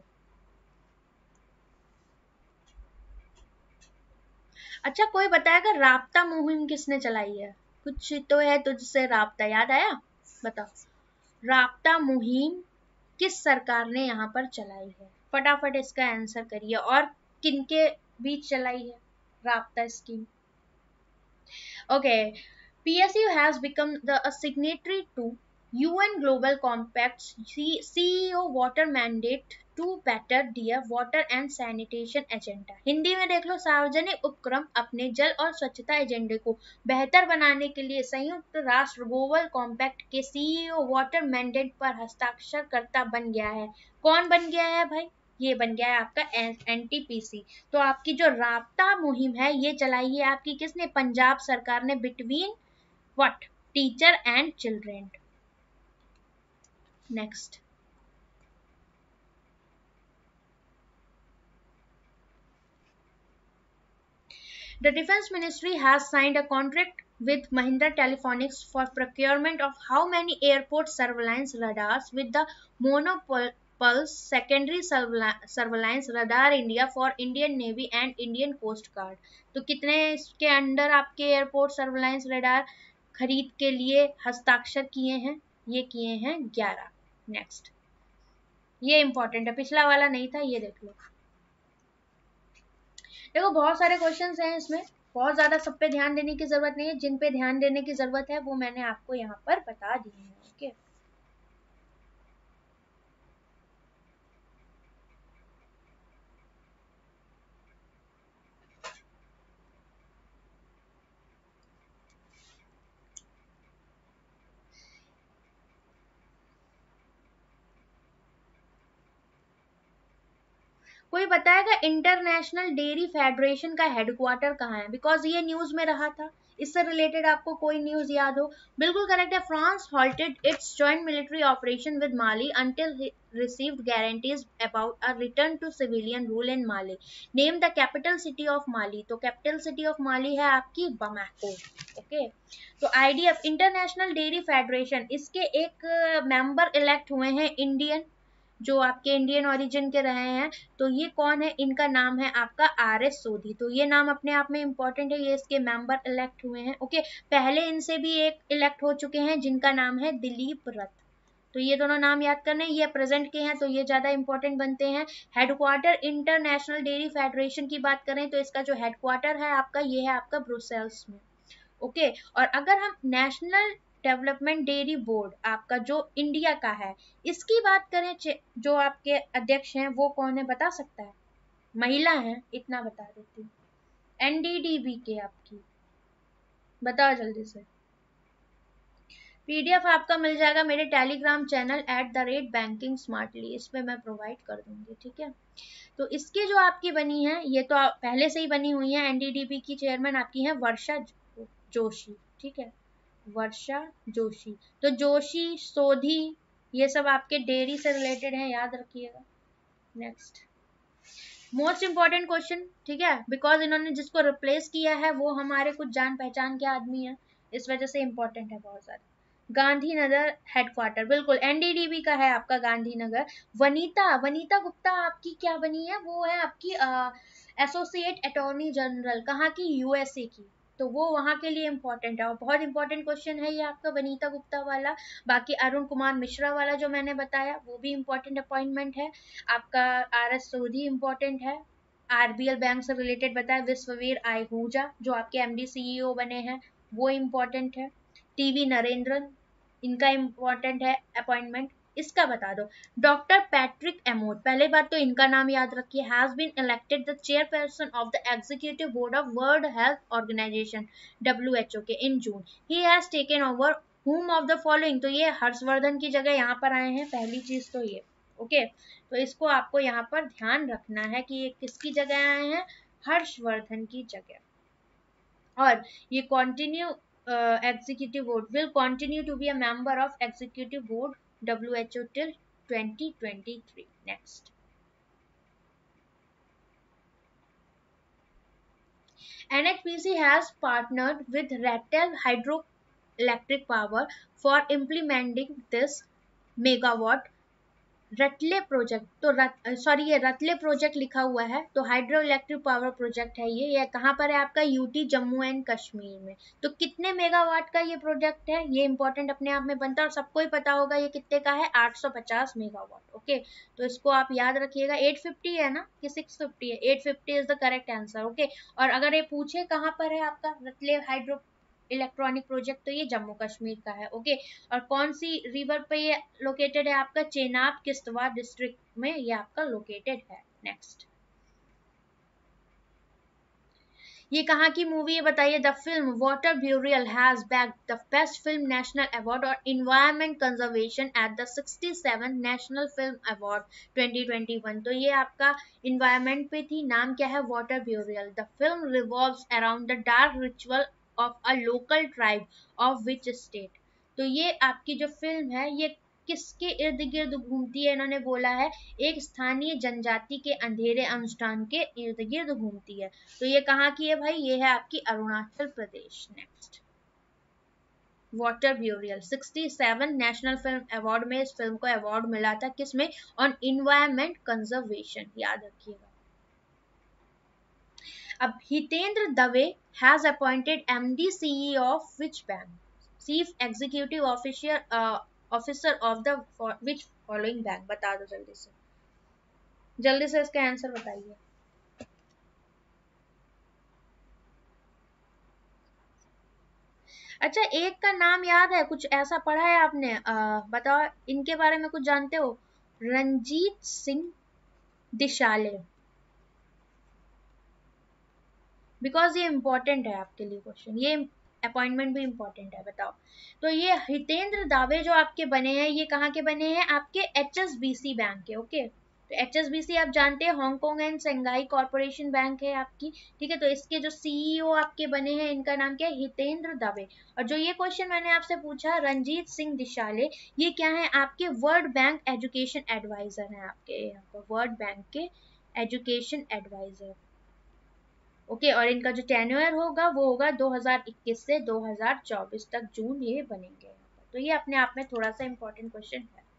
Speaker 1: अच्छा, कोई बताएगा राब्ता मुहिम किसने चलाई है? कुछ तो है तुझसे राब्ता, याद आया? बताओ, राब्ता मुहिम किस सरकार ने यहाँ पर चलाई है? फटाफट इसका आंसर करिए। और किनके बीच चलाई है Raabta scheme? Okay, P S U has become the a signatory to U N Global Compact's C E O Water Mandate to better dear water and sanitation agenda। Hindi में देख लो, सार्वजनिक उपक्रम अपने जल और स्वच्छता एजेंडे को बेहतर बनाने के लिए संयुक्त राष्ट्र ग्लोबल कॉम्पैक्ट के सीईओ वाटर मैंडेट पर हस्ताक्षरकर्ता बन गया है। कौन बन गया है भाई? ये बन गया है आपका एनटीपीसी। तो आपकी जो राब्ता मुहिम है ये चलाई है आपकी किसने? पंजाब सरकार ने, between what, teacher and children. Next, the defense ministry has signed a contract with Mahindra Telephonics for procurement of how many airport surveillance radars with the monopulse secondary surveillance radar India for Indian Navy and Indian Coast Guard। तो कितने इसके under आपके airport surveillance radar खरीद के लिए हस्ताक्षर किए हैं? ये किए हैं ग्यारह। नेक्स्ट, ये इंपॉर्टेंट है, पिछला वाला नहीं था, ये देख लो। देखो बहुत सारे क्वेश्चंस हैं इसमें, बहुत ज्यादा सब पे ध्यान देने की जरूरत नहीं है, जिन पे ध्यान देने की जरूरत है वो मैंने आपको यहाँ पर बता दिए हैं। ओके, कोई बताएगा इंटरनेशनल डेयरी फेडरेशन का हेडक्वार्टर कहाँ है? बिकॉज ये न्यूज में रहा था, इससे रिलेटेड आपको कोई न्यूज याद हो? बिल्कुल करेक्ट है, France halted its joint military operation with Mali until he received guarantees about a return to civilian rule in Mali. Name the capital city of Mali। तो कैपिटल सिटी ऑफ माली है आपकी Bamako. Okay, तो IDF international dairy federation, इसके एक member elect हुए हैं Indian जो आपके इंडियन ओरिजिन के रहे हैं। तो ये कौन है, इनका नाम है आपका आर एस सोधी। तो ये नाम अपने आप में इंपॉर्टेंट है, ये इसके मेंबर इलेक्ट हुए हैं। ओके, पहले इनसे भी एक इलेक्ट हो चुके हैं जिनका नाम है दिलीप रथ। तो ये दोनों नाम याद करने, ये प्रेजेंट के हैं तो ये ज्यादा इंपॉर्टेंट बनते हैं। हेडक्वार्टर इंटरनेशनल डेयरी फेडरेशन की बात करें तो इसका जो हेडक्वार्टर है आपका, ये है आपका ब्रुसेल्स में। ओके, और अगर हम नेशनल डेवलपमेंट डेयरी बोर्ड आपका जो इंडिया का है, इसकी बात करें, जो आपके अध्यक्ष हैं वो कौन है बता सकता है? महिला है, इतना बता देती हूँ। एनडीडीबी के आपकी, बताओ जल्दी से। पीडीएफ आपका मिल जाएगा मेरे telegram channel at the rate banking smartly, इस पे मैं प्रोवाइड कर दूंगी, ठीक है। तो इसकी जो आपकी बनी है, ये तो पहले से ही बनी हुई है। एनडीडीबी की चेयरमैन आपकी है वर्षा जोशी, ठीक है, वर्षा जोशी। तो जोशी, सोधी, ये सब आपके डेयरी से रिलेटेड हैं, याद रखिएगा। नेक्स्ट, मोस्ट इंपॉर्टेंट क्वेश्चन, ठीक है, बिकॉज इन्होंने जिसको रिप्लेस किया है वो हमारे कुछ जान पहचान के आदमी है, इस वजह से इंपॉर्टेंट है बहुत ज्यादा। गांधीनगर हेडक्वार्टर, बिल्कुल एनडीडीबी का है आपका गांधीनगर। वनीता, वनीता गुप्ता आपकी क्या बनी है, वो है आपकी एसोसिएट अटॉर्नी जनरल, कहाँ की, यूएसए की। तो वो वहां के लिए इंपॉर्टेंट है और बहुत इंपॉर्टेंट क्वेश्चन है ये आपका वनीता गुप्ता वाला। बाकी अरुण कुमार मिश्रा वाला जो मैंने बताया वो भी इंपॉर्टेंट अपॉइंटमेंट है आपका। आर एस सोधी इंपॉर्टेंट है। आरबीएल बैंक से रिलेटेड बताया विश्ववीर आहूजा जो आपके एमडी सीईओ बने हैं, वो इंपॉर्टेंट है। टीवी नरेंद्रन, इनका इंपॉर्टेंट है अपॉइंटमेंट। इसका बता दो, डॉक्टर पैट्रिक एमोट, पहले बात तो इनका नाम याद रखिए, has been elected the chairperson of the executive board of world health organization WHO के in June. He has taken over whom of the following, तो ये हर्षवर्धन की जगह यहाँ पर आए हैं, पहली चीज तो ये। ओके, तो इसको आपको यहाँ पर ध्यान रखना है कि ये किसकी जगह आए हैं, हर्षवर्धन की जगह। और ये continue executive board will continue to be a member of executive board WHO till twenty twenty-three। Next, N H P C has partnered with Ratel Hydroelectric Power for implementing this megawatt Ratle project. तो रत sorry ये Ratle project लिखा हुआ है, तो hydro electric power project है ये। ये कहाँ पर है आपका, यूटी जम्मू एंड कश्मीर में। तो कितने मेगावाट का ये प्रोजेक्ट है, ये इंपॉर्टेंट अपने आप में बनता है और सबको ही पता होगा ये कितने का है, आठ सौ पचास मेगावाट। ओके, तो इसको आप याद रखिएगा। आठ सौ पचास है ना कि छह सौ पचास है, आठ सौ पचास is the correct answer. Okay, और अगर ये पूछे कहाँ पर है आपका रतले हाइड्रो इलेक्ट्रॉनिक प्रोजेक्ट, तो ये जम्मू कश्मीर का है। ओके, और कौन सी रिवर पे ये लोकेटेड है आपका, चेनाब किश्तवाड़ डिस्ट्रिक्ट में ये आपका लोकेटेड है। नेक्स्ट, ये कहाँ की मूवी है बताइए। The film water burial has bagged the best film national award और environment conservation at the sixty seven national film award twenty twenty one. तो ये आपका इन्वायरमेंट पे थी, नाम क्या है, water burial. The film revolves around the dark ritual of a local tribe of which state. तो ये आपकी जो फिल्म है ये किसके इर्द गिर्द घूमती है, इन्होंने बोला है एक स्थानीय जनजाति के अंधेरे अनुष्ठान के इर्द गिर्द घूमती है। तो ये कहाँ की है भाई, ये है आपकी Arunachal Pradesh. Next, water burial सड़सठ नेशनल फिल्म अवार्ड में इस फिल्म को अवार्ड मिला था, किसमें, ऑन इन्वायरमेंट कंजर्वेशन, याद रखिएगा। अब Hitendra Dave has appointed MD CEO of which bank, chief executive officer officer of the which following bank, बता दो जल्दी से, जल्दी से इसका आंसर बताइए। अच्छा, एक का नाम याद है, कुछ ऐसा पढ़ा है आपने, आ, बताओ इनके बारे में कुछ जानते हो, रंजीत सिंह दिशाले, बिकॉज ये इंपॉर्टेंट है आपके लिए क्वेश्चन, ये अपॉइंटमेंट भी इंपॉर्टेंट है, बताओ। तो ये हितेंद्र दावे जो आपके बने हैं, ये कहाँ के बने हैं, आपके H S B C bank के। ओके, तो एच एस बी सी आप जानते हैं Hong Kong and Shanghai corporation bank है आपकी, ठीक है। तो इसके जो सीईओ आपके बने हैं, इनका नाम क्या है, हितेंद्र दावे। और जो ये क्वेश्चन मैंने आपसे पूछा रंजीत सिंह दिशाले, ये क्या है, आपके वर्ल्ड बैंक एजुकेशन एडवाइजर हैं, आपके यहाँ पर वर्ल्ड बैंक के एजुकेशन एडवाइजर। ओके, और इनका जो टेन्योर होगा वो होगा दो हज़ार इक्कीस से दो हज़ार चौबीस तक, जून ये बनेंगे यहाँ पर। तो ये अपने आप में थोड़ा सा इंपॉर्टेंट क्वेश्चन है।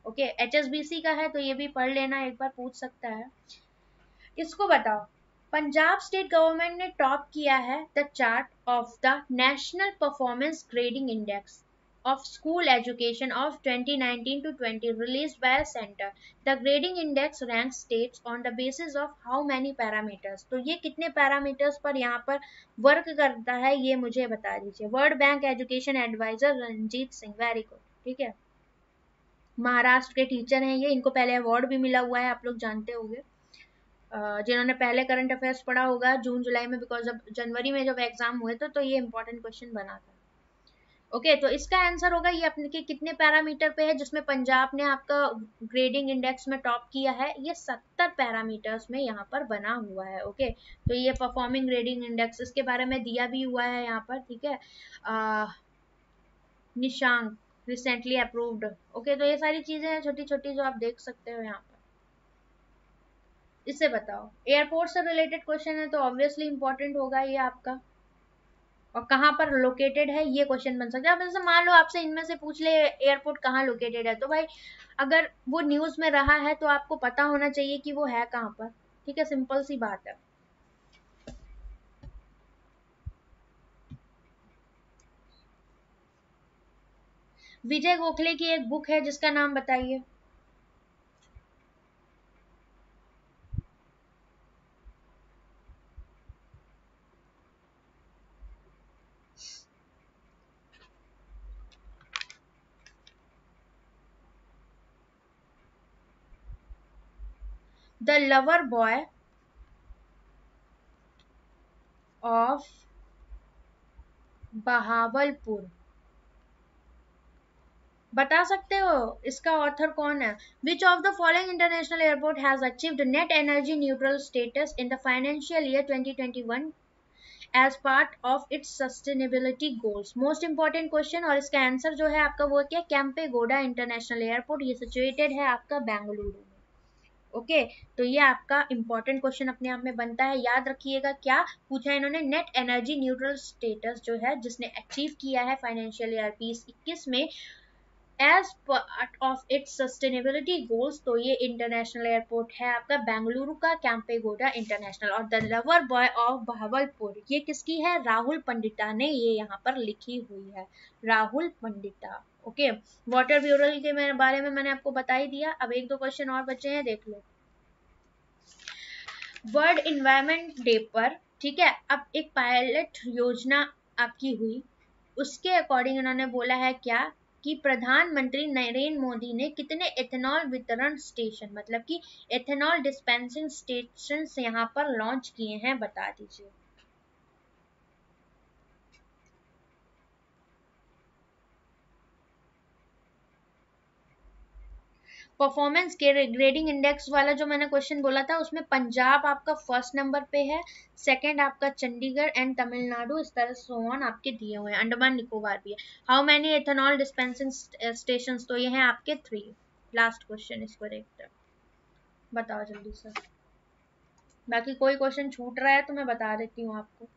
Speaker 1: ओके, एचएसबीसी का है तो ये भी पढ़ लेना, एक बार पूछ सकता है। इसको बताओ, पंजाब स्टेट गवर्नमेंट ने टॉप किया है the chart of the national performance grading index of school education of twenty nineteen to twenty released by a center. The grading index ranks states on the basis of how many parameters. तो ये कितने parameters पर यहाँ पर work करता है ये मुझे बता दीजिए। World bank education adviser Ranjit Singh, very good, ठीक है, महाराष्ट्र के टीचर हैं ये, इनको पहले अवार्ड भी मिला हुआ है, आप लोग जानते होंगे। जिन्होंने पहले करंट अफेयर्स पढ़ा होगा जून जुलाई में, बिकॉज अब जनवरी में जब एग्जाम हुए थे तो ये इंपॉर्टेंट क्वेश्चन बना था। ओके okay, तो इसका आंसर होगा ये अपने के कितने पैरामीटर पे है जिसमें पंजाब ने आपका ग्रेडिंग इंडेक्स में टॉप किया है, ये सत्तर पैरामीटर्स में यहाँ पर बना हुआ है। ओके okay, तो ये परफॉर्मिंग ग्रेडिंग इंडेक्स, इसके बारे में दिया भी हुआ है यहाँ पर, ठीक है, ah, Nishank recently approved. Okay, तो ये सारी चीजें हैं छोटी छोटी जो आप देख सकते हो यहाँ पर। इससे बताओ, एयरपोर्ट से रिलेटेड क्वेश्चन है तो ऑब्वियसली इंपॉर्टेंट होगा ये आपका, और कहाँ पर लोकेटेड है ये क्वेश्चन बन सकता है। अब जैसे मान लो आपसे इनमें से पूछ ले एयरपोर्ट कहाँ लोकेटेड है, तो भाई अगर वो न्यूज में रहा है तो आपको पता होना चाहिए कि वो है कहाँ पर, ठीक है, सिंपल सी बात है। विजय गोखले की एक बुक है जिसका नाम बताइए। The lover boy of Bahawalpur, बता सकते हो इसका ऑथर कौन है? Which of the following international airport has achieved net energy neutral status in the financial year twenty twenty one as part of its sustainability goals? Most important question, और इसका answer जो है आपका वो क्या, कैंपेगोडा इंटरनेशनल एयरपोर्ट, ये situated है आपका बेंगलुरु में। ओके okay, तो ये आपका इंपॉर्टेंट क्वेश्चन अपने आप में बनता है, याद रखिएगा। क्या पूछा है इन्होंने? नेट एनर्जी न्यूट्रल स्टेटस जो है जिसने अचीव किया है फाइनेंशियल ईयर बीस इक्कीस में as part of its sustainability goals, तो ये इंटरनेशनल एयरपोर्ट है आपका बेंगलुरु का कैंपेगोडा इंटरनेशनल। और the lover boy of Bahawalpur ये किसकी है? राहुल पंडिता ने ये यहाँ पर लिखी हुई है, Rahul Pandita. Okay, water bureau के बारे में मैंने आपको बता ही दिया। अब एक दो क्वेश्चन और बचे हैं, देख लो। वर्ल्ड इन्वायरमेंट डे पर, ठीक है, अब एक पायलट योजना आपकी हुई, उसके अकॉर्डिंग उन्होंने बोला है क्या कि प्रधानमंत्री नरेंद्र मोदी ने कितने एथेनॉल वितरण स्टेशन, मतलब कि एथेनॉल डिस्पेंसिंग स्टेशन यहाँ पर लॉन्च किए हैं, बता दीजिए। परफॉर्मेंस ग्रेडिंग इंडेक्स वाला जो मैंने क्वेश्चन बोला था उसमें पंजाब आपका फर्स्ट नंबर पे है, सेकंड आपका चंडीगढ़ एंड तमिलनाडु, इस तरह सो ऑन आपके दिए हुए हैं, अंडमान निकोबार भी है। How many ethanol dispensing stations, तो ये हैं आपके थ्री। लास्ट क्वेश्चन, इसको देखते हैं, बताओ जल्दी से, बाकी कोई क्वेश्चन छूट रहा है तो मैं बता देती हूँ आपको।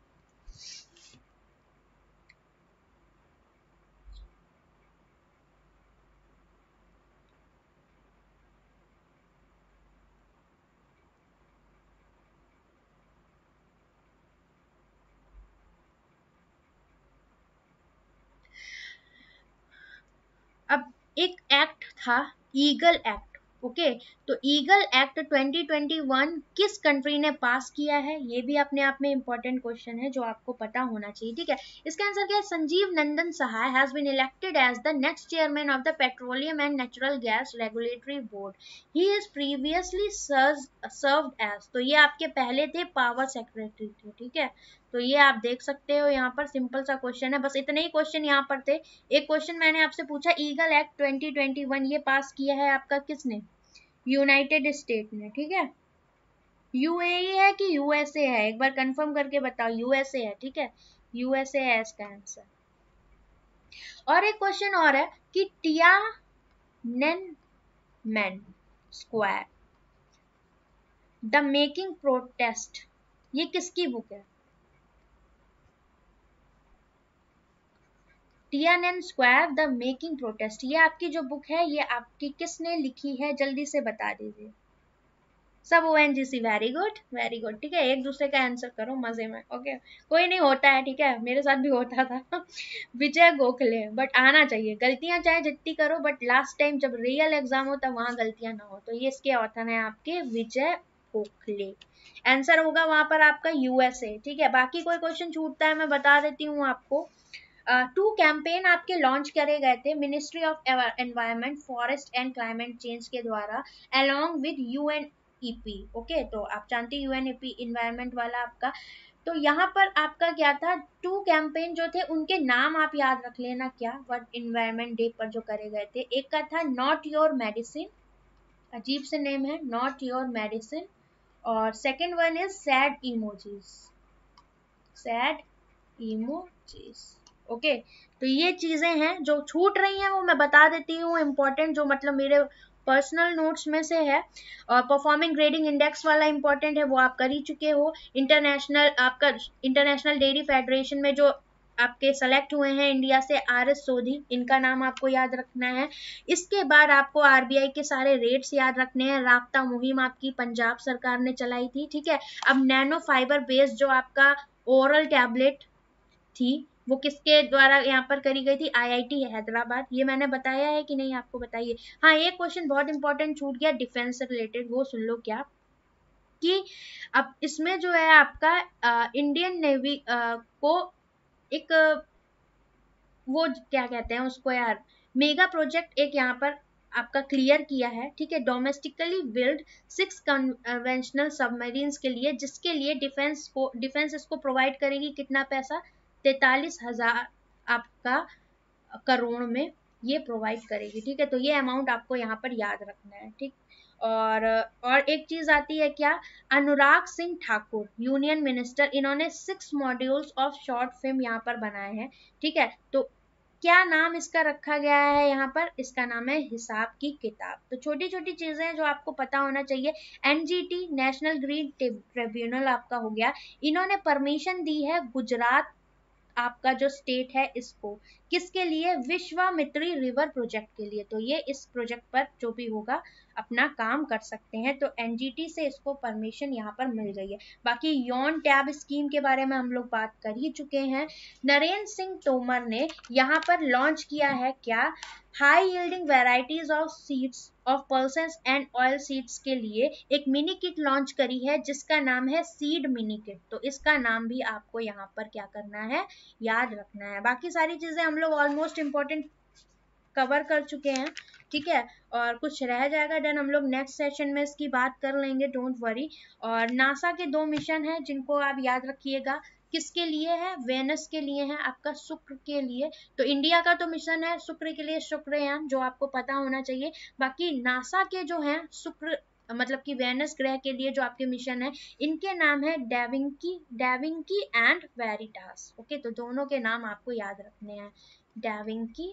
Speaker 1: अब एक एक्ट था ईगल एक्ट, ओके okay, तो eagle act twenty twenty one किस कंट्री ने पास किया है, ये भी अपने आप में इंपॉर्टेंट क्वेश्चन है जो आपको पता होना चाहिए, ठीक है। इसका आंसर क्या है? Sanjeev Nandan Sahay has been elected as the next chairman of the petroleum and natural gas regulatory board, he is previously served as, तो ये आपके पहले थे पावर सेक्रेटरी थे, ठीक है। तो ये आप देख सकते हो यहाँ पर, सिंपल सा क्वेश्चन है, बस इतने ही क्वेश्चन यहाँ पर थे। एक क्वेश्चन मैंने आपसे पूछा, eagle act twenty twenty one ये पास किया है आपका किसने? यूनाइटेड स्टेट ने, ठीक है। यूएई है कि यूएसए है, एक बार कंफर्म करके बताओ। यूएसए है, ठीक है, यूएसए है इसका आंसर। और एक क्वेश्चन और है कि Tiananmen square the making protest, ये किसकी बुक है? Tiananmen square the making protest, ये आपकी जो बुक है ये आपकी किसने लिखी है, जल्दी से बता दीजिए। सब ONGC, very good very good. ठीक है, एक दूसरे का आंसर करो मजे में। ओके, कोई नहीं होता है, ठीक है, मेरे साथ भी होता था विजय गोखले, बट आना चाहिए, गलतियां चाहे जितनी करो बट लास्ट टाइम जब रियल एग्जाम हो तब वहां गलतियां ना हो। तो ये इसके ऑथर है आपके विजय गोखले, आंसर होगा वहां पर आपका यूएसए। ठीक है, बाकी कोई क्वेश्चन छूटता है मैं बता देती हूँ आपको। टू uh, कैंपेन आपके लॉन्च करे गए थे ministry of environment forest and climate change के द्वारा अलोंग विद यूएनईपी। ओके, तो आप जानते हैं यूएनईपी इन्वायरमेंट वाला आपका। तो यहाँ पर आपका क्या था, टू कैंपेन जो थे उनके नाम आप याद रख लेना क्या, वर्ल्ड इन्वायरमेंट डे पर जो करे गए थे। एक का था नॉट योर मेडिसिन, अजीब से नेम है, नॉट योर मेडिसिन। और second one is sad emojis, sad emojis. Okay, तो ये चीजें हैं जो छूट रही हैं वो मैं बता देती हूँ, इंपॉर्टेंट जो मतलब मेरे पर्सनल नोट्स में से है। और परफॉर्मिंग ग्रेडिंग इंडेक्स वाला इंपॉर्टेंट है, वो आप कर ही चुके हो। इंटरनेशनल आपका इंटरनेशनल डेयरी फेडरेशन में जो आपके सेलेक्ट हुए हैं इंडिया से, आर एस सोधी, इनका नाम आपको याद रखना है। इसके बाद आपको आरबीआई के सारे रेट्स याद रखने हैं। राब्ता मुहिम आपकी पंजाब सरकार ने चलाई थी। ठीक है, अब नैनो फाइबर बेस्ड जो आपका ओरल टैबलेट थी वो किसके द्वारा यहाँ पर करी गई थी, आईआईटी हैदराबाद। ये मैंने बताया है कि नहीं, आपको बताइए। हाँ, एक क्वेश्चन बहुत इंपॉर्टेंट छूट गया डिफेंस से रिलेटेड, वो सुन लो क्या, कि अब इसमें जो है आपका इंडियन नेवी को एक आ, वो क्या कहते हैं उसको यार, मेगा प्रोजेक्ट एक यहाँ पर आपका क्लियर किया है। ठीक है, domestically build six conventional submarines के लिए, जिसके लिए डिफेंस को डिफेंस इसको प्रोवाइड करेगी कितना पैसा, तैतालीस हजार आपका करोड़ में ये प्रोवाइड करेगी। ठीक है, तो ये अमाउंट आपको यहाँ पर याद रखना है। ठीक, और और एक चीज आती है क्या, अनुराग सिंह ठाकुर यूनियन मिनिस्टर, इन्होंने six modules of short film यहाँ पर बनाए हैं। ठीक है, तो क्या नाम इसका रखा गया है यहाँ पर, इसका नाम है हिसाब की किताब। तो छोटी छोटी चीजें जो आपको पता होना चाहिए। एनजीटी नेशनल ग्रीन ट्रिब्यूनल आपका हो गया, इन्होंने परमिशन दी है गुजरात आपका जो स्टेट है इसको, किसके लिए, विश्वामित्री रिवर प्रोजेक्ट के लिए। तो ये इस प्रोजेक्ट पर जो भी होगा अपना काम कर सकते हैं, तो एनजीटी से इसको परमिशन यहाँ पर मिल गई है। बाकी यौन टैब स्कीम के बारे में हम लोग बात कर ही चुके हैं। नरेंद्र सिंह तोमर ने यहाँ पर लॉन्च किया है क्या, high yielding varieties of seeds of pulses and oil seeds के लिए एक मिनी किट लॉन्च करी है जिसका नाम है सीड मिनी किट। तो इसका नाम भी आपको यहाँ पर क्या करना है, याद रखना है। बाकी सारी चीजें हम लोग ऑलमोस्ट इम्पोर्टेंट कवर कर चुके हैं। ठीक है, और कुछ रह जाएगा देन हम लोग नेक्स्ट सेशन में इसकी बात कर लेंगे, डोंट वरी। और नासा के दो मिशन हैं जिनको आप याद रखिएगा, किसके लिए है, वेनस के लिए है, आपका शुक्र के लिए। तो इंडिया का तो मिशन है शुक्र के लिए, शुक्रयान, जो आपको पता होना चाहिए। बाकी नासा के जो हैं शुक्र मतलब कि वेनस ग्रह के लिए जो आपके मिशन है, इनके नाम है Da Vinci Da Vinci and Veritas. Okay, तो दोनों के नाम आपको याद रखने हैं, डेविंकी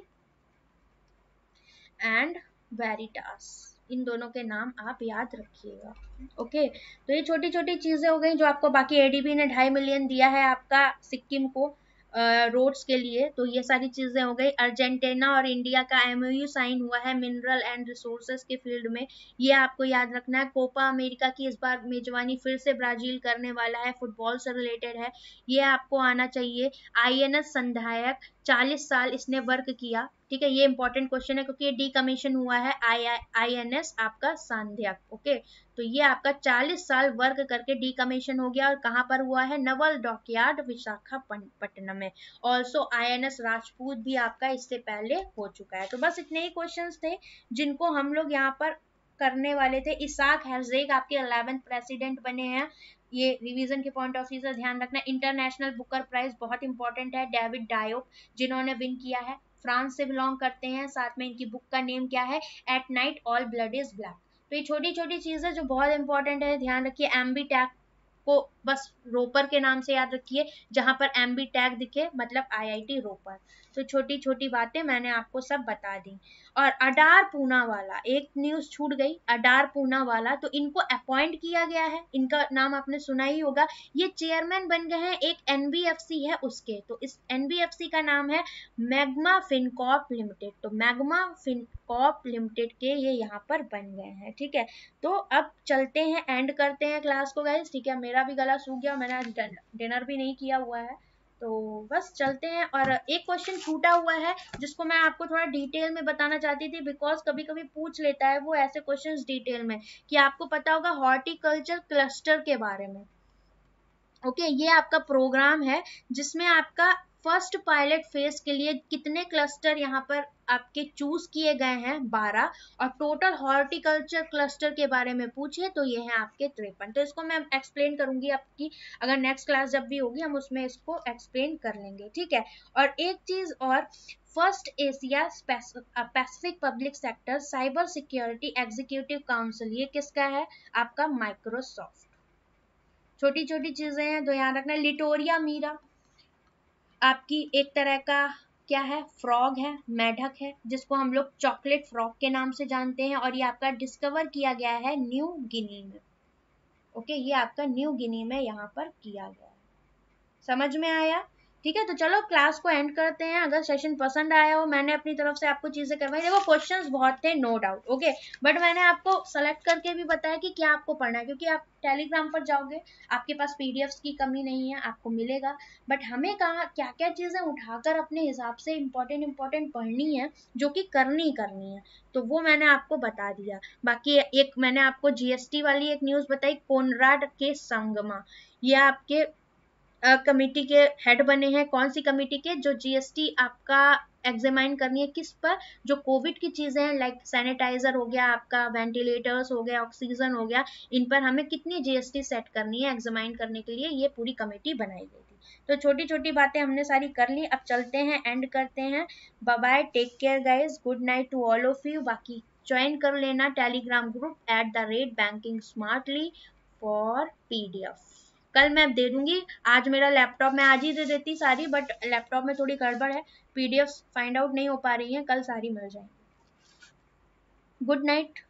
Speaker 1: एंड वेरिटास, इन दोनों के नाम आप याद रखिएगा। ओके, तो ये छोटी छोटी चीजें हो गई जो आपको, बाकी एडीबी ने ढाई मिलियन दिया है आपका सिक्किम को रोड्स के लिए, तो ये सारी चीजें हो गई। अर्जेंटीना और इंडिया का एमओयू साइन हुआ है मिनरल एंड रिसोर्सेज के फील्ड में, ये आपको याद रखना है। कोपा अमेरिका की इस बार मेजबानी फिर से ब्राजील करने वाला है, फुटबॉल से रिलेटेड है, ये आपको आना चाहिए। आईएनएस संधायक चालीस साल इसने वर्क किया। ठीक है, ये इंपॉर्टेंट क्वेश्चन है क्योंकि ये डीकमीशन हुआ है आई आई एन एस आपका सांध्याक। ओके, तो ये आपका चालीस साल वर्क करके डीकमीशन हो गया, और कहाँ पर हुआ है, नवल डॉकयार्ड विशाखापट्टनम में। Also I N S Rajput भी आपका इससे पहले हो चुका है। तो बस इतने ही क्वेश्चंस थे जिनको हम लोग यहाँ पर करने वाले थे। इसाक हेर्जेग आपके इलेवेंथ प्रेसिडेंट बने हैं, ये रिवीजन के पॉइंट ऑफ व्यू से ध्यान रखना। इंटरनेशनल बुकर प्राइज बहुत इंपॉर्टेंट है, डेविड डायोक जिन्होंने विन किया है, फ्रांस से बिलोंग करते हैं। साथ में इनकी बुक का नेम क्या है, at night all blood is black. तो ये छोटी छोटी चीजें जो बहुत इंपॉर्टेंट है, ध्यान रखिए। एमबी टैग को बस रोपर के नाम से याद रखिए, जहां पर एमबी टैग दिखे मतलब आईआईटी रोपर। तो छोटी छोटी बातें मैंने आपको सब बता दी। और अडार पूनावाला, एक न्यूज छूट गई, अडार पूनावाला, तो इनको अपॉइंट किया गया है, इनका नाम आपने सुना ही होगा। ये चेयरमैन बन गए हैं एक एनबीएफसी है उसके, तो इस एनबीएफसी का नाम है मैग्मा फिनकॉर्प लिमिटेड। तो मैग्मा फिनकॉर्प लिमिटेड के ये यहाँ पर बन गए हैं, ठीक है। तो अब चलते हैं, एंड करते हैं क्लास को गाइस, ठीक है। मेरा भी गला सूख गया, मैंने आज डिनर भी नहीं किया हुआ है, तो बस चलते हैं। और एक क्वेश्चन छूटा हुआ है जिसको मैं आपको थोड़ा डिटेल में बताना चाहती थी, बिकॉज कभी कभी पूछ लेता है वो ऐसे क्वेश्चंस डिटेल में, कि आपको पता होगा हॉर्टिकल्चर क्लस्टर के बारे में। ओके okay, ये आपका प्रोग्राम है जिसमें आपका फर्स्ट पायलट फेज के लिए कितने क्लस्टर यहाँ पर आपके चूज किए गए हैं, बारह, और टोटल हॉर्टिकल्चर क्लस्टर के बारे में पूछे तो ये हैं आपके तिरपन। तो इसको मैं एक्सप्लेन करूंगी आपकी, अगर नेक्स्ट क्लास जब भी होगी हम उसमें इसको एक्सप्लेन कर लेंगे, ठीक है। और एक चीज और, first Asia Pacific public sector cyber security executive council, ये किसका है, आपका माइक्रोसॉफ्ट। छोटी छोटी चीजें हैं तो याद रखना। लिटोरिया मीरा आपकी एक तरह का क्या है, फ्रॉग है, मेढक है, जिसको हम लोग चॉकलेट फ्रॉग के नाम से जानते हैं, और ये आपका डिस्कवर किया गया है न्यू गिनी में। ओके, ये आपका न्यू गिनी में यहाँ पर किया गया है, समझ में आया, ठीक है। तो चलो क्लास को एंड करते हैं। अगर सेशन पसंद आया हो, मैंने अपनी तरफ से आपको चीजें करवाई, देखो क्वेश्चंस बहुत थे नो डाउट, ओके, बट मैंने आपको सेलेक्ट करके भी बताया कि क्या आपको पढ़ना है, क्योंकि आप टेलीग्राम पर जाओगे, आपके पास पीडीएफ्स की कमी नहीं है, आपको मिलेगा, बट हमें कहा क्या क्या चीजें उठाकर अपने हिसाब से इंपॉर्टेंट इंपॉर्टेंट पढ़नी है, जो कि करनी करनी है, तो वो मैंने आपको बता दिया। बाकी एक मैंने आपको जीएसटी वाली एक न्यूज बताई, कोनराड के संगमा, ये आपके कमिटी के हेड बने हैं, कौन सी कमिटी के, जो जीएसटी आपका एग्जामाइन करनी है किस पर, जो कोविड की चीजें हैं, लाइक सैनिटाइजर हो गया, आपका वेंटिलेटर्स हो गया, ऑक्सीजन हो गया, इन पर हमें कितनी जीएसटी सेट करनी है एग्जामाइन करने के लिए, ये पूरी कमेटी बनाई गई थी। तो छोटी छोटी बातें हमने सारी कर ली, अब चलते हैं, एंड करते हैं। Bye bye, take care guys, good night to all of you. बाकी ज्वाइन कर लेना Telegram group at the rate banking smartly for PDF, कल मैं दे दूंगी। आज मेरा लैपटॉप में आज ही दे देती सारी, बट लैपटॉप में थोड़ी गड़बड़ है, पीडीएफ फाइंड आउट नहीं हो पा रही है, कल सारी मिल जाएंगी। Good night.